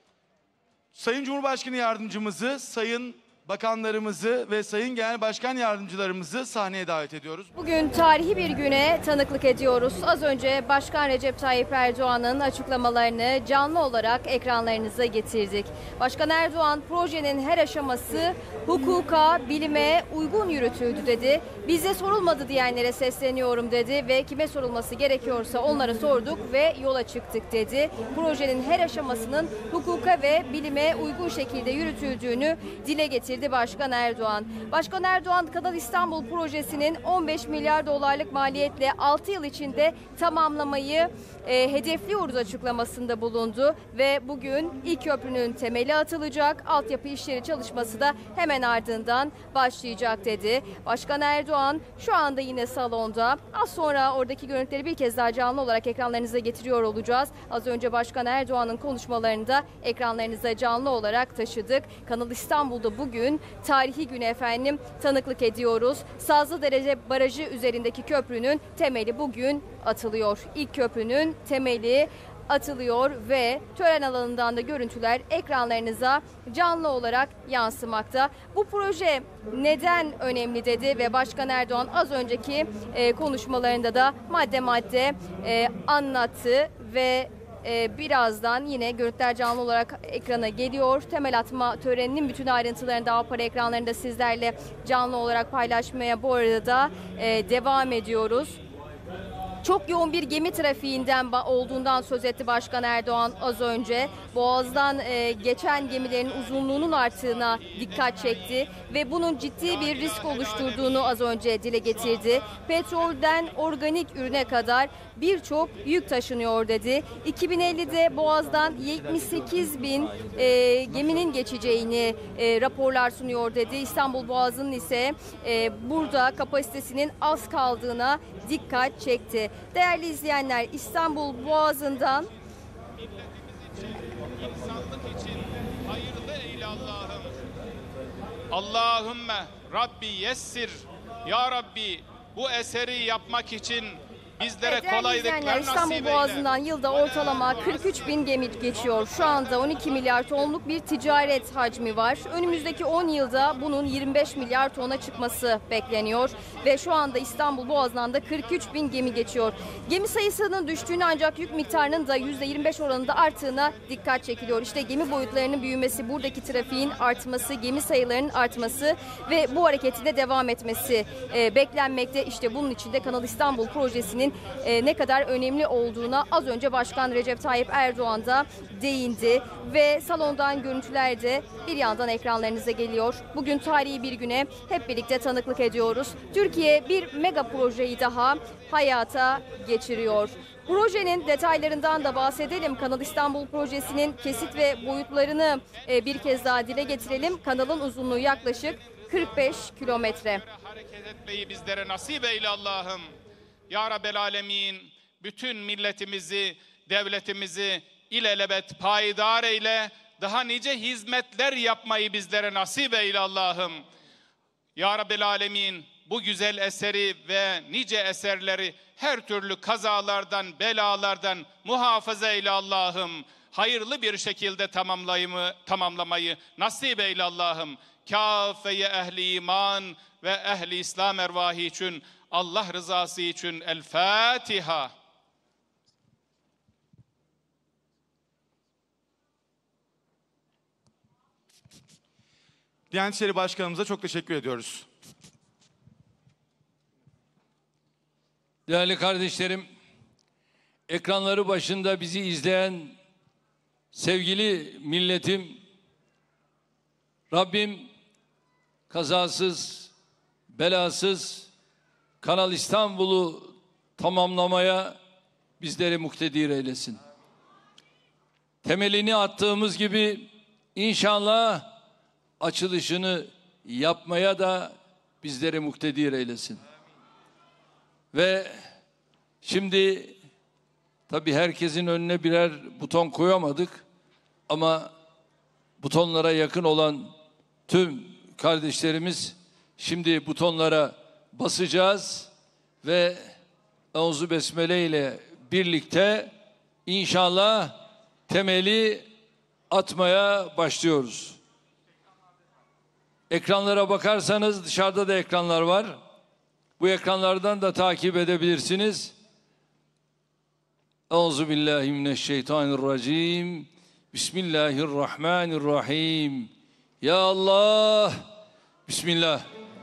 Speaker 13: Sayın Cumhurbaşkanı Yardımcımızı, Sayın Bakanlarımızı ve Sayın Genel Başkan Yardımcılarımızı sahneye davet ediyoruz.
Speaker 1: Bugün tarihi bir güne tanıklık ediyoruz. Az önce Başkan Recep Tayyip Erdoğan'ın açıklamalarını canlı olarak ekranlarınıza getirdik. Başkan Erdoğan projenin her aşaması hukuka, bilime uygun yürütüldü dedi. Bize sorulmadı diyenlere sesleniyorum dedi ve kime sorulması gerekiyorsa onlara sorduk ve yola çıktık dedi. Projenin her aşamasının hukuka ve bilime uygun şekilde yürütüldüğünü dile getirdi Başkan Erdoğan. Başkan Erdoğan, Kanal İstanbul projesinin 15 milyar dolarlık maliyetle 6 yıl içinde tamamlamayı hedefliyoruz açıklamasında bulundu ve bugün ilk köprünün temeli atılacak, altyapı işleri çalışması da hemen ardından başlayacak dedi. Başkan Erdoğan şu anda yine salonda. Az sonra oradaki görüntüleri bir kez daha canlı olarak ekranlarınıza getiriyor olacağız. Az önce Başkan Erdoğan'ın konuşmalarını da ekranlarınıza canlı olarak taşıdık. Kanal İstanbul'da bugün tarihi güne efendim tanıklık ediyoruz. Sazlıdere Barajı üzerindeki köprünün temeli bugün atılıyor. İlk köprünün temeli atılıyor ve tören alanından da görüntüler ekranlarınıza canlı olarak yansımakta. Bu proje neden önemli dedi ve Başkan Erdoğan az önceki konuşmalarında da madde madde anlattı ve birazdan yine görüntüler canlı olarak ekrana geliyor. Temel atma töreninin bütün ayrıntılarını da Avpara ekranlarında sizlerle canlı olarak paylaşmaya bu arada devam ediyoruz. Çok yoğun bir gemi trafiğinden olduğundan söz etti Başkan Erdoğan az önce. Boğaz'dan geçen gemilerin uzunluğunun arttığına dikkat çekti ve bunun ciddi bir risk oluşturduğunu az önce dile getirdi. Petrolden organik ürüne kadar birçok yük taşınıyor dedi. 2050'de Boğaz'dan 78 bin geminin geçeceğini raporlar sunuyor dedi. İstanbul Boğazı'nın ise burada kapasitesinin az kaldığına dikkat çekti. Değerli izleyenler, İstanbul Boğazı'ndan
Speaker 17: insanlık için hayırlı eyle Allah'ım. Allahümme Rabbi yessir. Ya Rabbi bu eseri yapmak için bizlere
Speaker 1: Evet, değerli
Speaker 17: kolaylıklar
Speaker 1: izleyenler,
Speaker 17: nasip
Speaker 1: İstanbul
Speaker 17: eyle.
Speaker 1: Boğazı'ndan yılda ortalama 43 bin gemi geçiyor. Şu anda 12 milyar tonluk bir ticaret hacmi var. Önümüzdeki 10 yılda bunun 25 milyar tona çıkması bekleniyor. Ve şu anda İstanbul Boğazı'ndan da 43 bin gemi geçiyor. Gemi sayısının düştüğünü ancak yük miktarının da %25 oranında arttığına dikkat çekiliyor. İşte gemi boyutlarının büyümesi, buradaki trafiğin artması, gemi sayılarının artması ve bu hareketin de devam etmesi beklenmekte. İşte bunun için de Kanal İstanbul projesinin ne kadar önemli olduğuna az önce Başkan Recep Tayyip Erdoğan da değindi ve salondan görüntüler de bir yandan ekranlarınıza geliyor. Bugün tarihi bir güne hep birlikte tanıklık ediyoruz. Türkiye bir mega projeyi daha hayata geçiriyor. Projenin detaylarından da bahsedelim. Kanal İstanbul projesinin kesit ve boyutlarını bir kez daha dile getirelim. Kanalın uzunluğu yaklaşık 45 kilometre.
Speaker 17: Hareket etmeyi bizlere nasip eyle Allah'ım. Ya Rabbel Alemin, bütün milletimizi, devletimizi ilelebet payidar eyle. Daha nice hizmetler yapmayı bizlere nasip eyle Allah'ım. Ya Rabbel Alemin, bu güzel eseri ve nice eserleri her türlü kazalardan, belalardan muhafaza eyle Allah'ım. Hayırlı bir şekilde tamamlamayı nasip eyle Allah'ım. Kâfeye ehli iman ve ehli İslam ervahı için, Allah rızası için El Fatiha.
Speaker 13: Diyanet İşleri Başkanımıza çok teşekkür ediyoruz.
Speaker 6: Değerli kardeşlerim, ekranları başında bizi izleyen sevgili milletim, Rabbim kazasız, belasız Kanal İstanbul'u tamamlamaya bizleri muktedir eylesin. Temelini attığımız gibi inşallah açılışını yapmaya da bizleri muktedir eylesin. Ve şimdi tabii herkesin önüne birer buton koyamadık ama butonlara yakın olan tüm kardeşlerimiz şimdi butonlara basacağız ve Euzu Besmele ile birlikte inşallah temeli atmaya başlıyoruz. Ekranlara bakarsanız dışarıda da ekranlar var. Bu ekranlardan da takip edebilirsiniz. Euzubillahimineşşeytanirracim. Bismillahirrahmanirrahim. Ya Allah. Bismillah.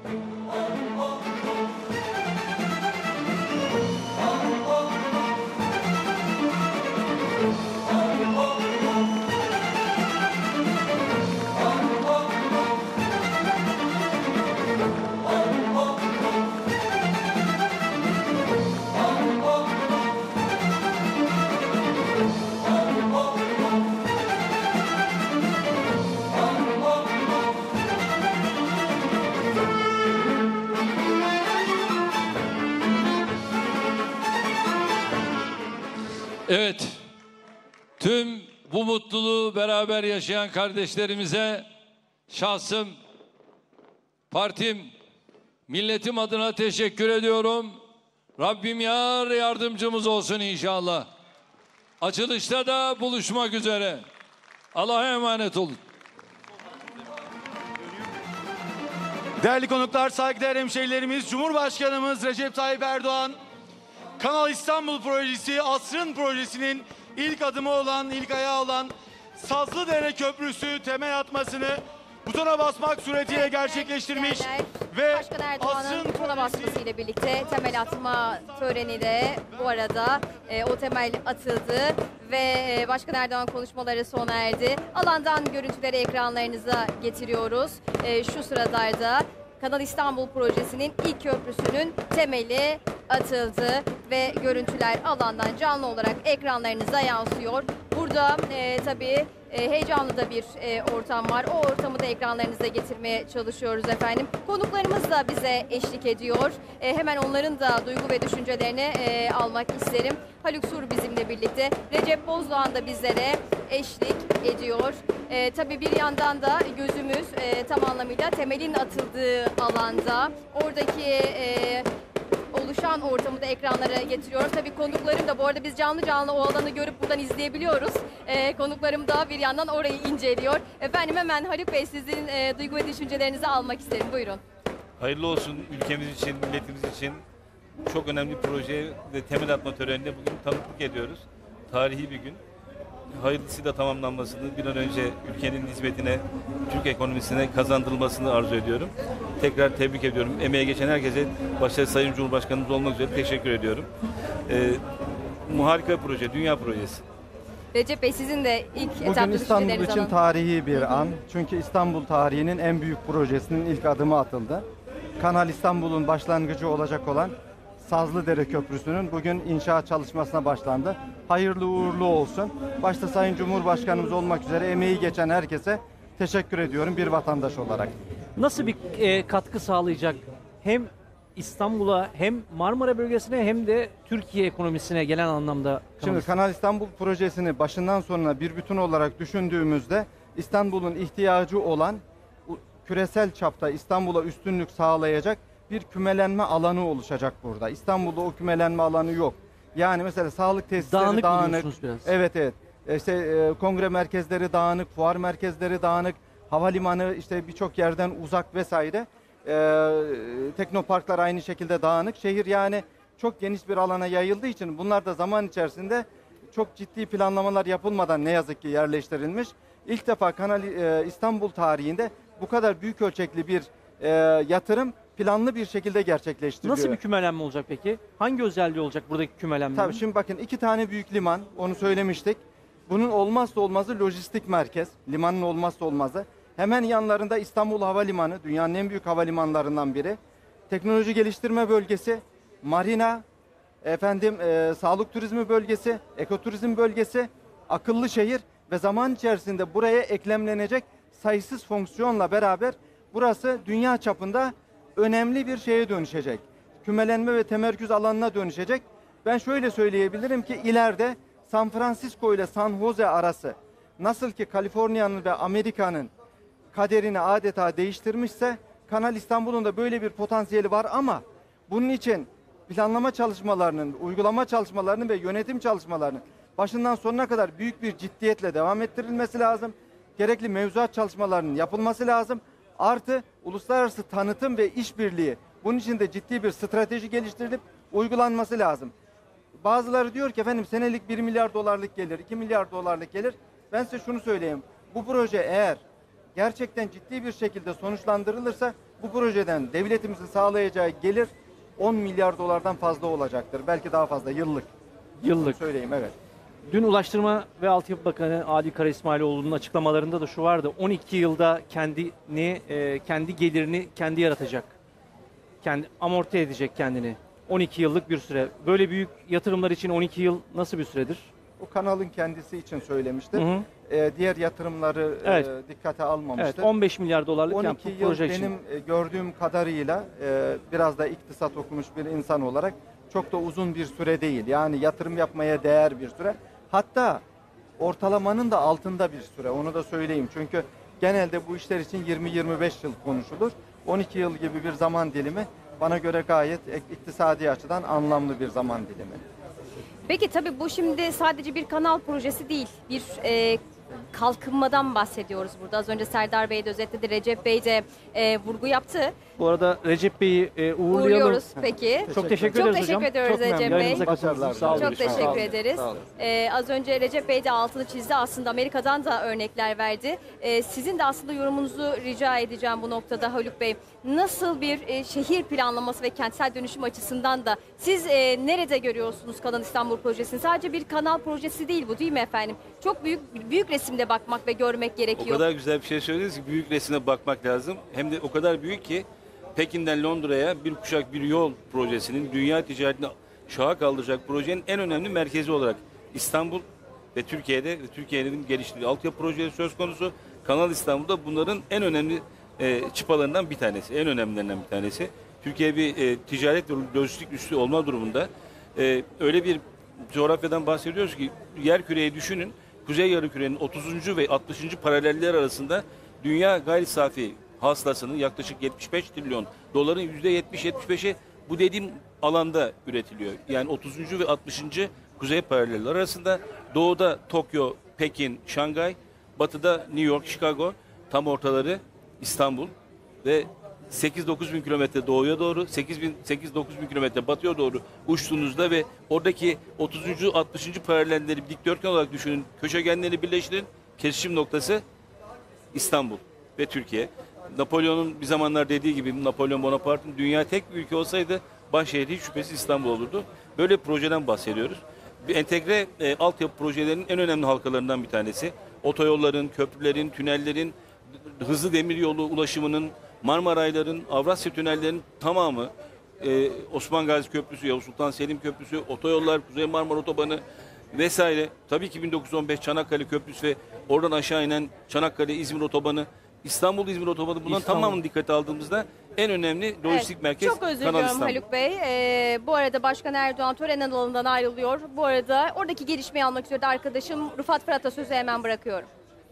Speaker 6: Evet, tüm bu mutluluğu beraber yaşayan kardeşlerimize şahsım, partim, milletim adına teşekkür ediyorum. Rabbim yar yardımcımız olsun inşallah. Açılışta da buluşmak üzere. Allah'a emanet olun.
Speaker 13: Değerli konuklar, saygıdeğer hemşehrilerimiz, Cumhurbaşkanımız Recep Tayyip Erdoğan, Kanal İstanbul projesi, asrın projesinin ilk adımı olan, ilk ayağı olan Sazlıdere Köprüsü temel atmasını butona basmak suretiyle gerçekleştirmiş ve
Speaker 1: Başkan Erdoğan'ın butona basmasıyla birlikte temel atma töreni de bu arada o temel atıldı ve Başkan Erdoğan konuşmaları sona erdi. Alandan görüntüleri ekranlarınıza getiriyoruz. Şu sıralarda Kanal İstanbul projesinin ilk köprüsünün temeli atıldı ve görüntüler alandan canlı olarak ekranlarınıza yansıyor. Burada tabii heyecanlı da bir ortam var. O ortamı da ekranlarınıza getirmeye çalışıyoruz efendim. Konuklarımız da bize eşlik ediyor. Hemen onların da duygu ve düşüncelerini almak isterim. Haluk Sur bizimle birlikte. Recep Bozdoğan da bizlere eşlik ediyor. Tabii bir yandan da gözümüz tam anlamıyla temelin atıldığı alanda. Oradaki oluşan ortamı da ekranlara getiriyorum. Tabii konuklarım da bu arada biz canlı o alanı görüp buradan izleyebiliyoruz. Konuklarım da bir yandan orayı inceliyor. Efendim hemen Haluk Bey sizin duygu ve düşüncelerinizi almak isterim. Buyurun.
Speaker 18: Hayırlı olsun ülkemiz için, milletimiz için. Çok önemli bir proje ve temel atma töreninde bugün tanıklık ediyoruz. Tarihi bir gün. Hayırlısıyla tamamlanmasını, bir an önce ülkenin hizmetine, Türk ekonomisine kazandırılmasını arzu ediyorum. Tekrar tebrik ediyorum. Emeğe geçen herkese, başta Sayın Cumhurbaşkanımız olmak üzere teşekkür ediyorum. Harika bir proje, dünya projesi.
Speaker 1: Recep Bey sizin de ilk
Speaker 11: Bugün
Speaker 1: etapta
Speaker 11: İstanbul
Speaker 1: düşüncelerinizi
Speaker 11: için
Speaker 1: alın.
Speaker 11: tarihi bir an. Çünkü İstanbul tarihinin en büyük projesinin ilk adımı atıldı. Kanal İstanbul'un başlangıcı olacak olan Sazlıdere Köprüsü'nün bugün inşaat çalışmasına başlandı. Hayırlı uğurlu olsun. Başta Sayın Cumhurbaşkanımız olmak üzere emeği geçen herkese teşekkür ediyorum bir vatandaş olarak.
Speaker 2: Nasıl bir katkı sağlayacak hem İstanbul'a hem Marmara bölgesine hem de Türkiye ekonomisine gelen anlamda?
Speaker 11: Şimdi Kanal İstanbul projesini başından sonuna bir bütün olarak düşündüğümüzde İstanbul'un ihtiyacı olan küresel çapta İstanbul'a üstünlük sağlayacak bir kümelenme alanı oluşacak burada. İstanbul'da o kümelenme alanı yok. Yani mesela sağlık tesisleri dağınık.
Speaker 2: Biraz.
Speaker 11: Evet. İşte kongre merkezleri dağınık, fuar merkezleri dağınık, havalimanı işte birçok yerden uzak vesaire. Teknoparklar aynı şekilde dağınık. Şehir yani çok geniş bir alana yayıldığı için bunlar da zaman içerisinde çok ciddi planlamalar yapılmadan ne yazık ki yerleştirilmiş. İlk defa Kanal İstanbul tarihinde bu kadar büyük ölçekli bir yatırım planlı bir şekilde gerçekleştiriliyor.
Speaker 2: Nasıl bir kümelenme olacak peki? Hangi özelliği olacak buradaki kümelenmenin?
Speaker 11: Tabii şimdi bakın 2 tane büyük liman, onu söylemiştik. Bunun olmazsa olmazı lojistik merkez, limanın olmazsa olmazı. Hemen yanlarında İstanbul Havalimanı, dünyanın en büyük havalimanlarından biri. Teknoloji geliştirme bölgesi, marina, sağlık turizmi bölgesi, ekoturizm bölgesi, akıllı şehir ve zaman içerisinde buraya eklemlenecek sayısız fonksiyonla beraber burası dünya çapında önemli bir şeye dönüşecek. Kümelenme ve temerküz alanına dönüşecek. Ben şöyle söyleyebilirim ki ileride San Francisco ile San Jose arası nasıl ki Kaliforniya'nın ve Amerika'nın kaderini adeta değiştirmişse Kanal İstanbul'un da böyle bir potansiyeli var ama bunun için planlama çalışmalarının, uygulama çalışmalarının ve yönetim çalışmalarının başından sonuna kadar büyük bir ciddiyetle devam ettirilmesi lazım. Gerekli mevzuat çalışmalarının yapılması lazım. Artı uluslararası tanıtım ve işbirliği. Bunun için de ciddi bir strateji geliştirilip uygulanması lazım. Bazıları diyor ki efendim senelik 1 milyar dolarlık gelir, 2 milyar dolarlık gelir. Ben size şunu söyleyeyim. Bu proje eğer gerçekten ciddi bir şekilde sonuçlandırılırsa bu projeden devletimizin sağlayacağı gelir 10 milyar dolardan fazla olacaktır. Belki daha fazla yıllık.
Speaker 2: Yıllık.
Speaker 11: Söyleyeyim evet.
Speaker 2: Dün Ulaştırma ve Altyapı Bakanı Adil Kara İsmailoğlu'nun açıklamalarında da şu vardı. 12 yılda kendi gelirini kendi yaratacak. Kendi amorti edecek kendini. 12 yıllık bir süre. Böyle büyük yatırımlar için 12 yıl nasıl bir süredir?
Speaker 11: O kanalın kendisi için söylemiştir.
Speaker 2: Hı hı.
Speaker 11: Diğer yatırımları dikkate almamıştır.
Speaker 2: Evet, 15 milyar dolarlık
Speaker 11: 12
Speaker 2: yani
Speaker 11: yıl
Speaker 2: proje için.
Speaker 11: benim gördüğüm kadarıyla biraz da iktisat okumuş bir insan olarak çok da uzun bir süre değil. Yani yatırım yapmaya değer bir süre. Hatta ortalamanın da altında bir süre. Onu da söyleyeyim. Çünkü genelde bu işler için 20-25 yıl konuşulur. 12 yıl gibi bir zaman dilimi bana göre gayet iktisadi açıdan anlamlı bir zaman dilimi.
Speaker 1: Peki tabii bu şimdi sadece bir kanal projesi değil. Bir kalkınmadan bahsediyoruz burada. Az önce Serdar Bey de özetledi. Recep Bey de vurgu yaptı.
Speaker 2: Bu arada Recep Bey'i uğurlayalım.
Speaker 1: Uğurluyoruz peki.
Speaker 2: Çok teşekkür ederiz hocam.
Speaker 1: Çok teşekkür ediyoruz Recep Bey.
Speaker 11: Başarılar.
Speaker 2: Sağ olun.
Speaker 1: Çok teşekkür ederiz. Az önce Recep Bey de altını çizdi. Aslında Amerika'dan da örnekler verdi. Sizin de aslında yorumunuzu rica edeceğim bu noktada Haluk Bey. Nasıl bir şehir planlaması ve kentsel dönüşüm açısından da siz nerede görüyorsunuz Kanal İstanbul projesini? Sadece bir kanal projesi değil bu, değil mi efendim? Çok büyük resimde bakmak ve görmek gerekiyor.
Speaker 18: O kadar güzel bir şey söylediniz ki büyük resme bakmak lazım. Hem de o kadar büyük ki Pekin'den Londra'ya bir kuşak bir yol projesinin dünya ticaretini şaha kaldıracak projenin en önemli merkezi olarak İstanbul ve Türkiye'nin geliştirdiği altyapı projeleri söz konusu. Kanal İstanbul'da bunların en önemli çıpalarından bir tanesi, en önemlilerinden bir tanesi. Türkiye bir ticaret ve lojistik üssü olma durumunda. Öyle bir coğrafyadan bahsediyoruz ki yerküreyi düşünün. Kuzey Yarımküre'nin 30. ve 60. paraleller arasında dünya gayri safi hasılasının yaklaşık 75 trilyon doların %70-75'i Bu dediğim alanda üretiliyor. Yani 30. ve 60. kuzey paralel arasında, doğuda Tokyo, Pekin, Şangay, batıda New York, Chicago, tam ortaları İstanbul ve 8-9 bin kilometre doğuya doğru, 8-9 bin kilometre batıya doğru uçtuğunuzda ve oradaki 30. 60. paralelleri dikdörtgen olarak düşünün, köşegenleri birleştirin, kesişim noktası İstanbul ve Türkiye. Napolyon'un bir zamanlar dediği gibi, Napolyon Bonaparte'ın dünya tek bir ülke olsaydı başşehri hiç şüphesiz İstanbul olurdu. Böyle bir projeden bahsediyoruz. Bir entegre altyapı projelerinin en önemli halkalarından bir tanesi. Otoyolların, köprülerin, tünellerin, hızlı demiryolu ulaşımının, Marmarayların, Avrasya tünellerinin tamamı, Osman Gazi Köprüsü, Yavuz Sultan Selim Köprüsü, otoyollar, Kuzey Marmara Otobanı vesaire. Tabii ki 1915 Çanakkale Köprüsü ve oradan aşağı inen Çanakkale-İzmir Otobanı, İstanbul-İzmir Otobanı, bunların tamamını dikkate aldığımızda en önemli lojistik merkez
Speaker 1: Çok özür
Speaker 18: Kanal
Speaker 1: diliyorum
Speaker 18: İstanbul.
Speaker 1: Haluk Bey. Bu arada Başkan Erdoğan tören alanından ayrılıyor. Bu arada oradaki gelişmeyi almak üzere de arkadaşım Rıfat Fırat'a sözü hemen bırakıyorum.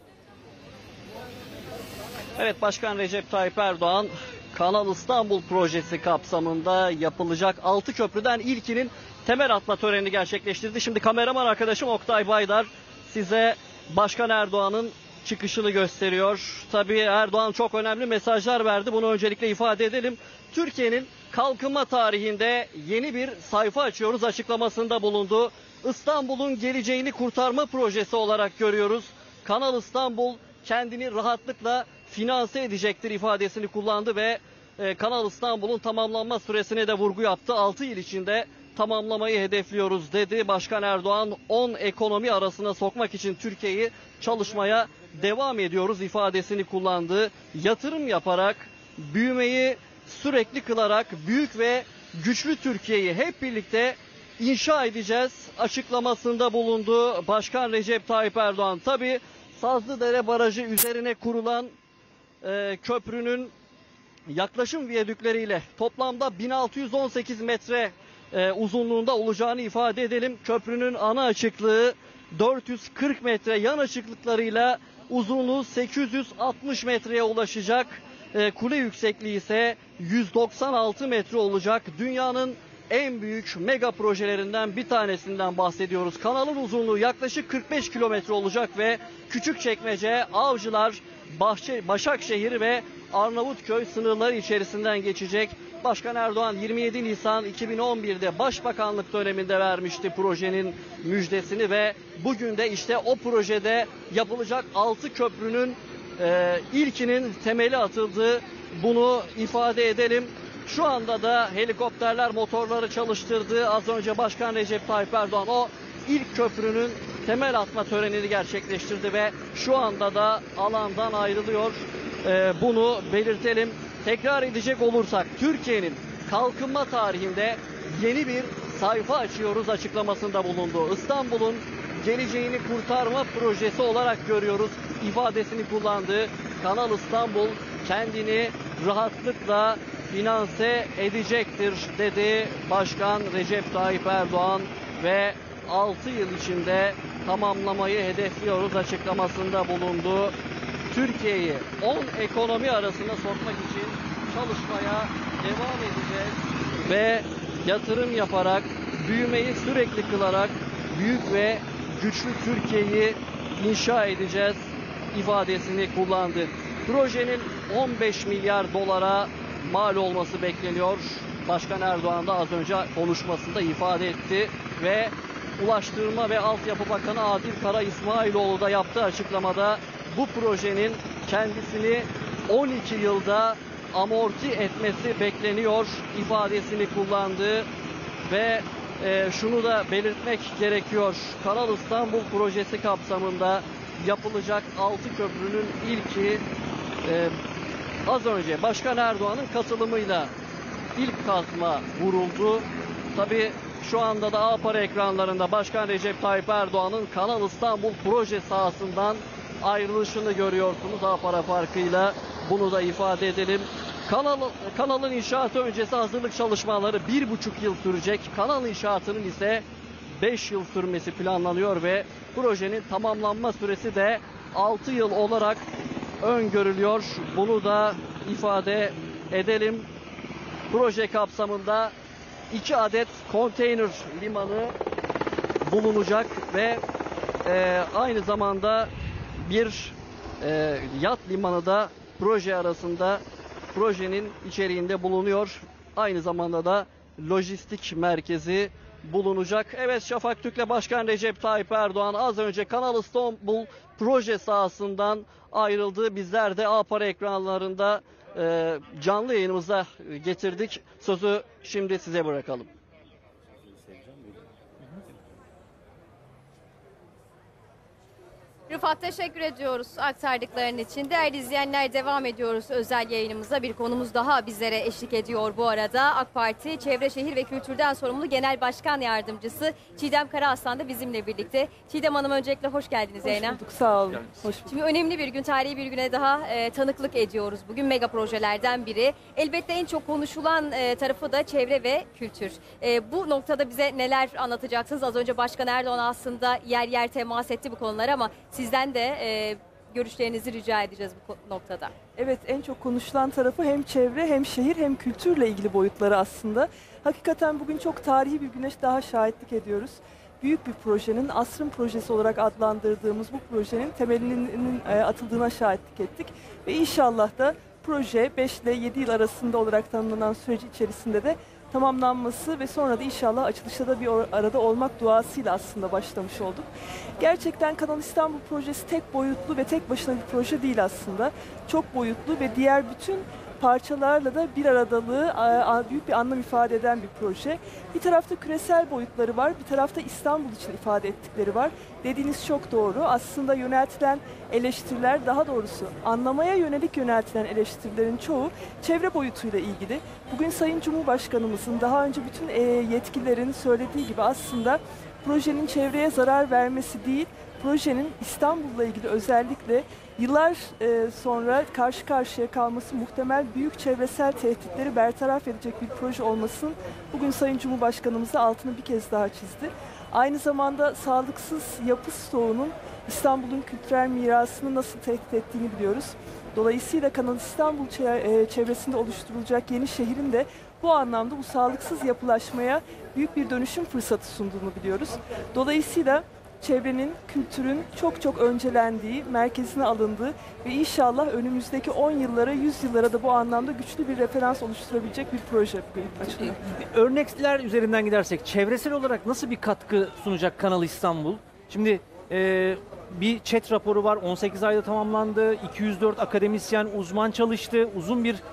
Speaker 3: Evet, Başkan Recep Tayyip Erdoğan Kanal İstanbul projesi kapsamında yapılacak 6 köprüden ilkinin temel atma törenini gerçekleştirdi. Şimdi kameraman arkadaşım Oktay Baydar size Başkan Erdoğan'ın çıkışını gösteriyor. Tabii Erdoğan çok önemli mesajlar verdi. Bunu öncelikle ifade edelim. Türkiye'nin kalkınma tarihinde yeni bir sayfa açıyoruz açıklamasında bulundu. İstanbul'un geleceğini kurtarma projesi olarak görüyoruz. Kanal İstanbul kendini rahatlıkla finanse edecektir ifadesini kullandı ve Kanal İstanbul'un tamamlanma süresine de vurgu yaptı. 6 yıl içinde tamamlamayı hedefliyoruz dedi. Başkan Erdoğan 10 ekonomi arasına sokmak için Türkiye'yi çalışmaya devam ediyoruz ifadesini kullandı. Yatırım yaparak, büyümeyi sürekli kılarak büyük ve güçlü Türkiye'yi hep birlikte inşa edeceğiz açıklamasında bulundu Başkan Recep Tayyip Erdoğan. Tabii Sazlıdere Barajı üzerine kurulan köprünün yaklaşım viyadükleriyle toplamda 1618 metre uzunluğunda olacağını ifade edelim. Köprünün ana açıklığı 440 metre, yan açıklıklarıyla uzunluğu 860 metreye ulaşacak. Kule yüksekliği ise 196 metre olacak. Dünyanın en büyük mega projelerinden bir tanesinden bahsediyoruz. Kanalın uzunluğu yaklaşık 45 kilometre olacak ve Küçükçekmece, Avcılar, Başakşehir ve Arnavutköy sınırları içerisinden geçecek. Başkan Erdoğan 27 Nisan 2011'de Başbakanlık döneminde vermişti projenin müjdesini ve bugün de işte o projede yapılacak 6 köprünün ilkinin temeli atıldı. Bunu ifade edelim. Şu anda da helikopterler motorları çalıştırdı. Az önce Başkan Recep Tayyip Erdoğan o ilk köprünün temel atma törenini gerçekleştirdi ve şu anda da alandan ayrılıyor. Bunu belirtelim. Tekrar edecek olursak Türkiye'nin kalkınma tarihinde yeni bir sayfa açıyoruz açıklamasında bulundu. İstanbul'un geleceğini kurtarma projesi olarak görüyoruz ifadesini kullandı. Kanal İstanbul kendini rahatlıkla finanse edecektir dedi Başkan Recep Tayyip Erdoğan ve 6 yıl içinde tamamlamayı hedefliyoruz açıklamasında bulundu. Türkiye'yi 10 ekonomi arasına sokmak için çalışmaya devam edeceğiz ve yatırım yaparak, büyümeyi sürekli kılarak büyük ve güçlü Türkiye'yi inşa edeceğiz ifadesini kullandı. Projenin 15 milyar dolara mal olması bekleniyor. Başkan Erdoğan da az önce konuşmasında ifade etti ve Ulaştırma ve Altyapı Bakanı Adil Kara İsmailoğlu da yaptığı açıklamada bu projenin kendisini 12 yılda amorti etmesi bekleniyor ifadesini kullandı ve şunu da belirtmek gerekiyor. Kanal İstanbul projesi kapsamında yapılacak 6 köprünün ilki az önce Başkan Erdoğan'ın katılımıyla ilk kazma vuruldu. Tabii şu anda da A-Para ekranlarında Başkan Recep Tayyip Erdoğan'ın Kanal İstanbul proje sahasından ayrılışını görüyorsunuz A-Para farkıyla. Bunu da ifade edelim. Kanalın inşaatı öncesi hazırlık çalışmaları 1,5 yıl sürecek. Kanal inşaatının ise 5 yıl sürmesi planlanıyor ve projenin tamamlanma süresi de 6 yıl olarak öngörülüyor. Bunu da ifade edelim. Proje kapsamında 2 adet konteyner limanı bulunacak ve aynı zamanda bir yat limanı da proje arasında, projenin içeriğinde bulunuyor. Aynı zamanda da lojistik merkezi bulunacak. Evet, Şafak Türk'le Başkan Recep Tayyip Erdoğan az önce Kanal İstanbul proje sahasından ayrıldı. Bizler de A-Para ekranlarında canlı yayınımıza getirdik. Sözü şimdi size bırakalım.
Speaker 1: Rıfat, teşekkür ediyoruz aktardıkların için. Değerli izleyenler, devam ediyoruz özel yayınımıza. Bir konumuz daha bizlere eşlik ediyor bu arada. AK Parti Çevre, Şehir ve Kültür'den sorumlu Genel Başkan Yardımcısı Çiğdem Karaaslan da bizimle birlikte. Çiğdem Hanım, öncelikle hoş geldiniz yayına.
Speaker 19: Hoş bulduk, sağ olun. Hoş bulduk.
Speaker 1: Şimdi önemli bir gün, tarihi bir güne daha tanıklık ediyoruz. Bugün mega projelerden biri. Elbette en çok konuşulan tarafı da çevre ve kültür. Bu noktada bize neler anlatacaksınız? Az önce Başkan Erdoğan aslında yer yer temas etti bu konulara ama sizden de görüşlerinizi rica edeceğiz bu noktada.
Speaker 19: Evet, en çok konuşulan tarafı hem çevre hem şehir hem kültürle ilgili boyutları aslında. Hakikaten bugün çok tarihi bir güne daha şahitlik ediyoruz. Büyük bir projenin, asrın projesi olarak adlandırdığımız bu projenin temelinin atıldığına şahitlik ettik. Ve inşallah da proje 5 ile 7 yıl arasında olarak tanımlanan süreç içerisinde de tamamlanması ve sonra da inşallah açılışta da bir arada olmak duasıyla aslında başlamış olduk. Gerçekten Kanal İstanbul projesi tek boyutlu ve tek başına bir proje değil aslında. Çok boyutlu ve diğer bütün parçalarla da bir aradalığı büyük bir anlam ifade eden bir proje. Bir tarafta küresel boyutları var, bir tarafta İstanbul için ifade ettikleri var. Dediğiniz çok doğru. Aslında yöneltilen eleştiriler, daha doğrusu anlamaya yönelik yöneltilen eleştirilerin çoğu çevre boyutuyla ilgili. Bugün Sayın Cumhurbaşkanımızın daha önce bütün yetkililerin söylediği gibi aslında projenin çevreye zarar vermesi değil, projenin İstanbul'la ilgili özellikle yıllar sonra karşı karşıya kalması muhtemel büyük çevresel tehditleri bertaraf edecek bir proje olmasının bugün Sayın Cumhurbaşkanımız da altını bir kez daha çizdi. Aynı zamanda sağlıksız yapı stoğunun İstanbul'un kültürel mirasını nasıl tehdit ettiğini biliyoruz. Dolayısıyla Kanal İstanbul çevresinde oluşturulacak yeni şehrin de bu anlamda bu sağlıksız yapılaşmaya büyük bir dönüşüm fırsatı sunduğunu biliyoruz. Dolayısıyla çevrenin, kültürün çok çok öncelendiği, merkezine alındığı ve inşallah önümüzdeki 10 yıllara, 100 yıllara da bu anlamda güçlü bir referans oluşturabilecek bir proje açılıyor.
Speaker 2: Örnekler üzerinden gidersek çevresel olarak nasıl bir katkı sunacak Kanal İstanbul? Şimdi bir ÇED raporu var, 18 ayda tamamlandı, 204 akademisyen, uzman çalıştı, uzun bir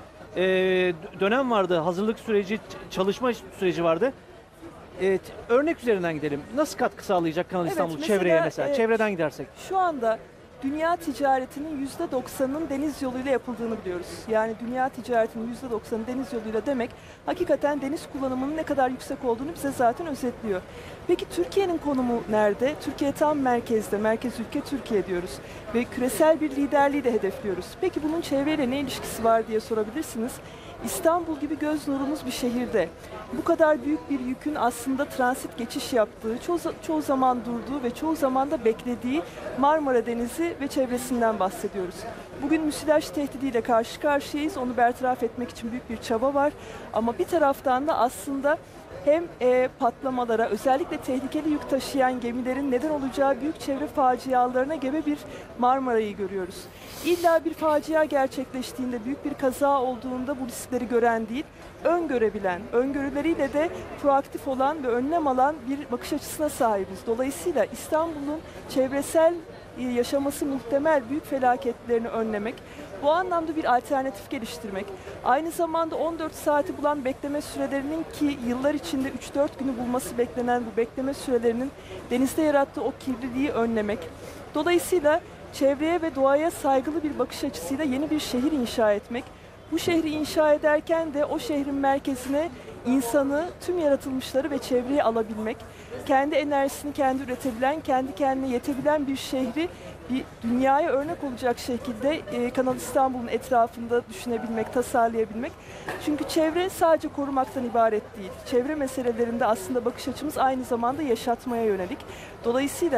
Speaker 2: dönem vardı, hazırlık süreci, çalışma süreci vardı. Evet, örnek üzerinden gidelim. Nasıl katkı sağlayacak Kanal İstanbul çevreye mesela? Çevreden gidersek.
Speaker 19: Şu anda dünya ticaretinin %90'ının deniz yoluyla yapıldığını biliyoruz. Yani dünya ticaretinin %90'ı deniz yoluyla demek hakikaten deniz kullanımının ne kadar yüksek olduğunu bize zaten özetliyor. Peki Türkiye'nin konumu nerede? Türkiye tam merkezde, merkez ülke Türkiye diyoruz ve küresel bir liderliği de hedefliyoruz. Peki bunun çevreyle ne ilişkisi var diye sorabilirsiniz. İstanbul gibi göz nurumuz bir şehirde bu kadar büyük bir yükün aslında transit geçiş yaptığı, çoğu zaman durduğu ve çoğu zaman da beklediği Marmara Denizi ve çevresinden bahsediyoruz. Bugün müsilaj tehdidiyle karşı karşıyayız. Onu bertaraf etmek için büyük bir çaba var. Ama bir taraftan da aslında hem patlamalara, özellikle tehlikeli yük taşıyan gemilerin neden olacağı büyük çevre facialarına gebe bir Marmara'yı görüyoruz. İlla bir facia gerçekleştiğinde, büyük bir kaza olduğunda bu riskleri gören değil, öngörebilen, öngörüleriyle de proaktif olan ve önlem alan bir bakış açısına sahibiz. Dolayısıyla İstanbul'un çevresel yaşaması muhtemel büyük felaketlerini önlemek, bu anlamda bir alternatif geliştirmek, aynı zamanda 14 saati bulan bekleme sürelerinin ki yıllar içinde 3-4 günü bulması beklenen bu bekleme sürelerinin denizde yarattığı o kirliliği önlemek. Dolayısıyla çevreye ve doğaya saygılı bir bakış açısıyla yeni bir şehir inşa etmek, bu şehri inşa ederken de o şehrin merkezine insanı, tüm yaratılmışları ve çevreyi alabilmek, kendi enerjisini kendi üretebilen, kendi kendine yetebilen bir şehri bir dünyaya örnek olacak şekilde Kanal İstanbul'un etrafında düşünebilmek, tasarlayabilmek. Çünkü çevre sadece korumaktan ibaret değil. Çevre meselelerinde aslında bakış açımız aynı zamanda yaşatmaya yönelik. Dolayısıyla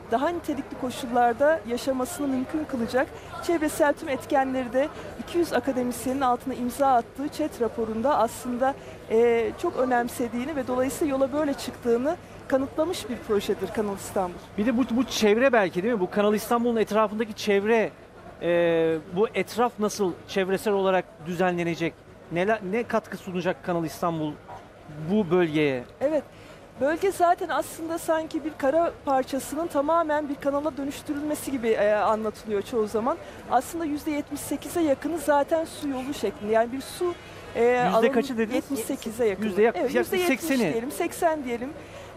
Speaker 19: daha nitelikli koşullarda yaşamasını mümkün kılacak çevresel tüm etkenleri de 200 akademisyenin altına imza attığı ÇED raporunda aslında çok önemsediğini ve dolayısıyla yola böyle çıktığını kanıtlamış bir projedir Kanal İstanbul.
Speaker 2: Bir de bu çevre belki değil mi? Bu Kanal İstanbul'un etrafındaki çevre, bu etraf nasıl çevresel olarak düzenlenecek? Ne katkı sunacak Kanal İstanbul bu bölgeye?
Speaker 19: Evet. Bölge zaten aslında sanki bir kara parçasının tamamen bir kanala dönüştürülmesi gibi anlatılıyor çoğu zaman. Aslında %78'e yakını zaten su yolu şeklinde. Yani bir su
Speaker 2: Yüzde kaçı dediniz?
Speaker 19: 78'e yakın.
Speaker 2: Evet,
Speaker 19: %70
Speaker 2: %80'i.
Speaker 19: diyelim, 80 diyelim.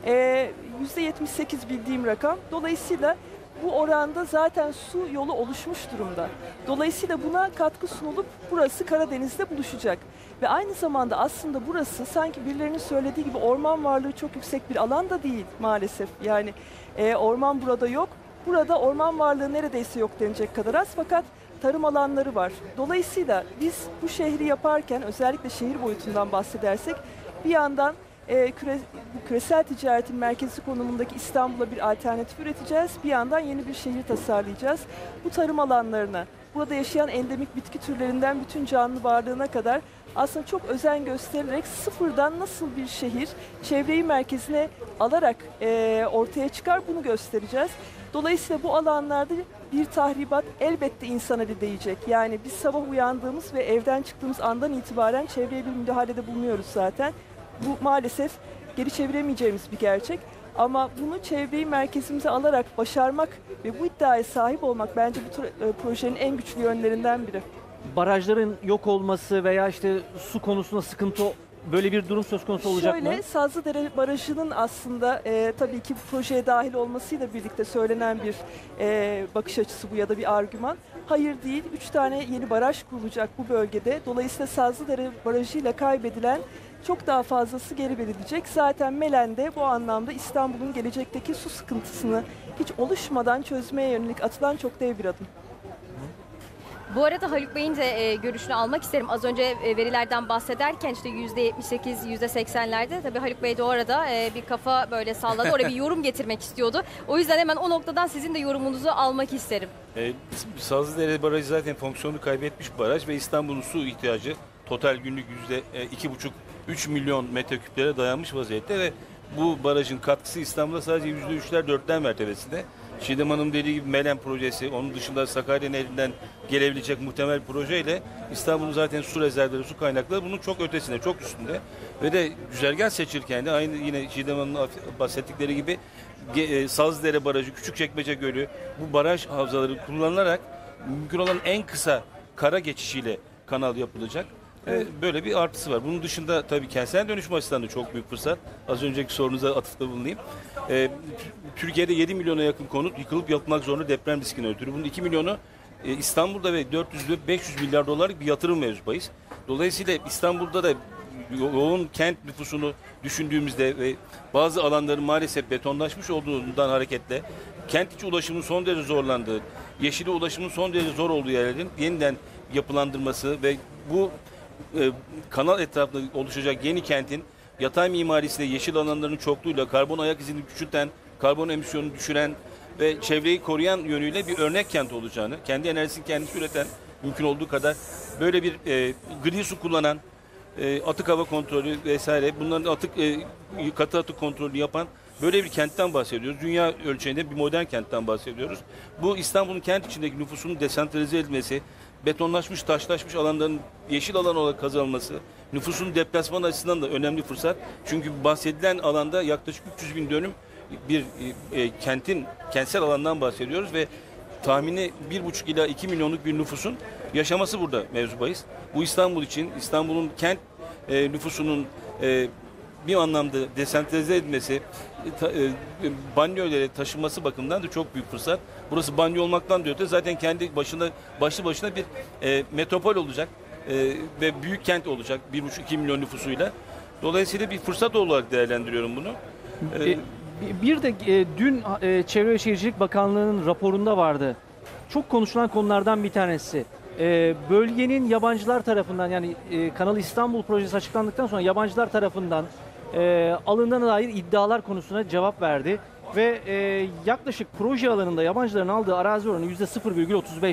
Speaker 19: %78 bildiğim rakam. Dolayısıyla bu oranda zaten su yolu oluşmuş durumda. Dolayısıyla buna katkı sunulup burası Karadeniz'de buluşacak. Ve aynı zamanda aslında burası sanki birilerinin söylediği gibi orman varlığı çok yüksek bir alan da değil maalesef. Yani orman burada yok. Burada orman varlığı neredeyse yok denecek kadar az, fakat tarım alanları var. Dolayısıyla biz bu şehri yaparken özellikle şehir boyutundan bahsedersek bir yandan küresel ticaretin merkezi konumundaki İstanbul'a bir alternatif üreteceğiz. Bir yandan yeni bir şehir tasarlayacağız. Bu tarım alanlarına, burada yaşayan endemik bitki türlerinden bütün canlı varlığına kadar aslında çok özen göstererek sıfırdan nasıl bir şehir çevreyi merkezine alarak ortaya çıkar, bunu göstereceğiz. Dolayısıyla bu alanlarda bir tahribat elbette insan eli değecek. Yani biz sabah uyandığımız ve evden çıktığımız andan itibaren çevreye bir müdahalede bulunuyoruz zaten. Bu maalesef geri çeviremeyeceğimiz bir gerçek. Ama bunu çevreyi merkezimize alarak başarmak ve bu iddiaya sahip olmak bence bu projenin en güçlü yönlerinden biri.
Speaker 2: Barajların yok olması veya işte su konusunda sıkıntı, böyle bir durum söz konusu olacak mı?
Speaker 19: Şöyle, Sazlıdere Barajı'nın aslında tabii ki bu projeye dahil olmasıyla birlikte söylenen bir bakış açısı bu ya da bir argüman. Hayır değil, 3 tane yeni baraj kurulacak bu bölgede. Dolayısıyla Sazlıdere Barajı ile kaybedilen çok daha fazlası geri verilecek. Zaten Melen'de bu anlamda İstanbul'un gelecekteki su sıkıntısını hiç oluşmadan çözmeye yönelik atılan çok dev bir adım.
Speaker 1: Bu arada Haluk Bey'in de görüşünü almak isterim. Az önce verilerden bahsederken işte %78, %80'lerde tabii Haluk Bey de orada bir kafa böyle salladı. Oraya bir yorum getirmek istiyordu. O yüzden hemen o noktadan sizin de yorumunuzu almak isterim.
Speaker 18: Sazlıdere Barajı zaten fonksiyonunu kaybetmiş bir baraj ve İstanbul'un su ihtiyacı total günlük %2,5-3 milyon metreküplere dayanmış vaziyette ve bu barajın katkısı İstanbul'da sadece %3'ler 4'ler mertebesinde. Çiğdem Hanım dediği gibi Melen projesi, onun dışında Sakarya Nehri'nden gelebilecek muhtemel projeyle İstanbul'un zaten su rezervleri, su kaynakları bunun çok ötesinde, çok üstünde. Ve de güzergah seçilirken de aynı yine Çiğdem Hanım'ın bahsettikleri gibi Sazlıdere Barajı, Küçükçekmece Gölü, bu baraj havzaları kullanılarak mümkün olan en kısa kara geçişiyle kanal yapılacak. Böyle bir artısı var. Bunun dışında tabii kentsel dönüşüm açısından da çok büyük fırsat. Az önceki sorunuza atıfta bulunayım. Türkiye'de 7 milyona yakın konut yıkılıp yapılmak zorunda deprem riskine ötürü. Bunun 2 milyonu İstanbul'da ve 400 ve 500 milyar dolarlık bir yatırım mevzu bahis. Dolayısıyla İstanbul'da da yoğun kent nüfusunu düşündüğümüzde ve bazı alanların maalesef betonlaşmış olduğundan hareketle kent içi ulaşımın son derece zorlandığı, yeşile ulaşımın son derece zor olduğu yerlerin yeniden yapılandırması ve bu kanal etrafında oluşacak yeni kentin yatay mimarisiyle, yeşil alanların çokluğuyla karbon ayak izini küçülten, karbon emisyonunu düşüren ve çevreyi koruyan yönüyle bir örnek kent olacağını, kendi enerjisini kendisi üreten, mümkün olduğu kadar böyle bir gri su kullanan, atık hava kontrolü vesaire, bunların katı atık kontrolü yapan böyle bir kentten bahsediyoruz. Dünya ölçeğinde bir modern kentten bahsediyoruz. Bu İstanbul'un kent içindeki nüfusunun desentralize edilmesi, betonlaşmış, taşlaşmış alanların yeşil alan olarak kazanılması, nüfusun deplasman açısından da önemli fırsat. Çünkü bahsedilen alanda yaklaşık 300 bin dönüm bir kentsel alandan bahsediyoruz ve tahmini 1,5 ila 2 milyonluk bir nüfusun yaşaması burada mevzu bahis. Bu İstanbul için, İstanbul'un kent nüfusunun bir anlamda desentralize edilmesi, banliyöleri taşınması bakımından da çok büyük fırsat. Burası banliyö olmaktan da öte zaten kendi başlı başına bir metropol olacak ve büyük kent olacak 1,5-2 milyon nüfusuyla. Dolayısıyla bir fırsat olarak değerlendiriyorum bunu.
Speaker 2: Bir de dün Çevre ve Şehircilik Bakanlığı'nın raporunda vardı. Çok konuşulan konulardan bir tanesi. Bölgenin yabancılar tarafından, yani Kanal İstanbul projesi açıklandıktan sonra yabancılar tarafından alındığına dair iddialar konusuna cevap verdi. ve yaklaşık proje alanında yabancıların aldığı arazi oranı %0,35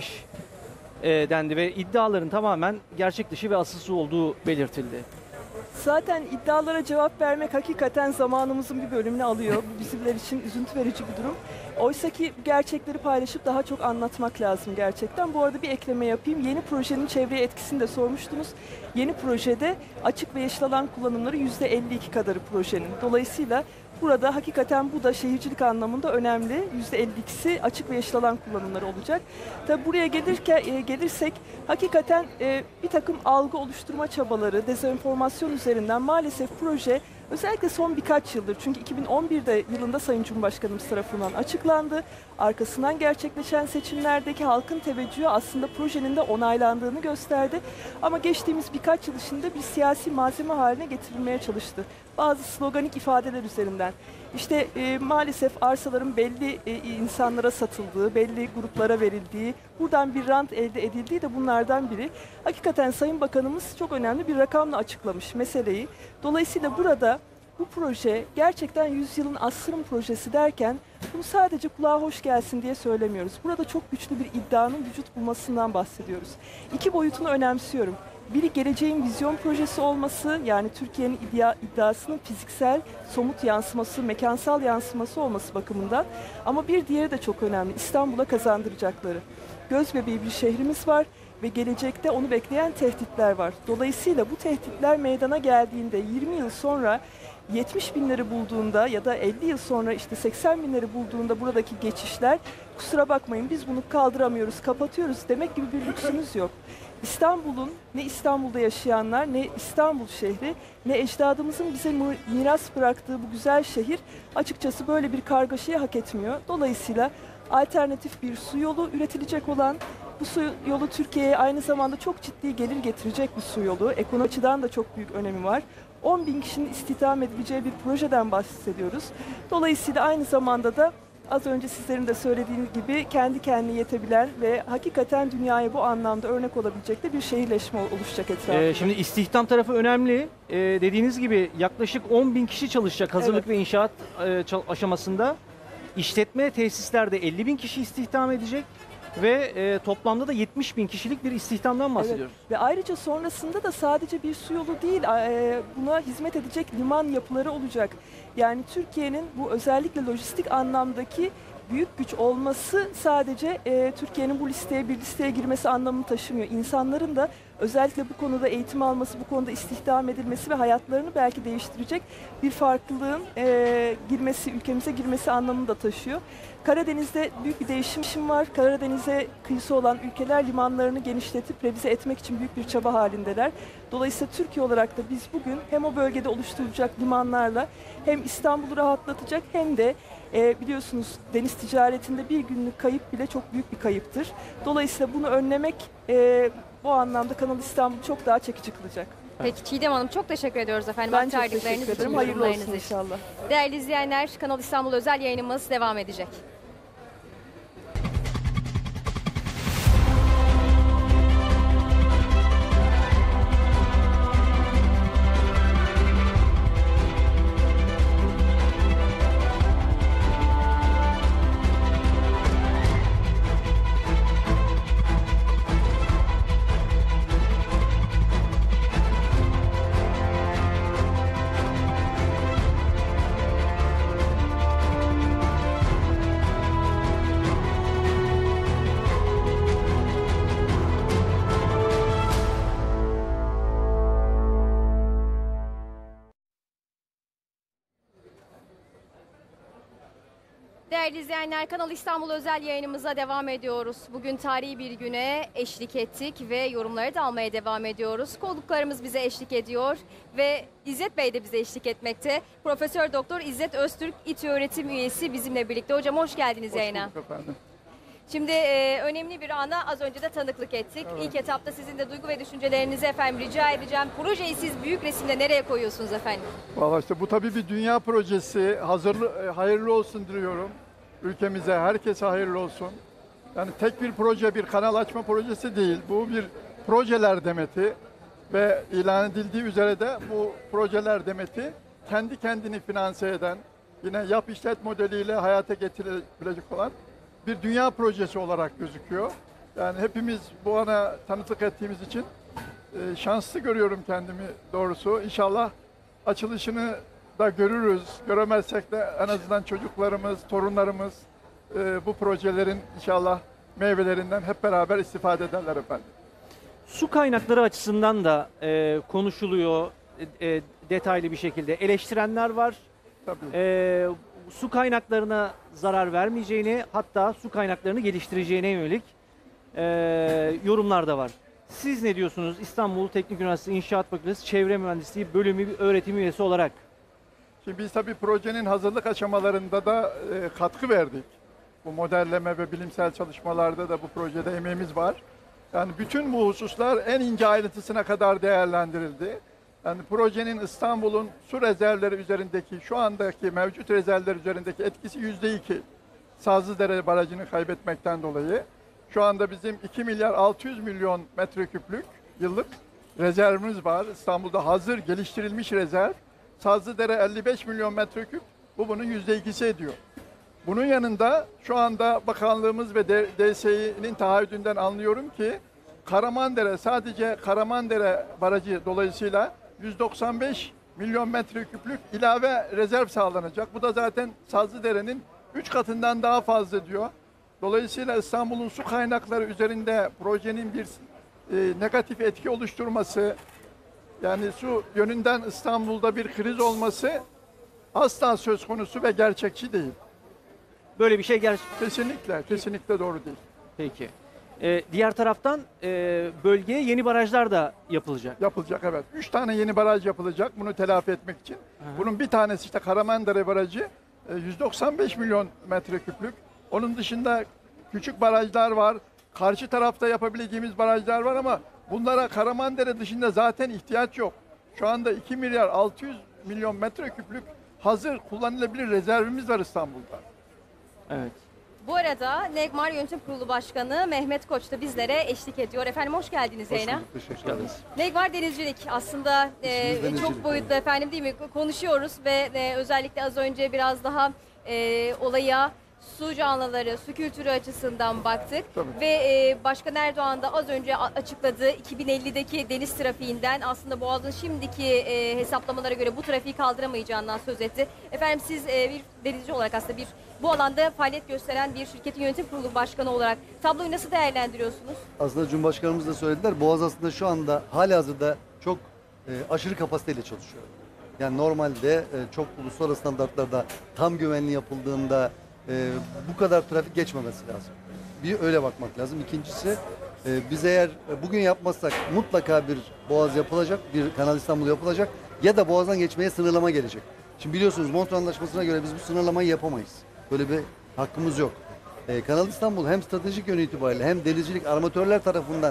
Speaker 2: dendi ve iddiaların tamamen gerçek dışı ve asılsız olduğu belirtildi.
Speaker 19: Zaten iddialara cevap vermek hakikaten zamanımızın bir bölümünü alıyor. Bu bizimler için üzüntü verici bir durum. Oysa ki gerçekleri paylaşıp daha çok anlatmak lazım gerçekten. Bu arada bir ekleme yapayım. Yeni projenin çevreye etkisini de sormuştunuz. Yeni projede açık ve yeşil alan kullanımları %52 kadarı projenin. Dolayısıyla burada hakikaten bu da şehircilik anlamında önemli. %52'si açık ve yeşil alan kullanımları olacak. Tabi buraya gelirsek hakikaten bir takım algı oluşturma çabaları, dezenformasyon üzerinden maalesef proje özellikle son birkaç yıldır, çünkü 2011'de yılında Sayın Cumhurbaşkanımız tarafından açıklandı. Arkasından gerçekleşen seçimlerdeki halkın teveccühü aslında projenin de onaylandığını gösterdi. Ama geçtiğimiz birkaç yıl içinde bir siyasi malzeme haline getirilmeye çalıştı. Bazı sloganik ifadeler üzerinden. İşte maalesef arsaların belli insanlara satıldığı, belli gruplara verildiği, buradan bir rant elde edildiği de bunlardan biri. Hakikaten Sayın Bakanımız çok önemli bir rakamla açıklamış meseleyi. Dolayısıyla burada bu proje gerçekten yüzyılın asrın projesi derken bunu sadece kulağa hoş gelsin diye söylemiyoruz. Burada çok güçlü bir iddianın vücut bulmasından bahsediyoruz. İki boyutunu önemsiyorum. Biri geleceğin vizyon projesi olması, yani Türkiye'nin iddiasının fiziksel, somut yansıması, mekansal yansıması olması bakımından. Ama bir diğeri de çok önemli, İstanbul'a kazandıracakları. Göz bebeği bir şehrimiz var ve gelecekte onu bekleyen tehditler var. Dolayısıyla bu tehditler meydana geldiğinde 20 yıl sonra 70 binleri bulduğunda ya da 50 yıl sonra işte 80 binleri bulduğunda buradaki geçişler, kusura bakmayın biz bunu kaldıramıyoruz, kapatıyoruz demek gibi bir lüksümüz yok. İstanbul'un, ne İstanbul'da yaşayanlar, ne İstanbul şehri, ne ecdadımızın bize miras bıraktığı bu güzel şehir açıkçası böyle bir kargaşayı hak etmiyor. Dolayısıyla alternatif bir su yolu üretilecek olan, bu su yolu Türkiye'ye aynı zamanda çok ciddi gelir getirecek bir su yolu. Ekonomik açıdan da çok büyük önemi var. 10 bin kişinin istihdam edileceği bir projeden bahsediyoruz. Dolayısıyla aynı zamanda da az önce sizlerin de söylediğiniz gibi kendi kendine yetebilen ve hakikaten dünyaya bu anlamda örnek olabilecek de bir şehirleşme oluşacak etrafında.
Speaker 2: Şimdi istihdam tarafı önemli. Dediğiniz gibi yaklaşık 10 bin kişi çalışacak hazırlık ve inşaat aşamasında. İşletme tesislerde 50 bin kişi istihdam edecek. Ve toplamda da 70 bin kişilik bir istihdamdan bahsediyoruz.
Speaker 19: Evet. Ve ayrıca sonrasında da sadece bir su yolu değil, buna hizmet edecek liman yapıları olacak. Yani Türkiye'nin bu özellikle lojistik anlamdaki büyük güç olması sadece Türkiye'nin bu bir listeye girmesi anlamını taşımıyor. İnsanların da özellikle bu konuda eğitim alması, bu konuda istihdam edilmesi ve hayatlarını belki değiştirecek bir farklılığın ülkemize girmesi anlamını da taşıyor. Karadeniz'de büyük bir değişim var. Karadeniz'e kıyısı olan ülkeler limanlarını genişletip revize etmek için büyük bir çaba halindeler. Dolayısıyla Türkiye olarak da biz bugün hem o bölgede oluşturulacak limanlarla hem İstanbul'u rahatlatacak hem de biliyorsunuz deniz ticaretinde bir günlük kayıp bile çok büyük bir kayıptır. Dolayısıyla bunu önlemek bu anlamda Kanal İstanbul çok daha çekici kılacak.
Speaker 1: Peki Çiğdem Hanım çok teşekkür ediyoruz efendim.
Speaker 19: Ben çok teşekkür ederim. Hayırlı olsun inşallah.
Speaker 1: Değerli izleyenler, Kanal İstanbul özel yayınımız devam edecek. Değerli izleyenler, Kanal İstanbul özel yayınımıza devam ediyoruz. Bugün tarihi bir güne eşlik ettik ve yorumları da almaya devam ediyoruz. Konuklarımız bize eşlik ediyor ve İzzet Bey de bize eşlik etmekte. Profesör Doktor İzzet Öztürk, İTÜ öğretim üyesi bizimle birlikte. Hocam hoş geldiniz yayına.
Speaker 20: Hoş bulduk efendim.
Speaker 1: Şimdi önemli bir ana az önce de tanıklık ettik. Evet. İlk etapta sizin de duygu ve düşüncelerinizi efendim rica edeceğim. Projeyi siz büyük resimde nereye koyuyorsunuz efendim?
Speaker 20: Valla işte bu tabii bir dünya projesi. Hayırlı olsun diliyorum. Ülkemize, herkese hayırlı olsun. Yani tek bir proje, bir kanal açma projesi değil. Bu bir projeler demeti ve ilan edildiği üzere de bu projeler demeti kendi kendini finanse eden, yine yap işlet modeliyle hayata getirilebilecek olan bir dünya projesi olarak gözüküyor. Yani hepimiz bu ana tanıklık ettiğimiz için şanslı görüyorum kendimi doğrusu. İnşallah açılışını da görürüz. Göremezsek de en azından çocuklarımız, torunlarımız bu projelerin inşallah meyvelerinden hep beraber istifade ederler efendim.
Speaker 2: Su kaynakları açısından da konuşuluyor detaylı bir şekilde. Eleştirenler var. Su kaynaklarına zarar vermeyeceğini, hatta su kaynaklarını geliştireceğine yönelik yorumlar da var. Siz ne diyorsunuz İstanbul Teknik Üniversitesi İnşaat Fakültesi Çevre Mühendisliği Bölümü öğretim üyesi olarak?
Speaker 20: Şimdi biz tabii projenin hazırlık aşamalarında da katkı verdik. Bu modelleme ve bilimsel çalışmalarda da bu projede emeğimiz var. Yani bütün bu hususlar en ince ayrıntısına kadar değerlendirildi. Yani projenin İstanbul'un su rezervleri üzerindeki, şu andaki mevcut rezervler üzerindeki etkisi %2. Sazlıdere Barajı'nı kaybetmekten dolayı. Şu anda bizim 2 milyar 600 milyon metreküplük yıllık rezervimiz var. İstanbul'da hazır geliştirilmiş rezerv. Sazlıdere 55 milyon metreküp, bu bunun %2'si ediyor. Bunun yanında şu anda bakanlığımız ve DSİ'nin taahhüdünden anlıyorum ki Karamandere, sadece Karamandere Barajı dolayısıyla 195 milyon metreküplük ilave rezerv sağlanacak. Bu da zaten Sazlıdere'nin 3 katından daha fazla diyor. Dolayısıyla İstanbul'un su kaynakları üzerinde projenin bir negatif etki oluşturması, yani su yönünden İstanbul'da bir kriz olması asla söz konusu ve gerçekçi değil.
Speaker 2: Böyle bir şey
Speaker 20: kesinlikle doğru değil.
Speaker 2: Peki. Diğer taraftan bölgeye yeni barajlar da yapılacak.
Speaker 20: Yapılacak, evet. 3 tane yeni baraj yapılacak bunu telafi etmek için. Bunun bir tanesi işte Karamandere Barajı, 195 milyon metreküplük. Onun dışında küçük barajlar var. Karşı tarafta yapabileceğimiz barajlar var ama bunlara Karamandere dışında zaten ihtiyaç yok. Şu anda 2 milyar 600 milyon metreküplük hazır kullanılabilir rezervimiz var İstanbul'da.
Speaker 2: Evet.
Speaker 1: Bu arada Negmar Yönetim Kurulu Başkanı Mehmet Koç da bizlere eşlik ediyor. Efendim hoş geldiniz yayına.
Speaker 21: Teşekkür ederiz.
Speaker 1: Negmar denizcilik aslında çok boyutlu efendim değil mi? Konuşuyoruz ve özellikle az önce biraz daha olaya su canlıları, su kültürü açısından baktık. Ve Başkan Erdoğan da az önce açıkladığı 2050'deki deniz trafiğinden aslında Boğaz'ın şimdiki hesaplamalara göre bu trafiği kaldıramayacağından söz etti. Efendim siz bir denizci olarak aslında bu alanda faaliyet gösteren bir şirketin yönetim kurulu başkanı olarak tabloyu nasıl değerlendiriyorsunuz?
Speaker 21: Aslında Cumhurbaşkanımız da söylediler. Boğaz aslında şu anda halihazırda çok aşırı kapasiteyle çalışıyor. Yani normalde çok uluslararası standartlarda tam güvenli yapıldığında bu kadar trafik geçmemesi lazım. Bir öyle bakmak lazım. İkincisi biz eğer bugün yapmazsak mutlaka bir Boğaz yapılacak, bir Kanal İstanbul yapılacak ya da Boğaz'dan geçmeye sınırlama gelecek. Şimdi biliyorsunuz Montreux Anlaşması'na göre biz bu sınırlamayı yapamayız. Böyle bir hakkımız yok. Kanal İstanbul hem stratejik yönü itibariyle hem denizcilik armatörler tarafından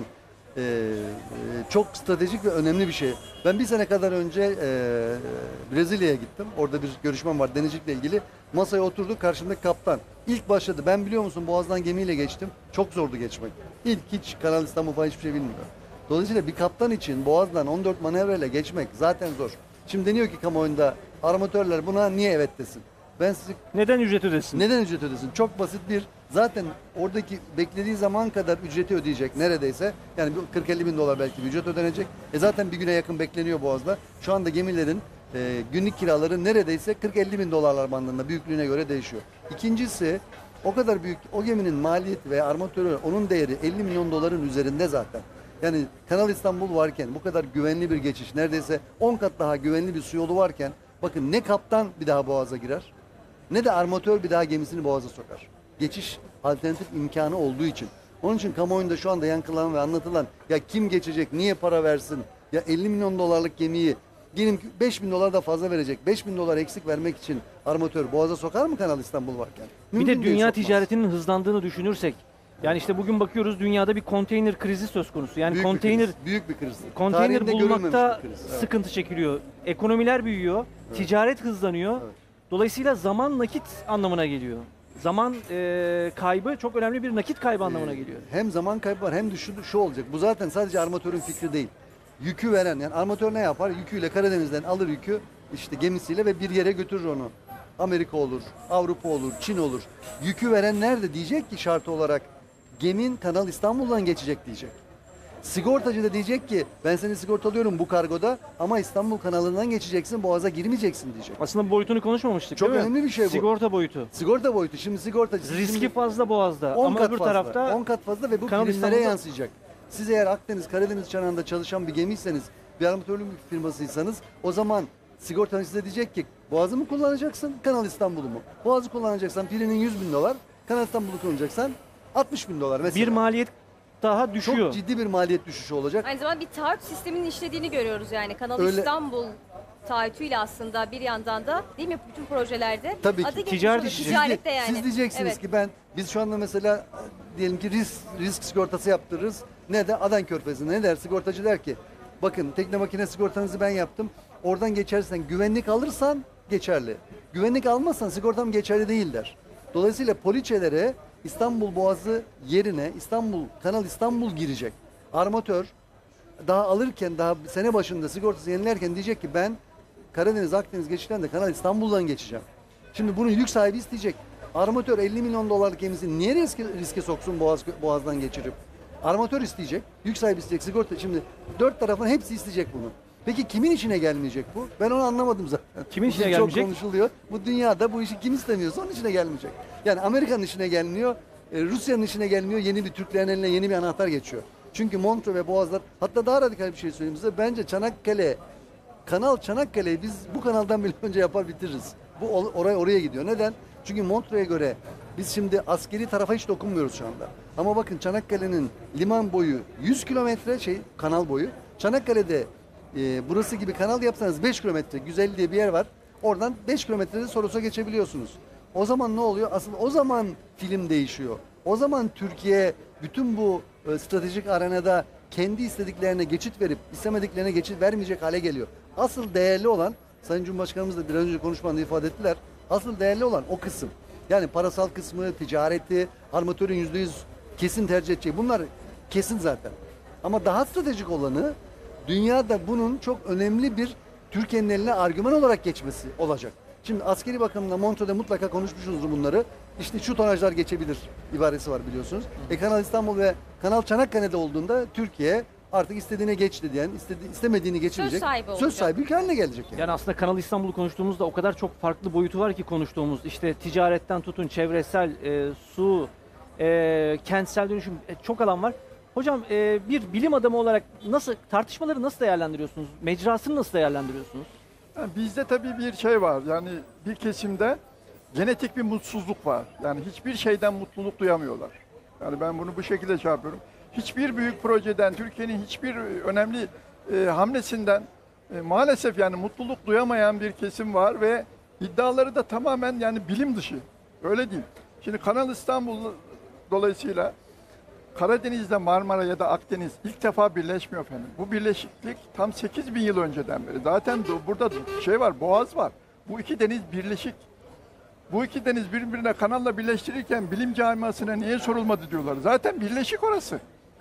Speaker 21: çok stratejik ve önemli bir şey. Ben bir sene kadar önce Brezilya'ya gittim. Orada bir görüşmem var denizcilikle ilgili. Masaya oturduk, karşımdaki kaptan. İlk başladı. Ben biliyor musun Boğaz'dan gemiyle geçtim. Çok zordu geçmek. İlk hiç Kanal İstanbul falan hiçbir şey bilmiyor. Dolayısıyla bir kaptan için Boğaz'dan 14 manevrayla geçmek zaten zor. Şimdi deniyor ki kamuoyunda armatörler buna niye evet desin? Ben size
Speaker 2: neden ücret ödesin?
Speaker 21: Neden ücret ödesin? Çok basit bir zaten oradaki beklediği zaman kadar ücreti ödeyecek neredeyse. Yani 40-50 bin dolar belki bir ücret ödenecek. Zaten bir güne yakın bekleniyor Boğaz'da. Şu anda gemilerin günlük kiraları neredeyse 40-50 bin dolarlar bandında büyüklüğüne göre değişiyor. İkincisi o kadar büyük o geminin maliyeti ve armatörü onun değeri 50 milyon doların üzerinde zaten. Yani Kanal İstanbul varken bu kadar güvenli bir geçiş neredeyse 10 kat daha güvenli bir su yolu varken bakın ne kaptan bir daha Boğaz'a girer ne de armatör bir daha gemisini Boğaz'a sokar. Geçiş alternatif imkanı olduğu için. Onun için kamuoyunda şu anda yankılanan ve anlatılan ya kim geçecek, niye para versin, ya 50 milyon dolarlık gemiyi diyelim ki 5 bin dolar da fazla verecek. 5 bin dolar eksik vermek için armatör Boğaz'a sokar mı Kanal İstanbul varken?
Speaker 2: Bir de dünya ticaretinin hızlandığını düşünürsek, yani işte bugün bakıyoruz dünyada bir konteyner krizi söz konusu. Yani
Speaker 21: büyük bir kriz.
Speaker 2: Konteyner bulmakta sıkıntı çekiliyor. Ekonomiler büyüyor, ticaret hızlanıyor. Dolayısıyla zaman nakit anlamına geliyor. Zaman kaybı çok önemli bir nakit kaybı anlamına geliyor.
Speaker 21: Hem zaman kaybı var hem de şu olacak. Bu zaten sadece armatörün fikri değil. Yükü veren yani armatör ne yapar? Yüküyle Karadeniz'den alır yükü işte gemisiyle ve bir yere götürür onu. Amerika olur, Avrupa olur, Çin olur. Yükü veren nerede diyecek ki şartı olarak gemin Kanal İstanbul'dan geçecek diyecek. Sigortacı da diyecek ki ben seni sigortalıyorum bu kargoda ama İstanbul kanalından geçeceksin, Boğaz'a girmeyeceksin diyecek.
Speaker 2: Aslında boyutunu konuşmamıştık
Speaker 21: Çok
Speaker 2: değil mi?
Speaker 21: önemli bir şey bu.
Speaker 2: Sigorta boyutu.
Speaker 21: Sigorta boyutu. Şimdi sigortacı...
Speaker 2: Riski fazla Boğaz'da
Speaker 21: 10
Speaker 2: ama
Speaker 21: kat
Speaker 2: öbür
Speaker 21: fazla,
Speaker 2: tarafta
Speaker 21: 10 kat fazla ve bu
Speaker 2: Kanal
Speaker 21: primlere
Speaker 2: İstanbul'da-
Speaker 21: yansıyacak. Siz eğer Akdeniz, Karadeniz çanağında çalışan bir gemiyseniz, bir armatörlük firmasıysanız o zaman sigortanız size diyecek ki Boğaz'ı mı kullanacaksın, Kanal İstanbul'u mu? Boğaz'ı kullanacaksan pirinin 100 bin dolar, Kanal İstanbul'u kullanacaksan 60 bin dolar mesela.
Speaker 2: bir maliyet daha düşüyor.
Speaker 21: Çok ciddi bir maliyet düşüşü olacak.
Speaker 1: Aynı zamanda bir taahhüt sisteminin işlediğini görüyoruz yani. Kanal
Speaker 21: Öyle.
Speaker 1: İstanbul taahhütüyle aslında bir yandan da değil mi bütün projelerde?
Speaker 21: Tabii ki.
Speaker 1: Adı geçmiş
Speaker 21: Ticaret
Speaker 1: oluyor,
Speaker 21: işi.
Speaker 1: ticarette yani.
Speaker 21: Siz diyeceksiniz
Speaker 1: Evet.
Speaker 21: ki biz şu anda mesela diyelim ki risk sigortası yaptırırız. Ne de Adan Körfezi'nde ne der? Sigortacı der ki bakın tekne makine sigortanızı ben yaptım. Oradan geçersen güvenlik alırsan geçerli. Güvenlik almazsan sigortam geçerli değil der. Dolayısıyla poliçelere İstanbul Boğazı yerine Kanal İstanbul girecek. Armatör daha alırken daha sene başında sigortası yenilerken diyecek ki ben Karadeniz Akdeniz geçişlerinde Kanal İstanbul'dan geçeceğim. Şimdi bunu yük sahibi isteyecek. Armatör 50 milyon dolarlık gemisini niye riske soksun Boğaz'dan geçirip? Armatör isteyecek, yük sahibi isteyecek, sigorta. Şimdi dört tarafın hepsi isteyecek bunu. Peki kimin işine gelmeyecek bu? Ben onu anlamadım zaten.
Speaker 2: Kimin işine
Speaker 21: Çok
Speaker 2: gelmeyecek?
Speaker 21: konuşuluyor. Bu dünyada bu işi kim istemiyorsa onun işine gelmeyecek. Yani Amerika'nın işine gelmiyor, Rusya'nın işine gelmiyor. Yeni bir Türklerin eline yeni bir anahtar geçiyor. Çünkü Montreux ve Boğazlar, hatta daha radikal bir şey söyleyeyim size. Bence Kanal Çanakkale'yi biz bu kanaldan bile önce yapar bitiririz. Bu oraya gidiyor. Neden? Çünkü Montreux'e göre biz şimdi askeri tarafa hiç dokunmuyoruz şu anda. Ama bakın Çanakkale'nin liman boyu 100 kilometre kanal boyu. Çanakkale'de burası gibi kanal yapsanız 5 kilometre Güzel diye bir yer var. Oradan 5 kilometrede Soros'a geçebiliyorsunuz. O zaman ne oluyor? Asıl o zaman film değişiyor. O zaman Türkiye bütün bu stratejik arenada kendi istediklerine geçit verip istemediklerine geçit vermeyecek hale geliyor. Asıl değerli olan, Sayın Cumhurbaşkanımız da biraz önce konuşmanda ifade ettiler. Asıl değerli olan o kısım. Yani parasal kısmı, ticareti, armatörün %100 kesin tercih edeceği. Bunlar kesin zaten. Ama daha stratejik olanı dünyada bunun çok önemli bir Türkiye'nin eline argüman olarak geçmesi olacak. Şimdi askeri bakımdan Montreux'de mutlaka konuşmuşuzdur bunları. İşte şu tonajlar geçebilir ibaresi var biliyorsunuz. Kanal İstanbul ve Kanal Çanakkale'de olduğunda Türkiye artık istediğine geçti diyen, istemediğini geçirecek. Söz sahibi ülke haline gelecek yani.
Speaker 2: Yani aslında Kanal İstanbul'u konuştuğumuzda o kadar çok farklı boyutu var ki konuştuğumuz. İşte ticaretten tutun, çevresel, su, kentsel dönüşüm çok alan var. Hocam bir bilim adamı olarak tartışmaları nasıl değerlendiriyorsunuz? Mecrasını nasıl değerlendiriyorsunuz?
Speaker 20: Yani bizde tabii bir şey var. Yani bir kesimde genetik bir mutsuzluk var. Yani hiçbir şeyden mutluluk duyamıyorlar. Yani ben bunu bu şekilde şey yapıyorum. Hiçbir büyük projeden, Türkiye'nin hiçbir önemli hamlesinden maalesef yani mutluluk duyamayan bir kesim var ve iddiaları da tamamen yani bilim dışı. Öyle değil. Şimdi Kanal İstanbul dolayısıyla Karadeniz'de Marmara ya da Akdeniz ilk defa birleşmiyor efendim. Bu birleşiklik tam 8.000 yıl önceden beri. Zaten burada şey var, Boğaz var. Bu iki deniz birleşik. Bu iki deniz birbirine kanalla birleştirirken bilim camiasına niye sorulmadı diyorlar. Zaten birleşik orası.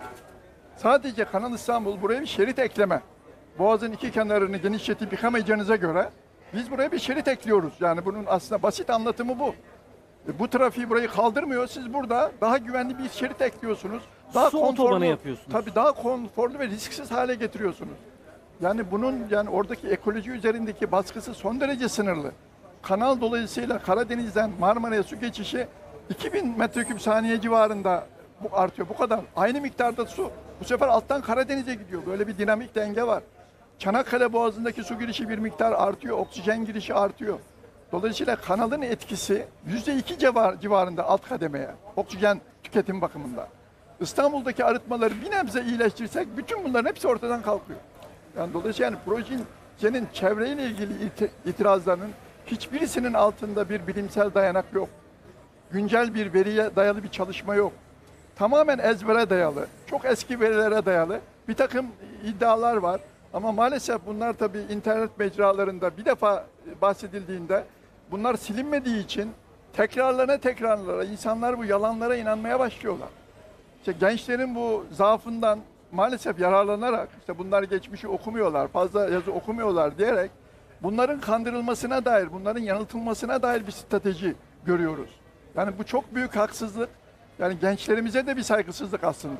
Speaker 20: Sadece Kanal İstanbul buraya bir şerit ekleme. Boğaz'ın iki kenarını genişletip yıkamayacağınıza göre biz buraya bir şerit ekliyoruz. Yani bunun aslında basit anlatımı bu. Bu trafiği burayı kaldırmıyor. Siz burada daha güvenli bir şerit ekliyorsunuz. Daha
Speaker 2: su otobanı yapıyorsunuz.
Speaker 20: Tabii daha konforlu ve risksiz hale getiriyorsunuz. Yani bunun yani oradaki ekoloji üzerindeki baskısı son derece sınırlı. Kanal dolayısıyla Karadeniz'den Marmara'ya su geçişi 2000 metreküp saniye civarında bu artıyor. Bu kadar. Aynı miktarda su. Bu sefer alttan Karadeniz'e gidiyor. Böyle bir dinamik denge var. Çanakkale Boğazı'ndaki su girişi bir miktar artıyor. Oksijen girişi artıyor. Dolayısıyla kanalın etkisi %2 civarında alt kademeye. Oksijen tüketim bakımında. İstanbul'daki arıtmaları bir nebze iyileştirsek bütün bunların hepsi ortadan kalkıyor. Yani dolayısıyla yani projenin çevreyle ilgili itirazlarının hiçbirisinin altında bir bilimsel dayanak yok. Güncel bir veriye dayalı bir çalışma yok. Tamamen ezbere dayalı, çok eski verilere dayalı bir takım iddialar var. Ama maalesef bunlar tabii internet mecralarında bir defa bahsedildiğinde bunlar silinmediği için tekrarlara insanlar bu yalanlara inanmaya başlıyorlar. İşte gençlerin bu zaafından maalesef yararlanarak işte bunlar geçmişi okumuyorlar, fazla yazı okumuyorlar diyerek Bunların kandırılmasına dair, bunların yanıltılmasına dair bir strateji görüyoruz. Yani bu çok büyük haksızlık. Yani gençlerimize de bir saygısızlık aslında.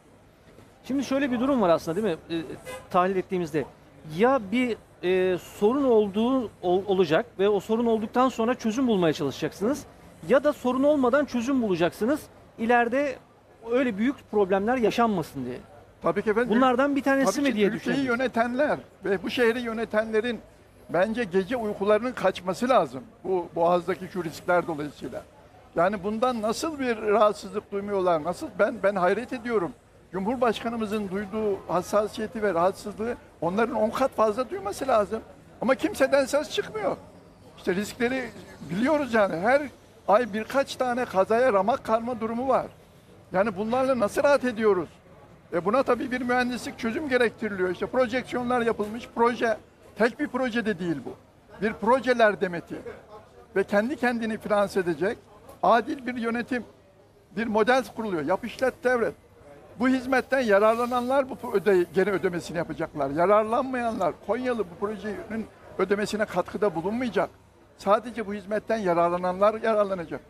Speaker 2: Şimdi şöyle bir durum var aslında değil mi? Tahlil ettiğimizde. Ya bir sorun olacak ve o sorun olduktan sonra çözüm bulmaya çalışacaksınız. Ya da sorun olmadan çözüm bulacaksınız. İleride öyle büyük problemler yaşanmasın diye.
Speaker 20: Tabii ki efendim.
Speaker 2: Bunlardan bir tanesi mi diye
Speaker 20: ülkeyi
Speaker 2: düşünüyorum.
Speaker 20: yönetenler ve bu şehri yönetenlerin bence gece uykularının kaçması lazım. Bu Boğaz'daki şu riskler dolayısıyla. Yani bundan nasıl bir rahatsızlık duymuyorlar? Nasıl ben hayret ediyorum. Cumhurbaşkanımızın duyduğu hassasiyeti ve rahatsızlığı onların 10 kat fazla duyması lazım. Ama kimseden ses çıkmıyor. İşte riskleri biliyoruz yani. Her ay birkaç tane kazaya ramak kalma durumu var. Yani bunlarla nasıl rahat ediyoruz? Buna tabii bir mühendislik çözüm gerektiriliyor. İşte projeksiyonlar yapılmış. Proje, tek bir proje de değil bu. Bir projeler demeti. Ve kendi kendini finanse edecek adil bir yönetim, bir model kuruluyor. Yap işlet devret. Bu hizmetten yararlananlar bu geri ödemesini yapacaklar. Yararlanmayanlar, Konyalı bu projenin ödemesine katkıda bulunmayacak. Sadece bu hizmetten yararlananlar yararlanacak.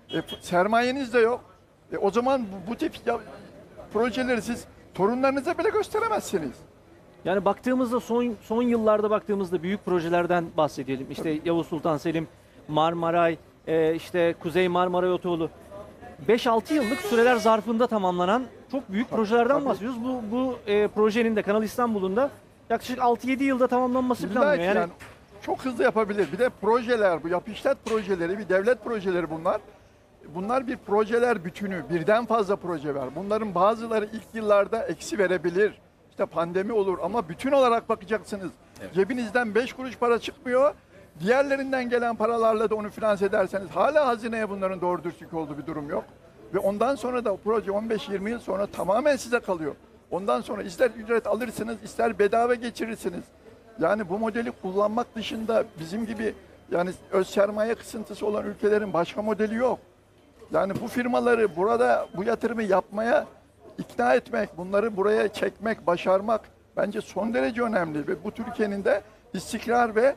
Speaker 20: Sermayeniz de yok. O zaman bu tip projeleri siz torunlarınıza bile gösteremezsiniz.
Speaker 2: Yani baktığımızda son yıllarda baktığımızda büyük projelerden bahsedelim. İşte Yavuz Sultan Selim, Marmaray, işte Kuzey Marmaray Otoyolu. 5-6 yıllık süreler zarfında tamamlanan çok büyük projelerden bahsediyoruz. Bu projenin de Kanal İstanbul'un da yaklaşık 6-7 yılda tamamlanması planlanıyor. Yani
Speaker 20: çok hızlı yapabilir. Bir de projeler, bu yap işlet projeleri, bir devlet projeleri bunlar. Bunlar bir projeler bütünü, birden fazla proje var. Bunların bazıları ilk yıllarda eksi verebilir. İşte pandemi olur ama bütün olarak bakacaksınız. Evet. Cebinizden 5 kuruş para çıkmıyor. Diğerlerinden gelen paralarla da onu finanse ederseniz hala hazineye bunların doğru dürüst yük olduğu bir durum yok. Ve ondan sonra da o proje 15-20 yıl sonra tamamen size kalıyor. Ondan sonra ister ücret alırsınız, ister bedava geçirirsiniz. Yani bu modeli kullanmak dışında bizim gibi yani öz sermaye kısıntısı olan ülkelerin başka modeli yok. Yani bu firmaları burada bu yatırımı yapmaya ikna etmek, bunları buraya çekmek, başarmak bence son derece önemli. Ve bu Türkiye'nin de istikrar ve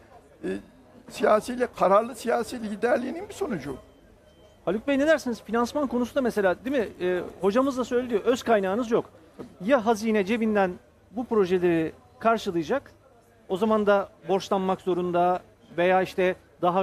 Speaker 20: kararlı siyasi liderliğinin bir sonucu.
Speaker 2: Haluk Bey ne dersiniz? Finansman konusunda mesela değil mi? Hocamız da söyledi, öz kaynağınız yok. Ya hazine cebinden bu projeleri karşılayacak, o zaman da borçlanmak zorunda veya işte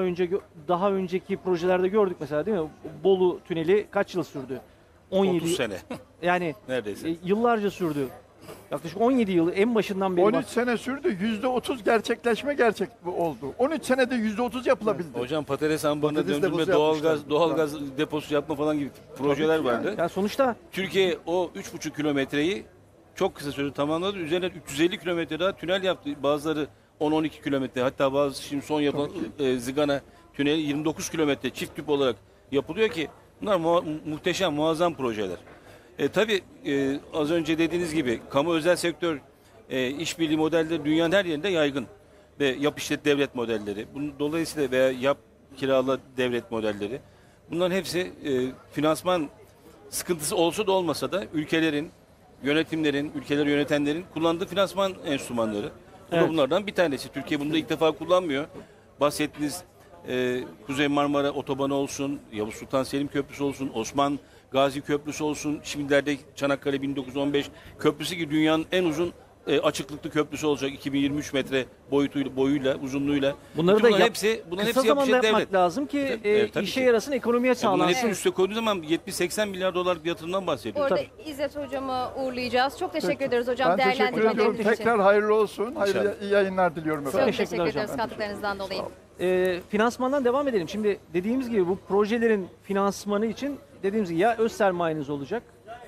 Speaker 2: daha önceki projelerde gördük mesela değil mi? Bolu Tüneli kaç yıl sürdü?
Speaker 18: 30 sene.
Speaker 2: Yani
Speaker 18: neredeyse.
Speaker 2: Yıllarca sürdü. Yaklaşık 17 yıl en başından beri.
Speaker 20: 13 sene sürdü. %30 gerçekleşme oldu. 13 senede %30 yapılabildi.
Speaker 18: Hocam patates ambarına döndürme, doğalgaz deposu yapma falan gibi projeler vardı.
Speaker 2: Yani sonuçta
Speaker 18: Türkiye o 3,5 kilometreyi çok kısa sürede tamamladı. Üzerine 350 kilometre daha tünel yaptı. Bazıları 10-12 kilometre, hatta bazı şimdi son yapılan Zigana tüneli 29 kilometre çift tüp olarak yapılıyor ki bunlar muhteşem, muazzam projeler. Tabii az önce dediğiniz gibi kamu özel sektör işbirliği modelleri dünyanın her yerinde yaygın ve yap işlet devlet modelleri. Dolayısıyla veya yap kirala devlet modelleri. Bunların hepsi finansman sıkıntısı olsa da olmasa da ülkelerin, yönetimlerin, ülkeleri yönetenlerin kullandığı finansman enstrümanları. Bu da bunlardan bir tanesi. Türkiye bunu da ilk defa kullanmıyor. Bahsettiğiniz Kuzey Marmara Otobanı olsun, Yavuz Sultan Selim Köprüsü olsun, Osman Gazi Köprüsü olsun, şimdilerde Çanakkale 1915 Köprüsü gibi dünyanın en uzun açıklıklı köprüsü olacak 2023 metre boyuyla, uzunluğuyla.
Speaker 2: Bunları da
Speaker 18: kısa
Speaker 2: zamanda yapmak lazım ki işe yarasın, ekonomiye sağlansın.
Speaker 18: Bunların hepsini üstüne koyduğu zaman 70-80 milyar dolarlık bir yatırımdan bahsediyoruz.
Speaker 1: Orada İzzet Hocam'ı uğurlayacağız. Çok teşekkür ederiz hocam.
Speaker 20: Ben teşekkür ediyorum. Tekrar hayırlı olsun. Hayırlı iyi yayınlar diliyorum efendim.
Speaker 1: Çok teşekkür ediyoruz katkılarınızdan dolayı.
Speaker 2: Finansmandan devam edelim. Şimdi dediğimiz gibi bu projelerin finansmanı için dediğimiz gibi ya öz sermayeniz olacak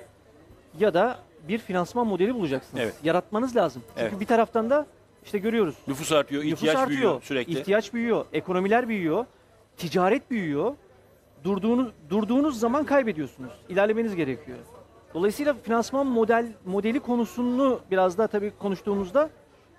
Speaker 2: ya da bir finansman modeli bulacaksınız. Evet. Yaratmanız lazım. Çünkü bir taraftan da işte görüyoruz.
Speaker 18: Nüfus artıyor, ihtiyaç büyüyor sürekli.
Speaker 2: İhtiyaç büyüyor, ekonomiler büyüyor, ticaret büyüyor. Durduğunuz zaman kaybediyorsunuz. İlerlemeniz gerekiyor. Dolayısıyla finansman modeli konusunu biraz daha tabii konuştuğumuzda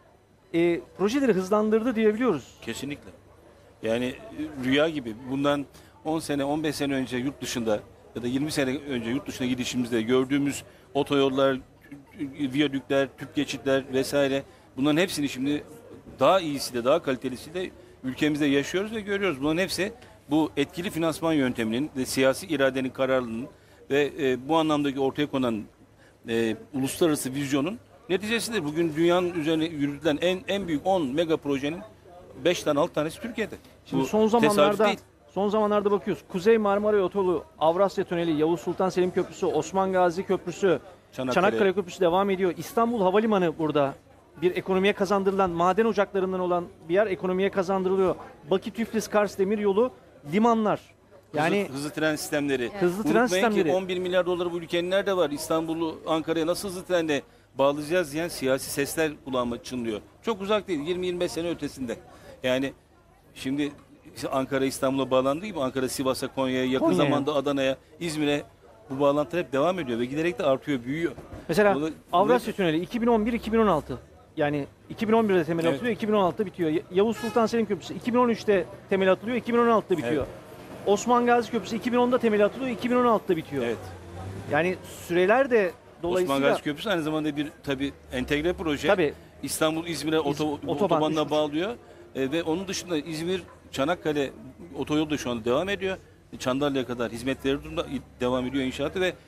Speaker 2: projeleri hızlandırdı diyebiliyoruz.
Speaker 18: Kesinlikle. Yani rüya gibi. Bundan 10 sene, 15 sene önce yurt dışında ya da 20 sene önce yurt dışına gidişimizde gördüğümüz otoyollar, viyadükler, tüp geçitler vesaire, bunların hepsini şimdi daha iyisiyle, daha kalitelisiyle ülkemizde yaşıyoruz ve görüyoruz. Bunların hepsi bu etkili finansman yönteminin ve siyasi iradenin, kararlılığının ve bu anlamdaki ortaya konan uluslararası vizyonun neticesidir. Bugün dünyanın üzerine yürütülen en büyük 10 mega projenin 5 tane 6 tanesi Türkiye'de.
Speaker 2: Şimdi
Speaker 18: Bu
Speaker 2: son zamanlarda bakıyoruz. Kuzey Marmara Yolu, Avrasya Tüneli, Yavuz Sultan Selim Köprüsü, Osman Gazi Köprüsü, Çanakkale Köprüsü devam ediyor. İstanbul Havalimanı burada bir ekonomiye kazandırılan, maden ocaklarından olan bir yer ekonomiye kazandırılıyor. Bakü-Tiflis-Kars Demiryolu, limanlar. Yani
Speaker 18: hızlı tren sistemleri.
Speaker 2: Hızlı tren sistemleri.
Speaker 18: Ki 11 milyar doları bu ülkenin nerede var? İstanbul'u Ankara'ya nasıl hızlı trenle bağlayacağız diyen siyasi sesler kulağıma çınlıyor. Çok uzak değil. 20-25 sene ötesinde. Yani şimdi Ankara İstanbul'a bağlandığı gibi Ankara Sivas'a, Konya'ya, yakın zamanda Adana'ya, İzmir'e bu bağlantı hep devam ediyor ve giderek de artıyor, büyüyor.
Speaker 2: Mesela Avrasya Tüneli 2011-2016. Yani 2011'de temel atılıyor, 2016'da bitiyor. Yavuz Sultan Selim Köprüsü 2013'te temel atılıyor, 2016'da bitiyor. Evet. Osman Gazi Köprüsü 2010'da temel atılıyor, 2016'da bitiyor. Evet. Yani süreler de dolayısıyla...
Speaker 18: Osman Gazi Köprüsü aynı zamanda bir tabii entegre proje. Tabii. İstanbul İzmir'e otobanla bağlıyor. Ve onun dışında İzmir Çanakkale otoyolu da şu anda devam ediyor. Çandarlı'ya kadar hizmetleri devam ediyor inşaatı ve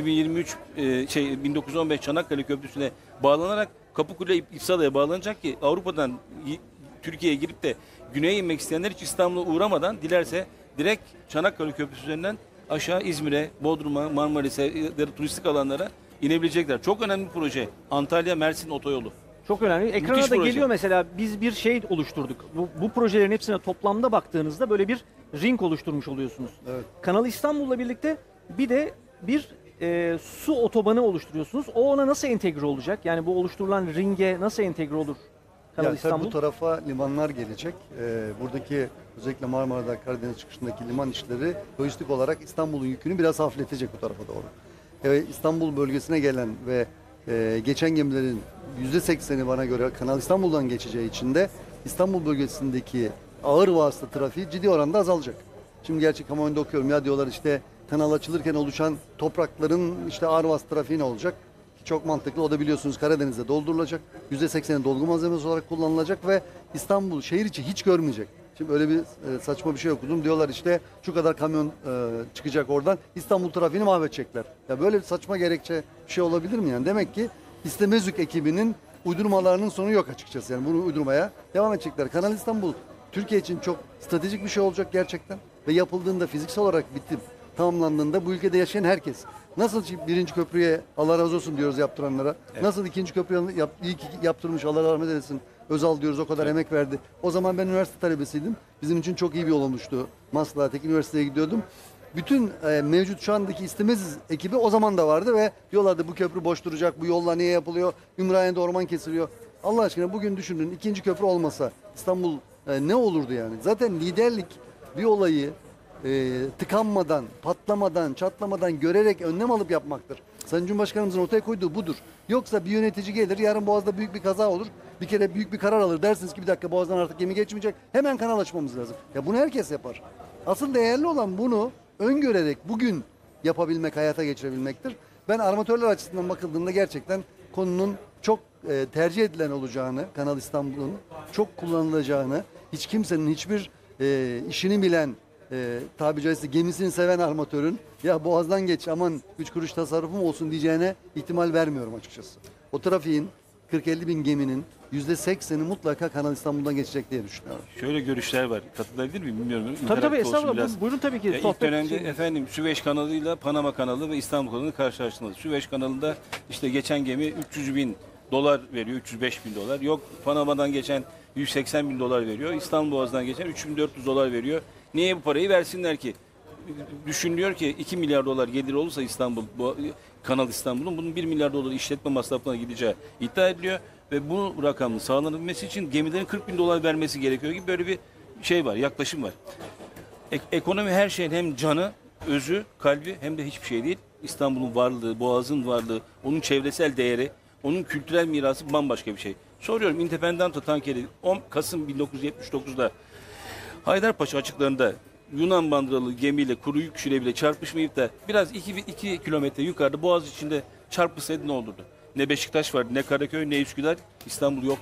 Speaker 18: 1915 Çanakkale Köprüsü'ne bağlanarak Kapıkule İpsala'ya bağlanacak ki Avrupa'dan Türkiye'ye girip de güneye inmek isteyenler hiç İstanbul'a uğramadan dilerse direkt Çanakkale Köprüsü üzerinden aşağı İzmir'e, Bodrum'a, Marmaris'e, turistik alanlara inebilecekler. Çok önemli bir proje. Antalya-Mersin otoyolu.
Speaker 2: Çok önemli. Ekrana da geliyor mesela, biz bir şey oluşturduk. Bu projelerin hepsine toplamda baktığınızda böyle bir ring oluşturmuş oluyorsunuz. Evet. Kanal İstanbul'la birlikte bir de bir su otobanı oluşturuyorsunuz. O ona nasıl entegre olacak? Yani bu oluşturulan ringe nasıl entegre olur Kanal İstanbul?
Speaker 21: Bu tarafa limanlar gelecek. Buradaki özellikle Marmara'da, Karadeniz çıkışındaki liman işleri lojistik olarak İstanbul'un yükünü biraz hafifletecek bu tarafa doğru. İstanbul bölgesine gelen ve geçen gemilerin %80'i bana göre Kanal İstanbul'dan geçeceği için de İstanbul bölgesindeki ağır vasıta trafiği ciddi oranda azalacak. Şimdi gerçi kamuoyunda okuyorum ya, diyorlar işte kanal açılırken oluşan toprakların işte ağır vasıta trafiği ne olacak? Çok mantıklı. O da biliyorsunuz Karadeniz'de doldurulacak. %80'i dolgu malzemesi olarak kullanılacak ve İstanbul şehir içi hiç görmeyecek. Şimdi öyle bir saçma bir şey okudum. Diyorlar işte şu kadar kamyon çıkacak oradan. İstanbul trafiğini mahvedecekler. Ya böyle bir saçma gerekçe bir şey olabilir mi yani? Demek ki İstemezük ekibinin uydurmalarının sonu yok açıkçası. Yani bunu uydurmaya devam edecekler. Kanal İstanbul Türkiye için çok stratejik bir şey olacak gerçekten. Ve yapıldığında, fiziksel olarak bitip tamamlandığında bu ülkede yaşayan herkes, nasıl birinci köprüye Allah razı olsun diyoruz yaptıranlara, nasıl ikinci köprüye iyi ki yaptırmış Allah rahmet eylesin Özal diyoruz, o kadar emek verdi. O zaman ben üniversite talebesiydim. Bizim için çok iyi bir yol olmuştu. Maslak'a, Teknik Üniversitesi'ye gidiyordum. Bütün mevcut şu andaki İstemez ekibi o zaman da vardı ve diyorlardı bu köprü boş duracak, bu yollar niye yapılıyor, Ümraniye'de orman kesiliyor. Allah aşkına bugün düşünün, ikinci köprü olmasa İstanbul ne olurdu yani? Zaten liderlik bir olayı tıkanmadan, patlamadan, çatlamadan görerek önlem alıp yapmaktır. Sayın Cumhurbaşkanımızın ortaya koyduğu budur. Yoksa bir yönetici gelir, yarın Boğaz'da büyük bir kaza olur. Bir kere büyük bir karar alır. Dersiniz ki bir dakika Boğaz'dan artık gemi geçmeyecek. Hemen kanal açmamız lazım. Ya bunu herkes yapar. Asıl değerli olan bunu öngörerek bugün yapabilmek, hayata geçirebilmektir. Ben armatörler açısından bakıldığında gerçekten konunun çok tercih edilen olacağını, Kanal İstanbul'un çok kullanılacağını, hiç kimsenin hiçbir işini bilen, tabi caizse gemisini seven armatörün ya Boğaz'dan geç aman 3 kuruş tasarrufum olsun diyeceğine ihtimal vermiyorum açıkçası. O trafiğin 40-50 bin geminin %80'i mutlaka Kanal İstanbul'dan geçecek diye düşünüyorum.
Speaker 18: Şöyle görüşler var. Katılabilir miyim bilmiyorum.
Speaker 2: Tabii estağfurullah. Buyurun tabii ki.
Speaker 18: İlk dönemde efendim Süveyş kanalıyla Panama kanalı ve İstanbul kanalını karşılaştırıldı. Süveyş kanalında işte geçen gemi 300 bin dolar veriyor, 305 bin dolar. Yok Panama'dan geçen 180 bin dolar veriyor. İstanbul Boğaz'dan geçen 3400 dolar veriyor. Niye bu parayı versinler ki? Düşünülüyor ki 2 milyar dolar gelir olursa Kanal İstanbul'un bunun 1 milyar dolar işletme masrafına gideceği iddia ediliyor. Ve bu rakamın sağlanabilmesi için gemilerin 40 bin dolar vermesi gerekiyor gibi böyle bir şey var, yaklaşım var. Ekonomi her şeyin hem canı, özü, kalbi hem de hiçbir şey değil. İstanbul'un varlığı, Boğaz'ın varlığı, onun çevresel değeri, onun kültürel mirası bambaşka bir şey. Soruyorum, Independento tankeri 10 Kasım 1979'da Haydarpaşa açıklarında Yunan bandıralı gemiyle, kuru yük şilebiyle çarpışmayıp da biraz 2 kilometre yukarıda Boğaz içinde çarpışsaydı ne olurdu? Ne Beşiktaş vardı, ne Karaköy, ne Üsküdar, İstanbul yoktu.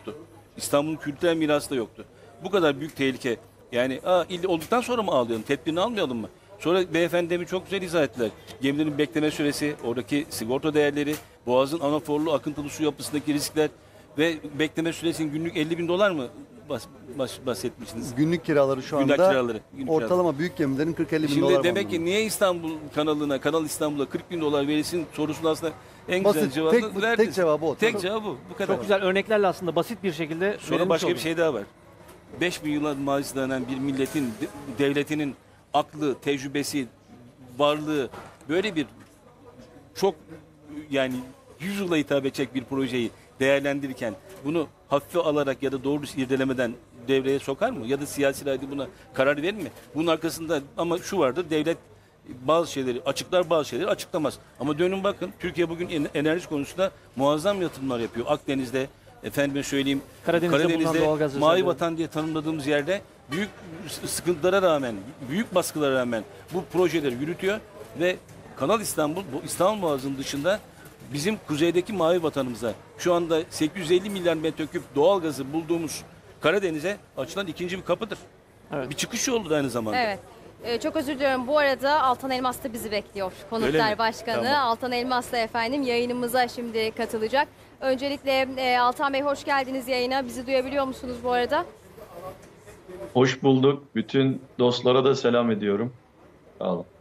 Speaker 18: İstanbul'un kültürel mirası da yoktu. Bu kadar büyük tehlike. Yani il olduktan sonra mı ağlayalım? Tedbirini almayalım mı? Sonra beyefendi demin çok güzel izah ettiler. Gemilerin bekleme süresi, oradaki sigorta değerleri, Boğaz'ın anaforlu akıntılı su yapısındaki riskler ve bekleme süresinin günlük 50 bin dolar mı bahsetmiştiniz?
Speaker 21: Günlük kiraları şu anda ortalama büyük gemilerin 40-50 bin dolar.
Speaker 18: Şimdi demek ki niye İstanbul kanalına, Kanal İstanbul'a 40 bin dolar verilsin sorusunu aslında en güzel cevabını verdiniz.
Speaker 21: Tek cevabı o.
Speaker 18: Tek cevabı bu kadar.
Speaker 2: Çok güzel örneklerle aslında basit bir şekilde
Speaker 18: Sonra başka bir şey daha var. 5000 yıllar mazisi dayanan bir milletin, devletinin aklı, tecrübesi, varlığı böyle bir çok yani 100 yıla hitap edecek bir projeyi değerlendirirken bunu hafife alarak ya da doğru irdelemeden devreye sokar mı? Ya da siyasi irade buna karar verir mi? Bunun arkasında ama şu vardır, devlet bazı şeyleri açıklar, bazı şeyleri açıklamaz. Ama dönün bakın, Türkiye bugün enerji konusunda muazzam yatırımlar yapıyor. Akdeniz'de, efendime söyleyeyim, Karadeniz'de mavi vatan diye tanımladığımız yerde büyük sıkıntılara rağmen, büyük baskılara rağmen bu projeleri yürütüyor ve Kanal İstanbul, bu İstanbul Boğazı'nın dışında bizim kuzeydeki mavi vatanımıza şu anda 850 milyar metreküp doğalgazı bulduğumuz Karadeniz'e açılan ikinci bir kapıdır. Evet. Bir çıkış yolu aynı zamanda.
Speaker 1: Evet. Çok özür diliyorum. Bu arada Altan Elmas da bizi bekliyor. Konuklar Başkanı tamam. Altan Elmas da efendim yayınımıza şimdi katılacak. Öncelikle Altan Bey hoş geldiniz yayına. Bizi duyabiliyor musunuz bu arada?
Speaker 4: Hoş bulduk. Bütün dostlara da selam ediyorum. Sağ olun.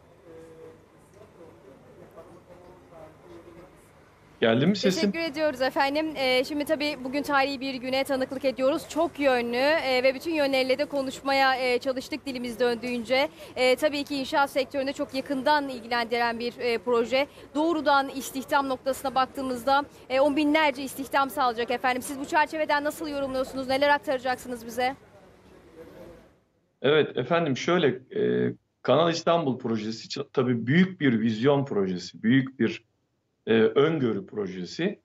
Speaker 4: Geldi mi sesim?
Speaker 1: Teşekkür ediyoruz efendim. Şimdi tabii bugün tarihi bir güne tanıklık ediyoruz. Çok yönlü ve bütün yönleriyle de konuşmaya çalıştık dilimiz döndüğünce. Tabii ki inşaat sektöründe çok yakından ilgilendiren bir proje. Doğrudan istihdam noktasına baktığımızda on binlerce istihdam sağlayacak efendim. Siz bu çerçeveden nasıl yorumluyorsunuz? Neler aktaracaksınız bize?
Speaker 4: Evet efendim şöyle Kanal İstanbul projesi tabii büyük bir vizyon projesi. Büyük bir öngörü projesi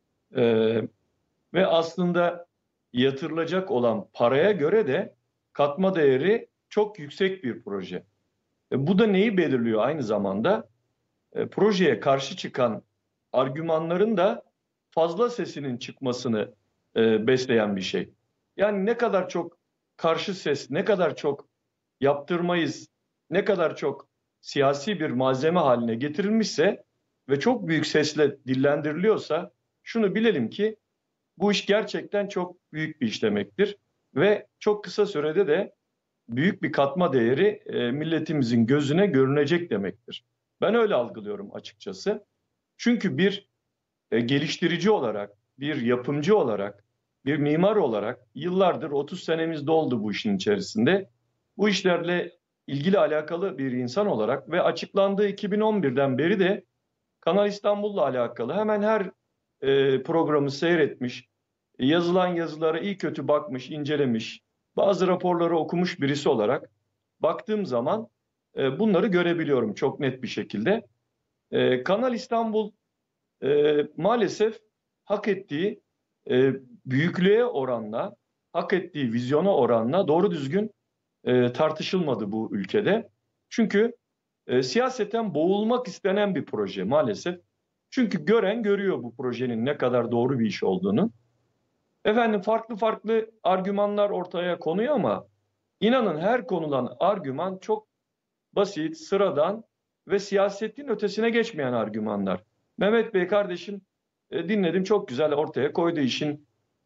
Speaker 4: ve aslında yatırılacak olan paraya göre de katma değeri çok yüksek bir proje. Bu da neyi belirliyor aynı zamanda? Projeye karşı çıkan argümanların da fazla sesinin çıkmasını besleyen bir şey. Yani ne kadar çok karşı ses, ne kadar çok yaptırmayız, ne kadar çok siyasi bir malzeme haline getirilmişse ve çok büyük sesle dillendiriliyorsa şunu bilelim ki bu iş gerçekten çok büyük bir iş demektir. Ve çok kısa sürede de büyük bir katma değeri milletimizin gözüne görünecek demektir. Ben öyle algılıyorum açıkçası. Çünkü bir geliştirici olarak, bir yapımcı olarak, bir mimar olarak yıllardır 30 senemiz doldu bu işin içerisinde. Bu işlerle ilgili alakalı bir insan olarak ve açıklandığı 2011'den beri de Kanal İstanbul'la alakalı hemen her programı seyretmiş, yazılan yazılara iyi kötü bakmış, incelemiş, bazı raporları okumuş birisi olarak baktığım zaman bunları görebiliyorum çok net bir şekilde. Kanal İstanbul maalesef hak ettiği büyüklüğe oranla, hak ettiği vizyona oranla doğru düzgün tartışılmadı bu ülkede. Çünkü siyaseten boğulmak istenen bir proje maalesef. Çünkü gören görüyor bu projenin ne kadar doğru bir iş olduğunu. Efendim farklı argümanlar ortaya konuyor ama inanın her konulan argüman çok basit, sıradan ve siyasetin ötesine geçmeyen argümanlar. Mehmet Bey kardeşim dinledim çok güzel ortaya koydu işin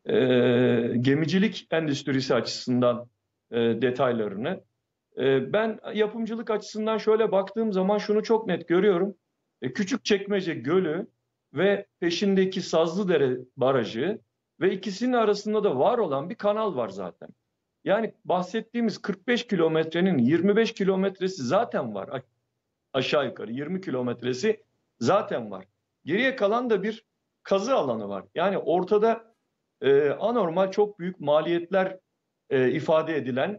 Speaker 4: gemicilik endüstrisi açısından detaylarını. Ben yapımcılık açısından şöyle baktığım zaman şunu çok net görüyorum. Küçükçekmece Gölü ve peşindeki Sazlıdere Barajı ve ikisinin arasında da var olan bir kanal var zaten. Yani bahsettiğimiz 45 kilometrenin 25 kilometresi zaten var. Aşağı yukarı 20 kilometresi zaten var. Geriye kalan da bir kazı alanı var. Yani ortada anormal çok büyük maliyetler ifade edilen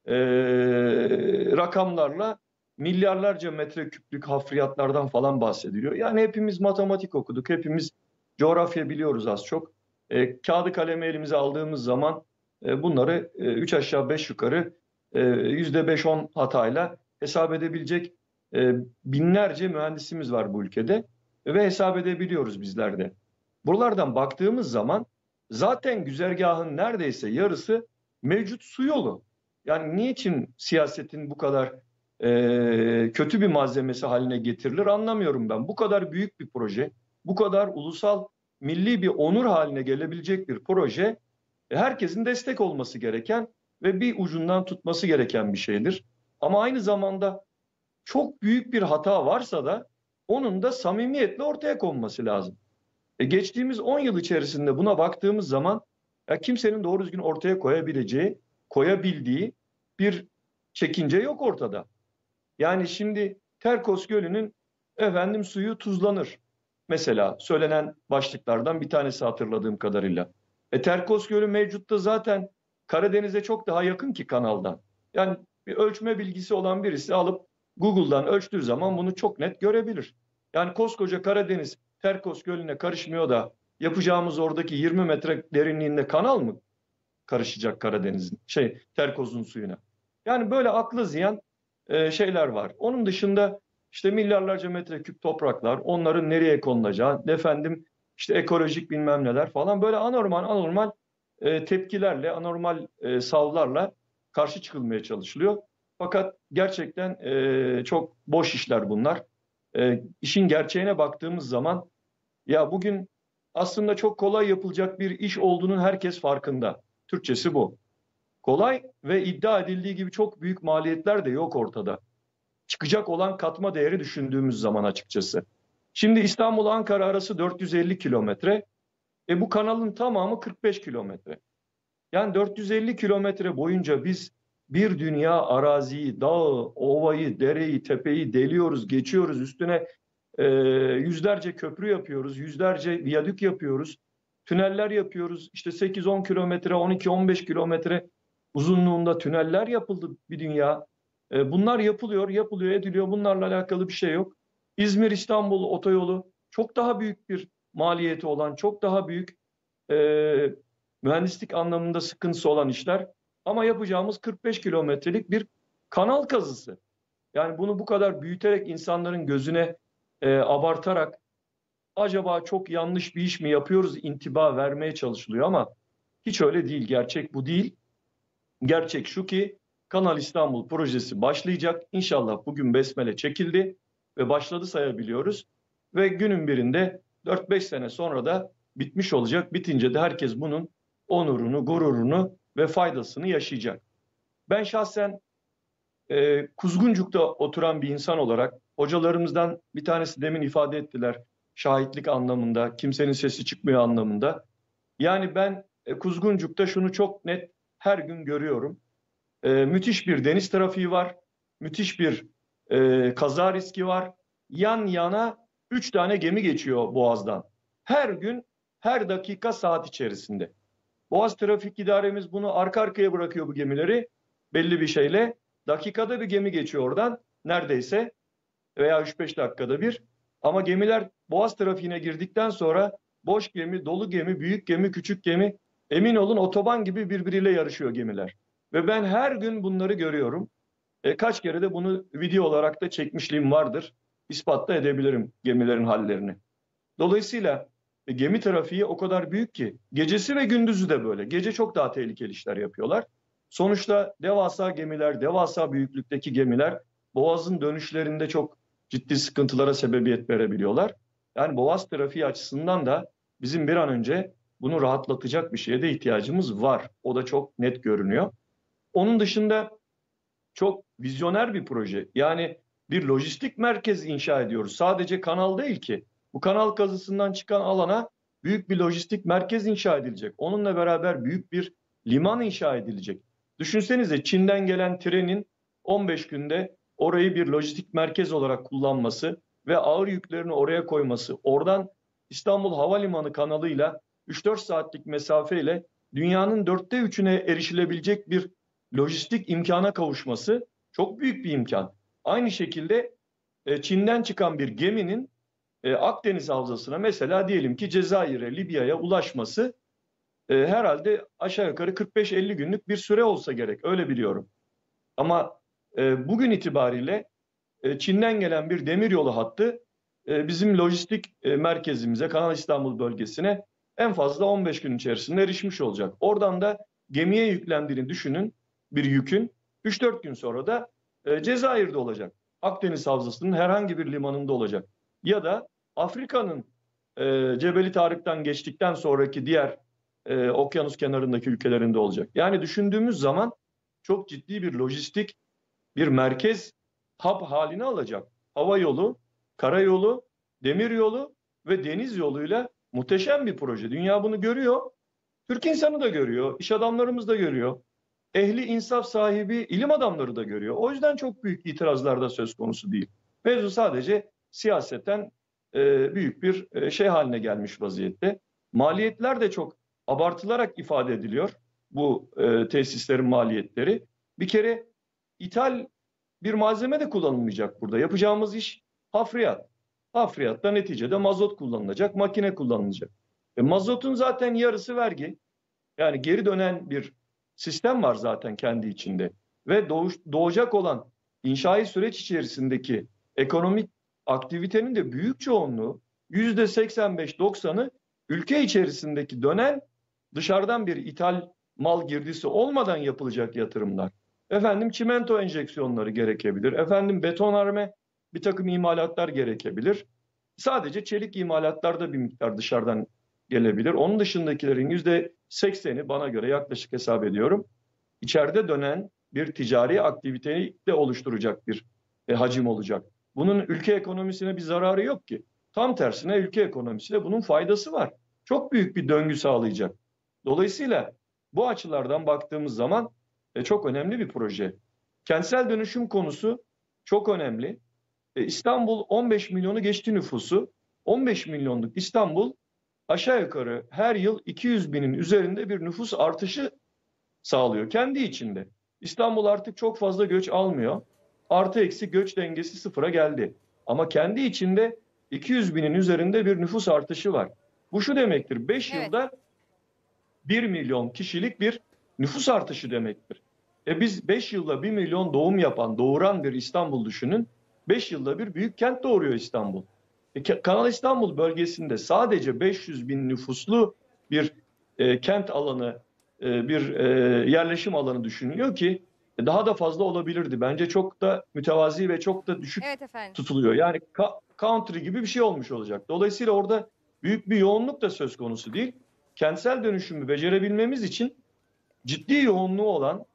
Speaker 4: rakamlarla milyarlarca metreküplük hafriyatlardan falan bahsediliyor. Yani hepimiz matematik okuduk, hepimiz coğrafya biliyoruz az çok. Kağıdı kalemi elimize aldığımız zaman bunları 3 aşağı 5 yukarı %5-10 hatayla hesap edebilecek binlerce mühendisimiz var bu ülkede ve hesap edebiliyoruz bizler de. Buralardan baktığımız zaman zaten güzergahın neredeyse yarısı mevcut su yolu. Yani niçin siyasetin bu kadar kötü bir malzemesi haline getirilir anlamıyorum ben. Bu kadar büyük bir proje, bu kadar ulusal, milli bir onur haline gelebilecek bir proje herkesin destek olması gereken ve bir ucundan tutması gereken bir şeydir. Ama aynı zamanda çok büyük bir hata varsa da onun da samimiyetle ortaya konması lazım. Geçtiğimiz 10 yıl içerisinde buna baktığımız zaman kimsenin doğru düzgün ortaya koyabildiği bir çekince yok ortada. Yani şimdi Terkos Gölü'nün suyu tuzlanır. Mesela söylenen başlıklardan bir tanesi hatırladığım kadarıyla. Terkos Gölü mevcutta zaten Karadeniz'e çok daha yakın ki kanaldan. Yani bir ölçme bilgisi olan birisi alıp Google'dan ölçtüğü zaman bunu çok net görebilir. Yani koskoca Karadeniz Terkos Gölü'ne karışmıyor da yapacağımız oradaki 20 metre derinliğinde kanal mı karışacak Terkos'un suyuna? Yani böyle aklı ziyan şeyler var. Onun dışında işte milyarlarca metreküp topraklar, onların nereye konulacağı, ekolojik bilmem neler falan böyle anormal tepkilerle, anormal savlarla karşı çıkılmaya çalışılıyor. Fakat gerçekten çok boş işler bunlar. İşin gerçeğine baktığımız zaman ya bugün aslında çok kolay yapılacak bir iş olduğunun herkes farkında. Türkçesi bu. Kolay ve iddia edildiği gibi çok büyük maliyetler de yok ortada. Çıkacak olan katma değeri düşündüğümüz zaman açıkçası. Şimdi İstanbul-Ankara arası 450 kilometre. Bu kanalın tamamı 45 kilometre. Yani 450 kilometre boyunca biz bir dünya araziyi, dağı, ovayı, dereyi, tepeyi deliyoruz, geçiyoruz. Üstüne yüzlerce köprü yapıyoruz, yüzlerce viyadük yapıyoruz. Tüneller yapıyoruz. İşte 8-10 kilometre, 12-15 kilometre uzunluğunda tüneller yapıldı bir dünya. Bunlar yapılıyor, ediliyor. Bunlarla alakalı bir şey yok. İzmir-İstanbul otoyolu çok daha büyük bir maliyeti olan, çok daha büyük mühendislik anlamında sıkıntısı olan işler. Ama yapacağımız 45 kilometrelik bir kanal kazısı. Yani bunu bu kadar büyüterek insanların gözüne abartarak acaba çok yanlış bir iş mi yapıyoruz intiba vermeye çalışılıyor ama hiç öyle değil. Gerçek bu değil. Gerçek şu ki Kanal İstanbul projesi başlayacak. İnşallah bugün besmele çekildi ve başladı sayabiliyoruz. Ve günün birinde 4-5 sene sonra da bitmiş olacak. Bitince de herkes bunun onurunu, gururunu ve faydasını yaşayacak. Ben şahsen Kuzguncuk'ta oturan bir insan olarak hocalarımızdan bir tanesi demin ifade ettiler. Şahitlik anlamında, kimsenin sesi çıkmıyor anlamında. Yani ben Kuzguncuk'ta şunu çok net her gün görüyorum. Müthiş bir deniz trafiği var. Müthiş bir kaza riski var. Yan yana 3 tane gemi geçiyor Boğaz'dan. Her gün, her dakika, saat içerisinde. Boğaz Trafik İdaremiz bunu arka arkaya bırakıyor bu gemileri belli bir şeyle. Dakikada bir gemi geçiyor oradan neredeyse veya 3-5 dakikada bir. Ama gemiler Boğaz trafiğine girdikten sonra boş gemi, dolu gemi, büyük gemi, küçük gemi emin olun otoban gibi birbiriyle yarışıyor gemiler. Ve ben her gün bunları görüyorum. Kaç kere de bunu video olarak da çekmişliğim vardır. İspat da edebilirim gemilerin hallerini. Dolayısıyla gemi trafiği o kadar büyük ki gecesi ve gündüzü de böyle. Gece çok daha tehlikeli işler yapıyorlar. Sonuçta devasa gemiler, devasa büyüklükteki gemiler Boğaz'ın dönüşlerinde çok ciddi sıkıntılara sebebiyet verebiliyorlar. Yani Boğaz trafiği açısından da bizim bir an önce bunu rahatlatacak bir şeye de ihtiyacımız var. O da çok net görünüyor. Onun dışında çok vizyoner bir proje. Yani bir lojistik merkez inşa ediyoruz. Sadece kanal değil ki. Bu kanal kazısından çıkan alana büyük bir lojistik merkez inşa edilecek. Onunla beraber büyük bir liman inşa edilecek. Düşünsenize Çin'den gelen trenin 15 günde orayı bir lojistik merkez olarak kullanması ve ağır yüklerini oraya koyması, oradan İstanbul Havalimanı kanalıyla 3-4 saatlik mesafeyle dünyanın 3'üne erişilebilecek bir lojistik imkana kavuşması çok büyük bir imkan. Aynı şekilde Çin'den çıkan bir geminin Akdeniz Havzası'na mesela diyelim ki Cezayir'e, Libya'ya ulaşması herhalde aşağı yukarı 45-50 günlük bir süre olsa gerek. Öyle biliyorum. Ama bugün itibariyle Çin'den gelen bir demiryolu hattı bizim lojistik merkezimize, Kanal İstanbul bölgesine en fazla 15 gün içerisinde erişmiş olacak. Oradan da gemiye yüklendiğini düşünün, bir yükün 3-4 gün sonra da Cezayir'de olacak. Akdeniz Havzası'nın herhangi bir limanında olacak. Ya da Afrika'nın Cebeli Tarık'tan geçtikten sonraki diğer okyanus kenarındaki ülkelerinde olacak. Yani düşündüğümüz zaman çok ciddi bir lojistik, bir merkez hub haline alacak. Hava yolu, karayolu, demir yolu ve deniz yoluyla muhteşem bir proje. Dünya bunu görüyor. Türk insanı da görüyor, iş adamlarımız da görüyor. Ehli insaf sahibi ilim adamları da görüyor. O yüzden çok büyük itirazlar da söz konusu değil. Mevzu sadece siyaseten büyük bir şey haline gelmiş vaziyette. Maliyetler de çok abartılarak ifade ediliyor. Bu tesislerin maliyetleri. Bir kere ithal bir malzeme de kullanılmayacak burada. Yapacağımız iş hafriyat. Hafriyatta neticede mazot kullanılacak, makine kullanılacak. Mazotun zaten yarısı vergi. Yani geri dönen bir sistem var zaten kendi içinde. Ve doğacak olan inşai süreç içerisindeki ekonomik aktivitenin de büyük çoğunluğu %85-90'ı ülke içerisindeki dönen dışarıdan bir ithal mal girdisi olmadan yapılacak yatırımlar. Efendim çimento enjeksiyonları gerekebilir. Efendim betonarme bir takım imalatlar gerekebilir. Sadece çelik imalatlarda bir miktar dışarıdan gelebilir. Onun dışındakilerin %80'i bana göre yaklaşık hesap ediyorum. İçeride dönen bir ticari aktiviteyi de oluşturacak bir hacim olacak. Bunun ülke ekonomisine bir zararı yok ki. Tam tersine ülke ekonomisine bunun faydası var. Çok büyük bir döngü sağlayacak. Dolayısıyla bu açılardan baktığımız zaman çok önemli bir proje. Kentsel dönüşüm konusu çok önemli. İstanbul 15 milyonu geçti nüfusu. 15 milyonluk İstanbul aşağı yukarı her yıl 200 binin üzerinde bir nüfus artışı sağlıyor kendi içinde. İstanbul artık çok fazla göç almıyor. Artı eksi göç dengesi sıfıra geldi. Ama kendi içinde 200 binin üzerinde bir nüfus artışı var. Bu şu demektir, 5 yılda 1 milyon kişilik bir nüfus artışı demektir. Biz 5 yılda 1 milyon doğum yapan, doğuran bir İstanbul düşünün. 5 yılda bir büyük kent doğuruyor İstanbul. Kanal İstanbul bölgesinde sadece 500 bin nüfuslu bir kent alanı, bir yerleşim alanı düşünülüyor ki daha da fazla olabilirdi. Bence çok da mütevazi ve çok da düşük tutuluyor. Yani country gibi bir şey olmuş olacak. Dolayısıyla orada büyük bir yoğunluk da söz konusu değil. Kentsel dönüşümü becerebilmemiz için ciddi yoğunluğu olan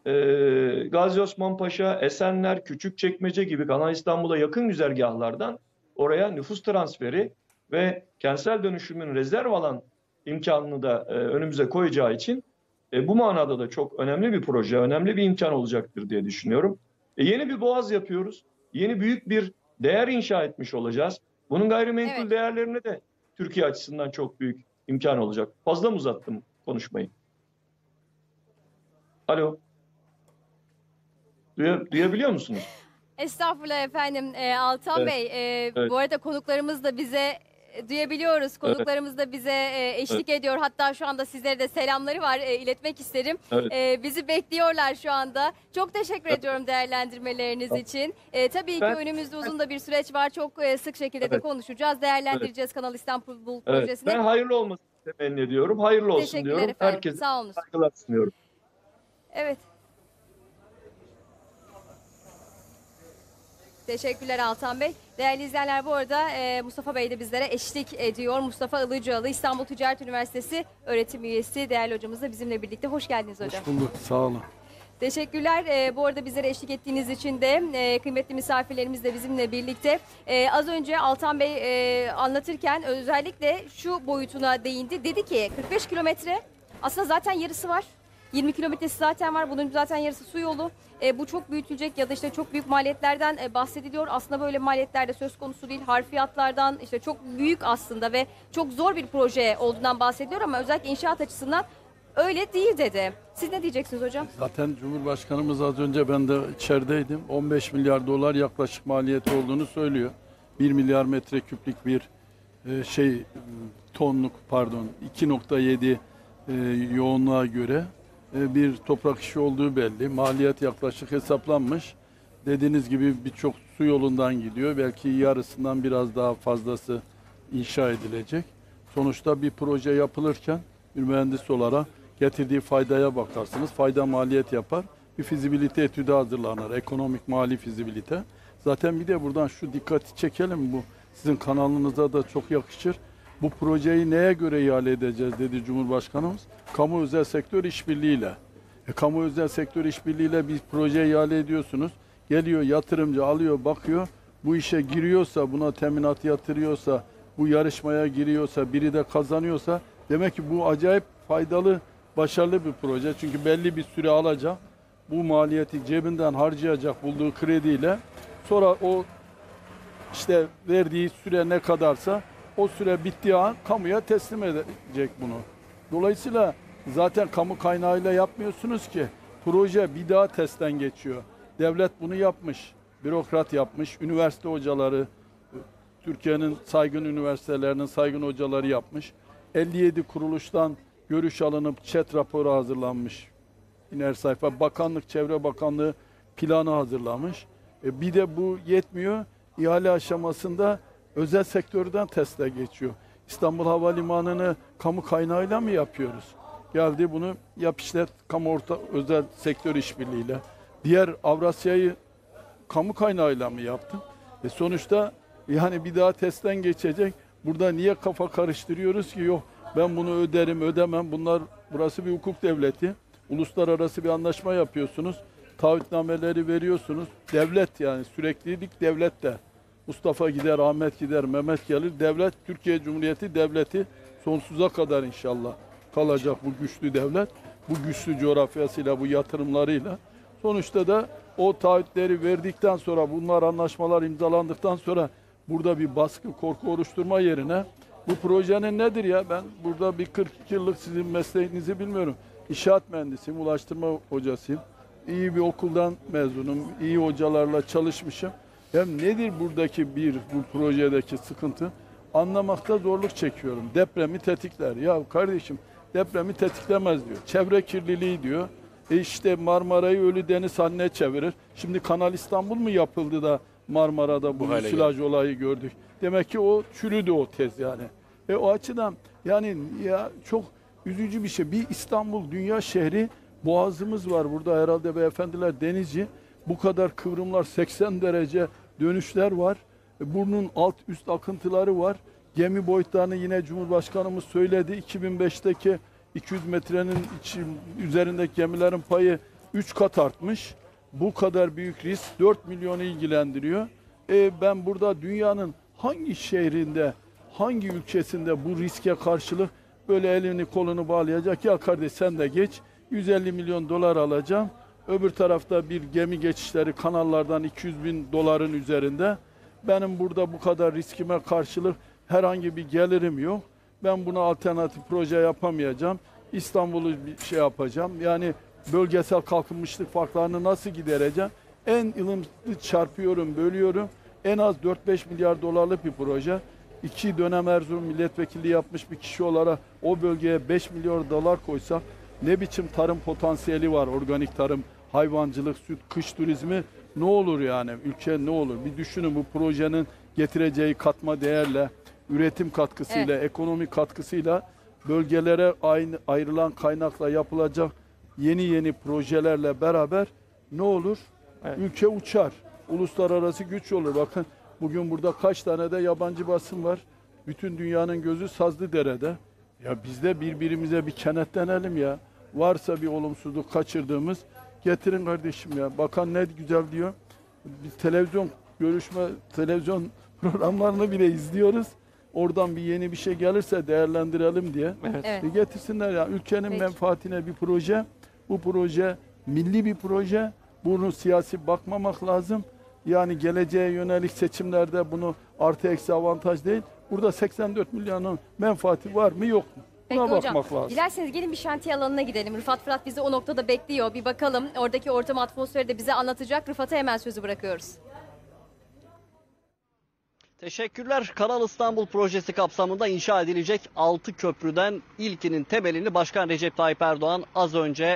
Speaker 4: Gazi Osman Paşa, Esenler, Küçükçekmece gibi Kanal İstanbul'a yakın güzergahlardan oraya nüfus transferi ve kentsel dönüşümün rezerv alan imkanını da önümüze koyacağı için bu manada da çok önemli bir proje, önemli bir imkan olacaktır diye düşünüyorum. Yeni bir boğaz yapıyoruz. Yeni büyük bir değer inşa etmiş olacağız. Bunun gayrimenkul değerlerine de Türkiye açısından çok büyük imkan olacak. Fazla mı uzattım konuşmayı? Alo. Duyabiliyor musunuz?
Speaker 1: Estağfurullah efendim. Altan Bey, bu arada konuklarımız da bize duyabiliyoruz. Konuklarımız da bize eşlik ediyor. Hatta şu anda sizlere de selamları var. İletmek isterim. Bizi bekliyorlar şu anda. Çok teşekkür ediyorum değerlendirmeleriniz için. Tabii ki önümüzde uzun da bir süreç var. Çok sık şekilde de konuşacağız. Değerlendireceğiz Kanal İstanbul projesini.
Speaker 4: Ben hayırlı olmasını temenni ediyorum. Hayırlı olsun diyorum.
Speaker 1: Efendim.
Speaker 4: Herkese
Speaker 1: Sağ olun.
Speaker 4: saygılar sunuyorum.
Speaker 1: Evet. Teşekkürler Altan Bey. Değerli izleyenler, bu arada Mustafa Bey de bizlere eşlik ediyor. Mustafa Ilıcalı, İstanbul Ticaret Üniversitesi öğretim üyesi. Değerli hocamız da bizimle birlikte. Hoş geldiniz hocam.
Speaker 5: Hoş bulduk, sağ olun.
Speaker 1: Teşekkürler. Bu arada bizlere eşlik ettiğiniz için de kıymetli misafirlerimiz de bizimle birlikte. Az önce Altan Bey anlatırken özellikle şu boyutuna değindi. Dedi ki 45 kilometre aslında zaten yarısı var. 20 kilometresi zaten var. Bunun zaten yarısı su yolu. Bu çok büyütülecek ya da işte çok büyük maliyetlerden bahsediliyor. Aslında böyle maliyetler de söz konusu değil. Harfiyatlardan işte çok büyük aslında ve çok zor bir proje olduğundan bahsediliyor ama özellikle inşaat açısından öyle değil dedi. Siz ne diyeceksiniz hocam?
Speaker 5: Zaten Cumhurbaşkanımız az önce, ben de içerideydim, 15 milyar dolar yaklaşık maliyeti olduğunu söylüyor. 1 milyar metreküplük bir tonluk 2.7 yoğunluğa göre bir toprak işi olduğu belli. Maliyet yaklaşık hesaplanmış. Dediğiniz gibi birçok su yolundan gidiyor. Belki yarısından biraz daha fazlası inşa edilecek. Sonuçta bir proje yapılırken bir mühendis olarak getirdiği faydaya bakarsınız. Fayda maliyet yapar. Bir fizibilite etüdü hazırlanır. Ekonomik mali fizibilite. Zaten bir de buradan şu dikkati çekelim. Bu sizin kanalınıza da çok yakışır. Bu projeyi neye göre ihale edeceğiz dedi Cumhurbaşkanımız. Kamu özel sektör işbirliğiyle. Kamu özel sektör işbirliğiyle bir proje ihale ediyorsunuz. Geliyor yatırımcı alıyor bakıyor. Bu işe giriyorsa, buna teminat yatırıyorsa, bu yarışmaya giriyorsa, biri de kazanıyorsa demek ki bu acayip faydalı, başarılı bir proje. Çünkü belli bir süre alacak. Bu maliyeti cebinden harcayacak bulduğu krediyle. Sonra o işte verdiği süre ne kadarsa o süre bittiği an kamuya teslim edecek bunu. Dolayısıyla zaten kamu kaynağıyla yapmıyorsunuz ki. Proje bir daha testten geçiyor. Devlet bunu yapmış. Bürokrat yapmış. Üniversite hocaları, Türkiye'nin saygın üniversitelerinin saygın hocaları yapmış. 57 kuruluştan görüş alınıp ÇED raporu hazırlanmış. İner sayfa. Bakanlık, Çevre Bakanlığı planı hazırlamış. Bir de bu yetmiyor. İhale aşamasında özel sektörden teste geçiyor. İstanbul Havalimanı'nı kamu kaynağıyla mı yapıyoruz? Geldi bunu yap işlet kamu özel sektör işbirliğiyle. Diğer Avrasya'yı kamu kaynağıyla mı yaptın? Sonuçta yani bir daha testten geçecek. Burada niye kafa karıştırıyoruz ki? Yok ben bunu öderim ödemem. Burası bir hukuk devleti. Uluslararası bir anlaşma yapıyorsunuz. Taahhütnameleri veriyorsunuz. Devlet yani süreklilik devlette. Mustafa gider, Ahmet gider, Mehmet gelir. Devlet, Türkiye Cumhuriyeti devleti sonsuza kadar inşallah kalacak bu güçlü devlet. Bu güçlü coğrafyasıyla, bu yatırımlarıyla. Sonuçta da o taahhütleri verdikten sonra, bunlar anlaşmalar imzalandıktan sonra burada bir baskı, korku oluşturma yerine bu projenin nedir ya? Ben burada bir 42 yıllık sizin mesleğinizi bilmiyorum. İnşaat mühendisiyim, ulaştırma hocasıyım. İyi bir okuldan mezunum, iyi hocalarla çalışmışım. Hem nedir buradaki bu projedeki sıkıntı? Anlamakta zorluk çekiyorum. Depremi tetikler. Ya kardeşim depremi tetiklemez diyor. Çevre kirliliği diyor. İşte Marmara'yı ölü deniz haline çevirir. Şimdi Kanal İstanbul mu yapıldı da Marmara'da bu müsilaj olayı gördük. Demek ki o çürüdü o tez yani. O açıdan yani ya çok üzücü bir şey. Bir İstanbul dünya şehri, boğazımız var burada herhalde beyefendiler denizci. Bu kadar kıvrımlar 80 derece dönüşler var. Burnun alt üst akıntıları var. Gemi boyutlarını yine Cumhurbaşkanımız söyledi. 2005'teki 200 metrenin üzerindeki gemilerin payı 3 kat artmış. Bu kadar büyük risk 4 milyonu ilgilendiriyor. Ben burada dünyanın hangi şehrinde, hangi ülkesinde bu riske karşılık böyle elini kolunu bağlayacak? Ya kardeş sen de geç 150 milyon dolar alacağım. Öbür tarafta bir gemi geçişleri kanallardan 200 bin doların üzerinde. Benim burada bu kadar riskime karşılık herhangi bir gelirim yok. Ben buna alternatif proje yapamayacağım. İstanbul'u bir şey yapacağım. Yani bölgesel kalkınmışlık farklarını nasıl gidereceğim? En ılımlı çarpıyorum, bölüyorum. En az 4-5 milyar dolarlık bir proje. 2 dönem Erzurum milletvekilliği yapmış bir kişi olarak o bölgeye 5 milyar dolar koysak ne biçim tarım potansiyeli var, organik tarım, hayvancılık, süt, kış turizmi ne olur yani, ülke ne olur? Bir düşünün bu projenin getireceği katma değerle, üretim katkısıyla, ekonomik katkısıyla bölgelere ayrılan kaynakla yapılacak yeni projelerle beraber ne olur? Ülke uçar, uluslararası güç olur. Bakın bugün burada kaç tane de yabancı basın var. Bütün dünyanın gözü Sazlıdere'de. Ya biz de birbirimize bir kenetlenelim ya. Varsa bir olumsuzluk kaçırdığımız getirin kardeşim ya. Bakan ne güzel diyor. Biz televizyon programlarını bile izliyoruz. Oradan bir yeni bir şey gelirse değerlendirelim diye.
Speaker 1: Evet.
Speaker 5: Getirsinler ya. Ülkenin menfaatine bir proje. Bu proje milli bir proje. Bunu siyasi bakmamak lazım. Yani geleceğe yönelik seçimlerde bunu artı eksi avantaj değil. Burada 84 milyonun menfaati var mı yok mu? Buna
Speaker 1: Peki hocam,
Speaker 5: bakmak lazım.
Speaker 1: dilerseniz gelin bir şantiye alanına gidelim. Rıfat Fırat bizi o noktada bekliyor. Bir bakalım oradaki ortam atmosferi de bize anlatacak. Rıfat'a hemen sözü bırakıyoruz.
Speaker 3: Teşekkürler. Kanal İstanbul projesi kapsamında inşa edilecek 6 köprüden ilkinin temelini Başkan Recep Tayyip Erdoğan az önce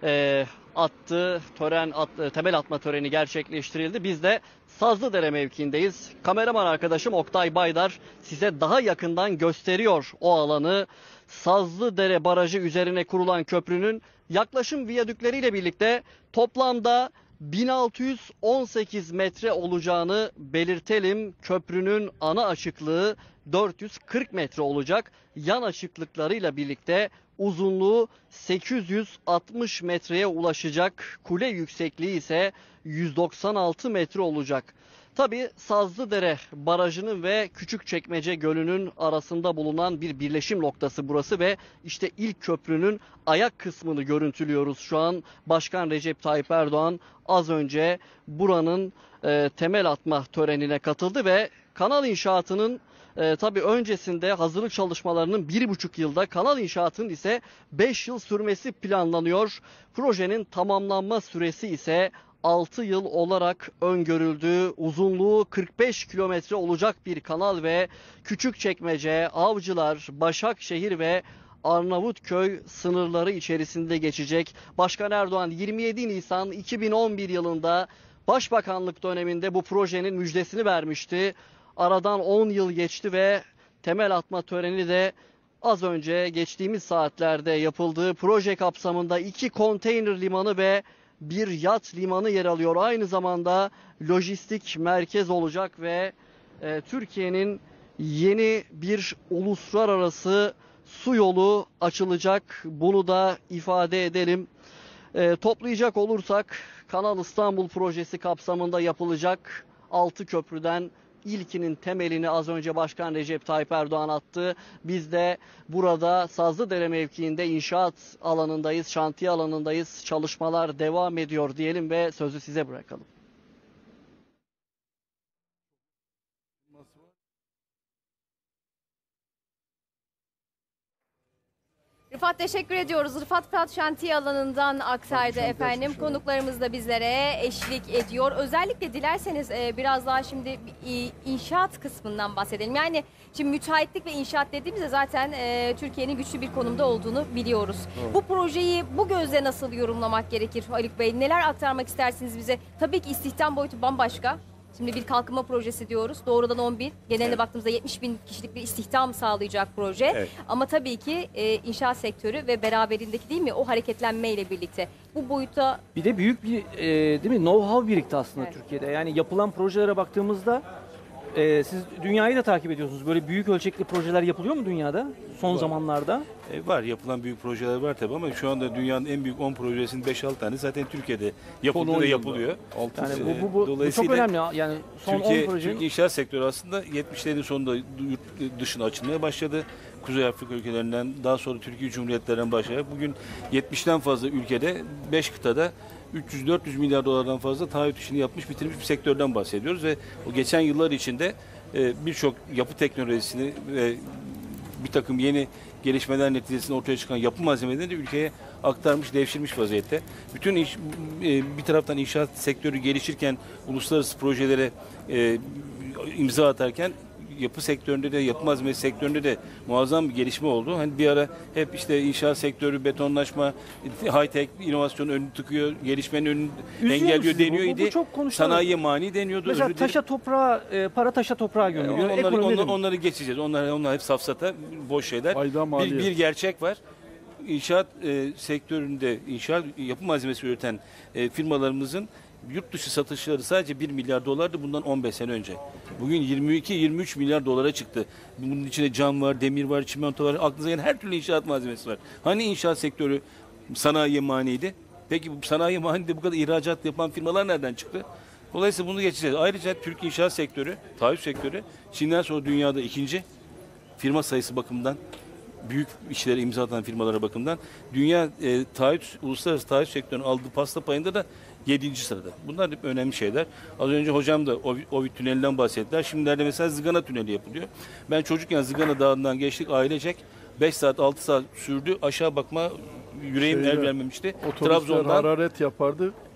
Speaker 3: attı. Temel atma töreni gerçekleştirildi. Biz de Sazlıdere mevkiindeyiz. Kameraman arkadaşım Oktay Baydar size daha yakından gösteriyor o alanı. Sazlıdere Barajı üzerine kurulan köprünün yaklaşım viyadükleriyle birlikte toplamda 1618 metre olacağını belirtelim. Köprünün ana açıklığı 440 metre olacak. Yan açıklıklarıyla birlikte uzunluğu 860 metreye ulaşacak. Kule yüksekliği ise 196 metre olacak. Tabii Sazlıdere Barajı'nın ve Küçükçekmece Gölü'nün arasında bulunan bir birleşim noktası burası ve işte ilk köprünün ayak kısmını görüntülüyoruz şu an. Başkan Recep Tayyip Erdoğan az önce buranın temel atma törenine katıldı ve kanal inşaatının tabii öncesinde hazırlık çalışmalarının 1,5 yılda, kanal inşaatının ise 5 yıl sürmesi planlanıyor. Projenin tamamlanma süresi ise 6 yıl olarak öngörüldü. Uzunluğu 45 kilometre olacak bir kanal ve Küçükçekmece, Avcılar, Başakşehir ve Arnavutköy sınırları içerisinde geçecek. Başkan Erdoğan 27 Nisan 2011 yılında Başbakanlık döneminde bu projenin müjdesini vermişti. Aradan 10 yıl geçti ve temel atma töreni de az önce geçtiğimiz saatlerde yapıldı. Proje kapsamında 2 konteyner limanı ve bir yat limanı yer alıyor. Aynı zamanda lojistik merkez olacak ve Türkiye'nin yeni bir uluslararası su yolu açılacak. Bunu da ifade edelim. Toplayacak olursak Kanal İstanbul projesi kapsamında yapılacak 6 köprüden İlkinin temelini az önce Başkan Recep Tayyip Erdoğan attı. Biz de burada Sazlıdere mevkiinde inşaat alanındayız, şantiye alanındayız. Çalışmalar devam ediyor diyelim ve sözü size bırakalım.
Speaker 1: Rıfat teşekkür ediyoruz. Rıfat Prat şantiye alanından aktardı efendim. Konuklarımız da bizlere eşlik ediyor. Özellikle dilerseniz biraz daha şimdi inşaat kısmından bahsedelim. Yani şimdi müteahhitlik ve inşaat dediğimizde zaten Türkiye'nin güçlü bir konumda olduğunu biliyoruz. Evet. Bu projeyi bu gözle nasıl yorumlamak gerekir Haluk Bey? Neler aktarmak istersiniz bize? Tabii ki istihdam boyutu bambaşka. Şimdi bir kalkınma projesi diyoruz. Doğrudan 11. Genelde evet, baktığımızda 70 bin kişilik bir istihdam sağlayacak proje. Evet. Ama tabii ki inşaat sektörü ve beraberindeki değil mi o hareketlenmeyle birlikte bu boyuta... Bir de büyük bir değil mi know-how birikti aslında evet, Türkiye'de. Yani yapılan projelere baktığımızda siz dünyayı da takip ediyorsunuz. Böyle büyük ölçekli projeler yapılıyor mu dünyada son zamanlarda?
Speaker 18: Var, yapılan büyük projeler var tabii ama şu anda dünyanın en büyük 10 projesinin 5-6 tane zaten Türkiye'de yapıldı ve yapılıyor.
Speaker 2: Yani bu çok önemli. Yani son
Speaker 18: Türkiye,
Speaker 2: 10 projenin...
Speaker 18: Türkiye inşaat sektörü aslında 70'lerin sonunda yurt dışına açılmaya başladı. Kuzey Afrika ülkelerinden, daha sonra Türkiye Cumhuriyetlerinden başlayarak bugün 70'ten fazla ülkede 5 kıtada 300-400 milyar dolardan fazla taahhüt işini yapmış, bitirmiş bir sektörden bahsediyoruz ve o geçen yıllar içinde birçok yapı teknolojisini ve bir takım yeni gelişmeler neticesinde ortaya çıkan yapı malzemelerini de ülkeye aktarmış, devşirmiş vaziyette. Bütün bir taraftan inşaat sektörü gelişirken, uluslararası projelere imza atarken yapı sektöründe de, yapı malzemesi sektöründe de muazzam bir gelişme oldu. Hani bir ara hep işte inşaat sektörü, betonlaşma, high-tech inovasyon önünü tıkıyor, gelişmenin önünü engelliyor deniyor idi. Sanayiye mani deniyordu.
Speaker 2: Mesela taşa toprağa, para taşa toprağa gömülüyor.
Speaker 18: Onları geçeceğiz. Onlar hep safsata, boş şeyler. Bir gerçek var. İnşaat sektöründe, yapı malzemesi üreten firmalarımızın yurt dışı satışları sadece 1 milyar dolardı bundan 15 sene önce. Bugün 22-23 milyar dolara çıktı. Bunun içinde cam var, demir var, çimento var, aklınıza gelen her türlü inşaat malzemesi var. Hani inşaat sektörü sanayiye maniydi? Peki bu sanayi manide bu kadar ihracat yapan firmalar nereden çıktı? Dolayısıyla bunu geçeceğiz. Ayrıca Türk inşaat sektörü, taahhüt sektörü Çin'den sonra dünyada 2. firma sayısı bakımından, büyük işlere imza atan firmalara bakımından dünya uluslararası taahhüt sektörünün aldığı pasta payında da 7. sırada. Bunlar hep önemli şeyler. Az önce hocam da Ovid Tüneli'nden bahsettiler. Şimdilerde mesela Zıgana Tüneli yapılıyor. Ben çocukken Zıgana Dağı'ndan geçtik ailecek. 5 saat 6 saat sürdü. Aşağı bakma yüreğim el vermemişti.
Speaker 5: Otobüsler hararet yapardı.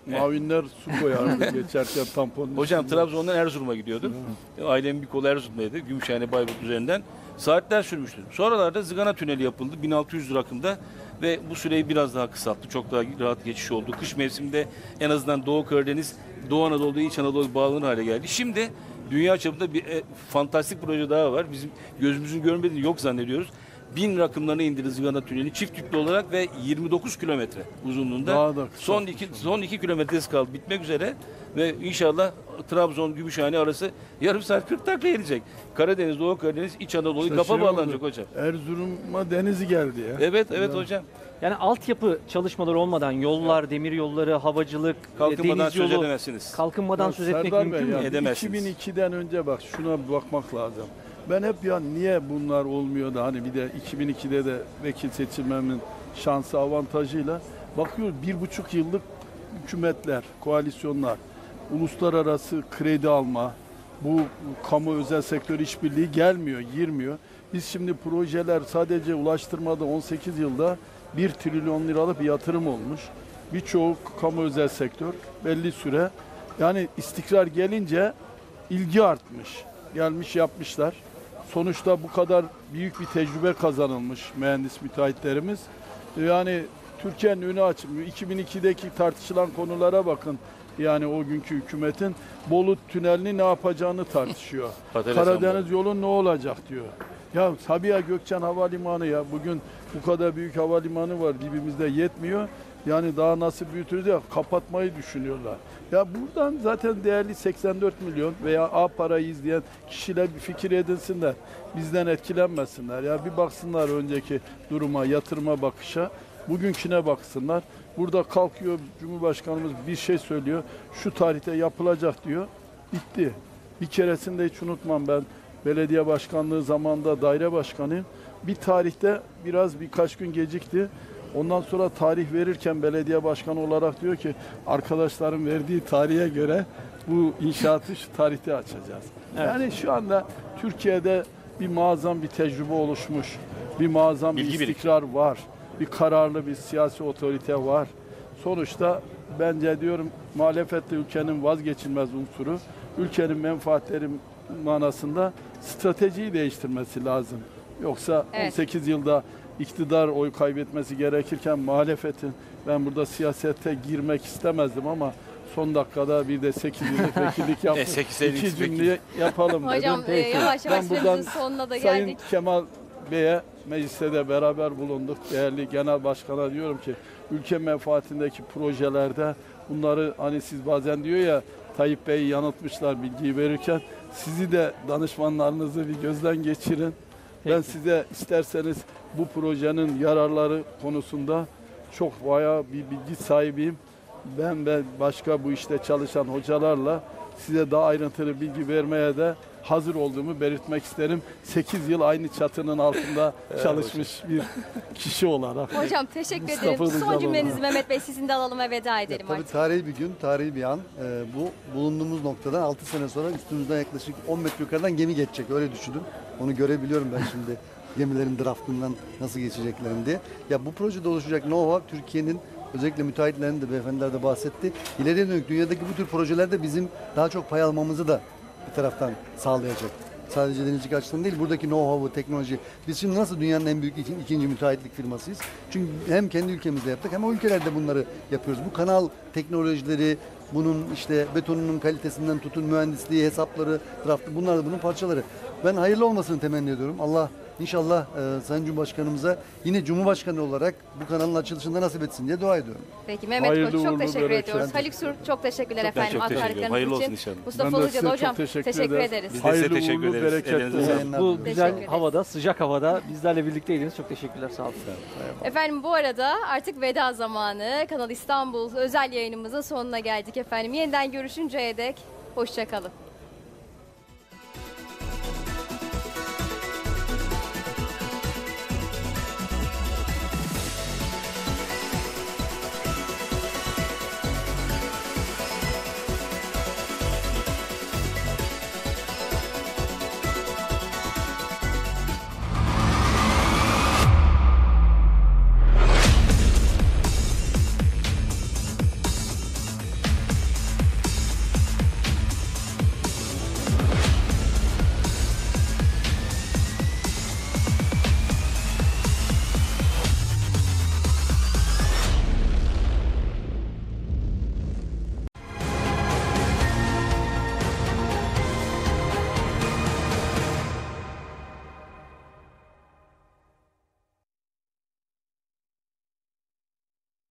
Speaker 5: Mavinler su koyardı geçerken tamponun
Speaker 18: Hocam
Speaker 5: üstüne.
Speaker 18: Trabzon'dan Erzurum'a gidiyordum. Ailemin bir kolu Erzurum'daydı. Gümüşhane Bayburt üzerinden. Saatler sürmüştü. Sonralarda Zıgana Tüneli yapıldı 1600 rakımda ve bu süreyi biraz daha kısalttı. Çok daha rahat geçiş oldu. Kış mevsiminde en azından Doğu Karadeniz, Doğu Anadolu, İç Anadolu bağlanır hale geldi. Şimdi dünya çapında bir fantastik proje daha var. Bizim gözümüzün görmediği yok zannediyoruz. 1000 rakımlarına indirdi Zıgana Tüneli çift yüklü olarak ve 29 kilometre uzunluğunda.
Speaker 5: Daha da kısa.
Speaker 18: Son 2 kilometresi kaldı bitmek üzere ve inşallah Trabzon Gümüşhane arası yarım saat 40 dakika gelecek. Karadeniz, Doğu Karadeniz, İç Anadolu'yu
Speaker 5: İşte
Speaker 18: kafa
Speaker 5: şey
Speaker 18: bağlanacak
Speaker 5: oldu,
Speaker 18: hocam.
Speaker 5: Erzurum'a denizi geldi ya.
Speaker 18: Evet hocam.
Speaker 2: Yani altyapı çalışmaları olmadan yollar, demir yolları, havacılık,
Speaker 18: Kalkınmadan
Speaker 2: deniz
Speaker 18: söz
Speaker 2: yolu,
Speaker 18: edemezsiniz.
Speaker 2: kalkınmadan
Speaker 5: Ya
Speaker 2: söz etmek
Speaker 5: Serdar
Speaker 2: mümkün
Speaker 5: Bey,
Speaker 2: mü?
Speaker 5: ya
Speaker 18: Edemezsiniz.
Speaker 5: 2002'den önce bak şuna bir bakmak lazım. Ben hep ya niye bunlar olmuyor da hani bir de 2002'de de vekil seçilmemin şansı avantajıyla bakıyoruz 1,5 yıllık hükümetler, koalisyonlar, uluslararası kredi alma, bu kamu özel sektör işbirliği gelmiyor, girmiyor. Biz şimdi projeler sadece ulaştırmada 18 yılda 1 trilyon liralık bir yatırım olmuş. Birçoğu kamu özel sektör belli süre. Yani istikrar gelince ilgi artmış. Gelmiş yapmışlar. Sonuçta bu kadar büyük bir tecrübe kazanılmış mühendis müteahhitlerimiz. Yani Türkiye'nin önü açılmıyor. 2002'deki tartışılan konulara bakın. Yani o günkü hükümetin Bolu tünelini ne yapacağını tartışıyor. Karadeniz yolu ne olacak diyor. Ya Sabiha Gökçen Havalimanı ya bugün bu kadar büyük havalimanı var dibimizde yetmiyor. Yani daha nasıl büyütürüz ya kapatmayı düşünüyorlar. Ya buradan zaten değerli 84 milyon veya A parayı izleyen kişiler bir fikir edinsinler. Bizden etkilenmesinler. Ya bir baksınlar önceki duruma, yatırıma bakışa. Bugünküne baksınlar. Burada kalkıyor Cumhurbaşkanımız bir şey söylüyor. Şu tarihte yapılacak diyor. Bitti. Bir keresinde hiç unutmam ben. Belediye başkanlığı zamanında daire başkanıyım. Bir tarihte birkaç gün gecikti. Ondan sonra tarih verirken belediye başkanı olarak diyor ki arkadaşların verdiği tarihe göre bu inşaatı şu tarihte açacağız. Evet. Yani şu anda Türkiye'de bir muazzam bir tecrübe oluşmuş. Bir muazzam bir istikrar var. Bir kararlı bir siyasi otorite var. Sonuçta bence diyorum muhalefet de ülkenin vazgeçilmez unsuru. Ülkenin menfaatleri manasında stratejiyi değiştirmesi lazım. Yoksa 18 yılda iktidar oy kaybetmesi gerekirken muhalefetin ben burada siyasete girmek istemezdim ama son dakikada bir de 8 yıllık vekillik yaptım. 2 cümle yapalım dedim.
Speaker 1: Hocam yavaş yavaş süremizin sonuna da geldik.
Speaker 5: Sayın Kemal Bey'e mecliste de beraber bulunduk. Değerli Genel Başkan'a diyorum ki ülke menfaatindeki projelerde bunları hani siz bazen diyor ya Tayyip Bey'i yanıltmışlar bilgiyi verirken sizi de danışmanlarınızı bir gözden geçirin. Peki. Ben size isterseniz bu projenin yararları konusunda çok bayağı bir bilgi sahibiyim. Ben ve başka bu işte çalışan hocalarla size daha ayrıntılı bilgi vermeye de hazır olduğumu belirtmek isterim. 8 yıl aynı çatının altında çalışmış bir kişi olarak.
Speaker 1: Hocam teşekkür ederim. Son cümlenizi Mehmet Bey sizin de alalım ve veda edelim
Speaker 21: tabii
Speaker 1: artık.
Speaker 21: Tarihi bir gün, tarihi bir an. Bu bulunduğumuz noktadan 6 sene sonra üstümüzden yaklaşık 10 metre yukarıdan gemi geçecek. Öyle düşünün. Onu görebiliyorum ben şimdi. Gemilerin draftından nasıl geçeceklerini diye. Ya bu projede oluşacak know-how Türkiye'nin özellikle müteahhitlerin de beyefendiler de bahsetti. İleriye dönük dünyadaki bu tür projelerde bizim daha çok pay almamızı da bir taraftan sağlayacak. Sadece denizcilik açısından değil, buradaki know-how'u, teknoloji. Biz şimdi nasıl dünyanın en büyük ikinci müteahhitlik firmasıyız? Çünkü hem kendi ülkemizde yaptık hem o ülkelerde bunları yapıyoruz. Bu kanal teknolojileri, bunun işte betonunun kalitesinden tutun mühendisliği, hesapları, draftı bunlar da bunun parçaları. Ben hayırlı olmasını temenni ediyorum. Allah İnşallah Sayın Cumhurbaşkanımıza yine Cumhurbaşkanı olarak bu kanalın açılışında nasip etsin diye dua ediyorum.
Speaker 1: Peki Mehmet Koç çok teşekkür ediyoruz. Haluk Sur çok teşekkürler efendim.
Speaker 18: Hayırlı olsun inşallah.
Speaker 1: Mustafa Ilıcalı hocam teşekkür ederiz.
Speaker 18: Biz de size teşekkür ederiz.
Speaker 2: Bu güzel havada, sıcak havada bizlerle birlikteydiniz. Çok teşekkürler. Sağ olun.
Speaker 1: Efendim bu arada artık veda zamanı. Kanal İstanbul özel yayınımızın sonuna geldik efendim. Yeniden görüşünceye dek hoşça kalın.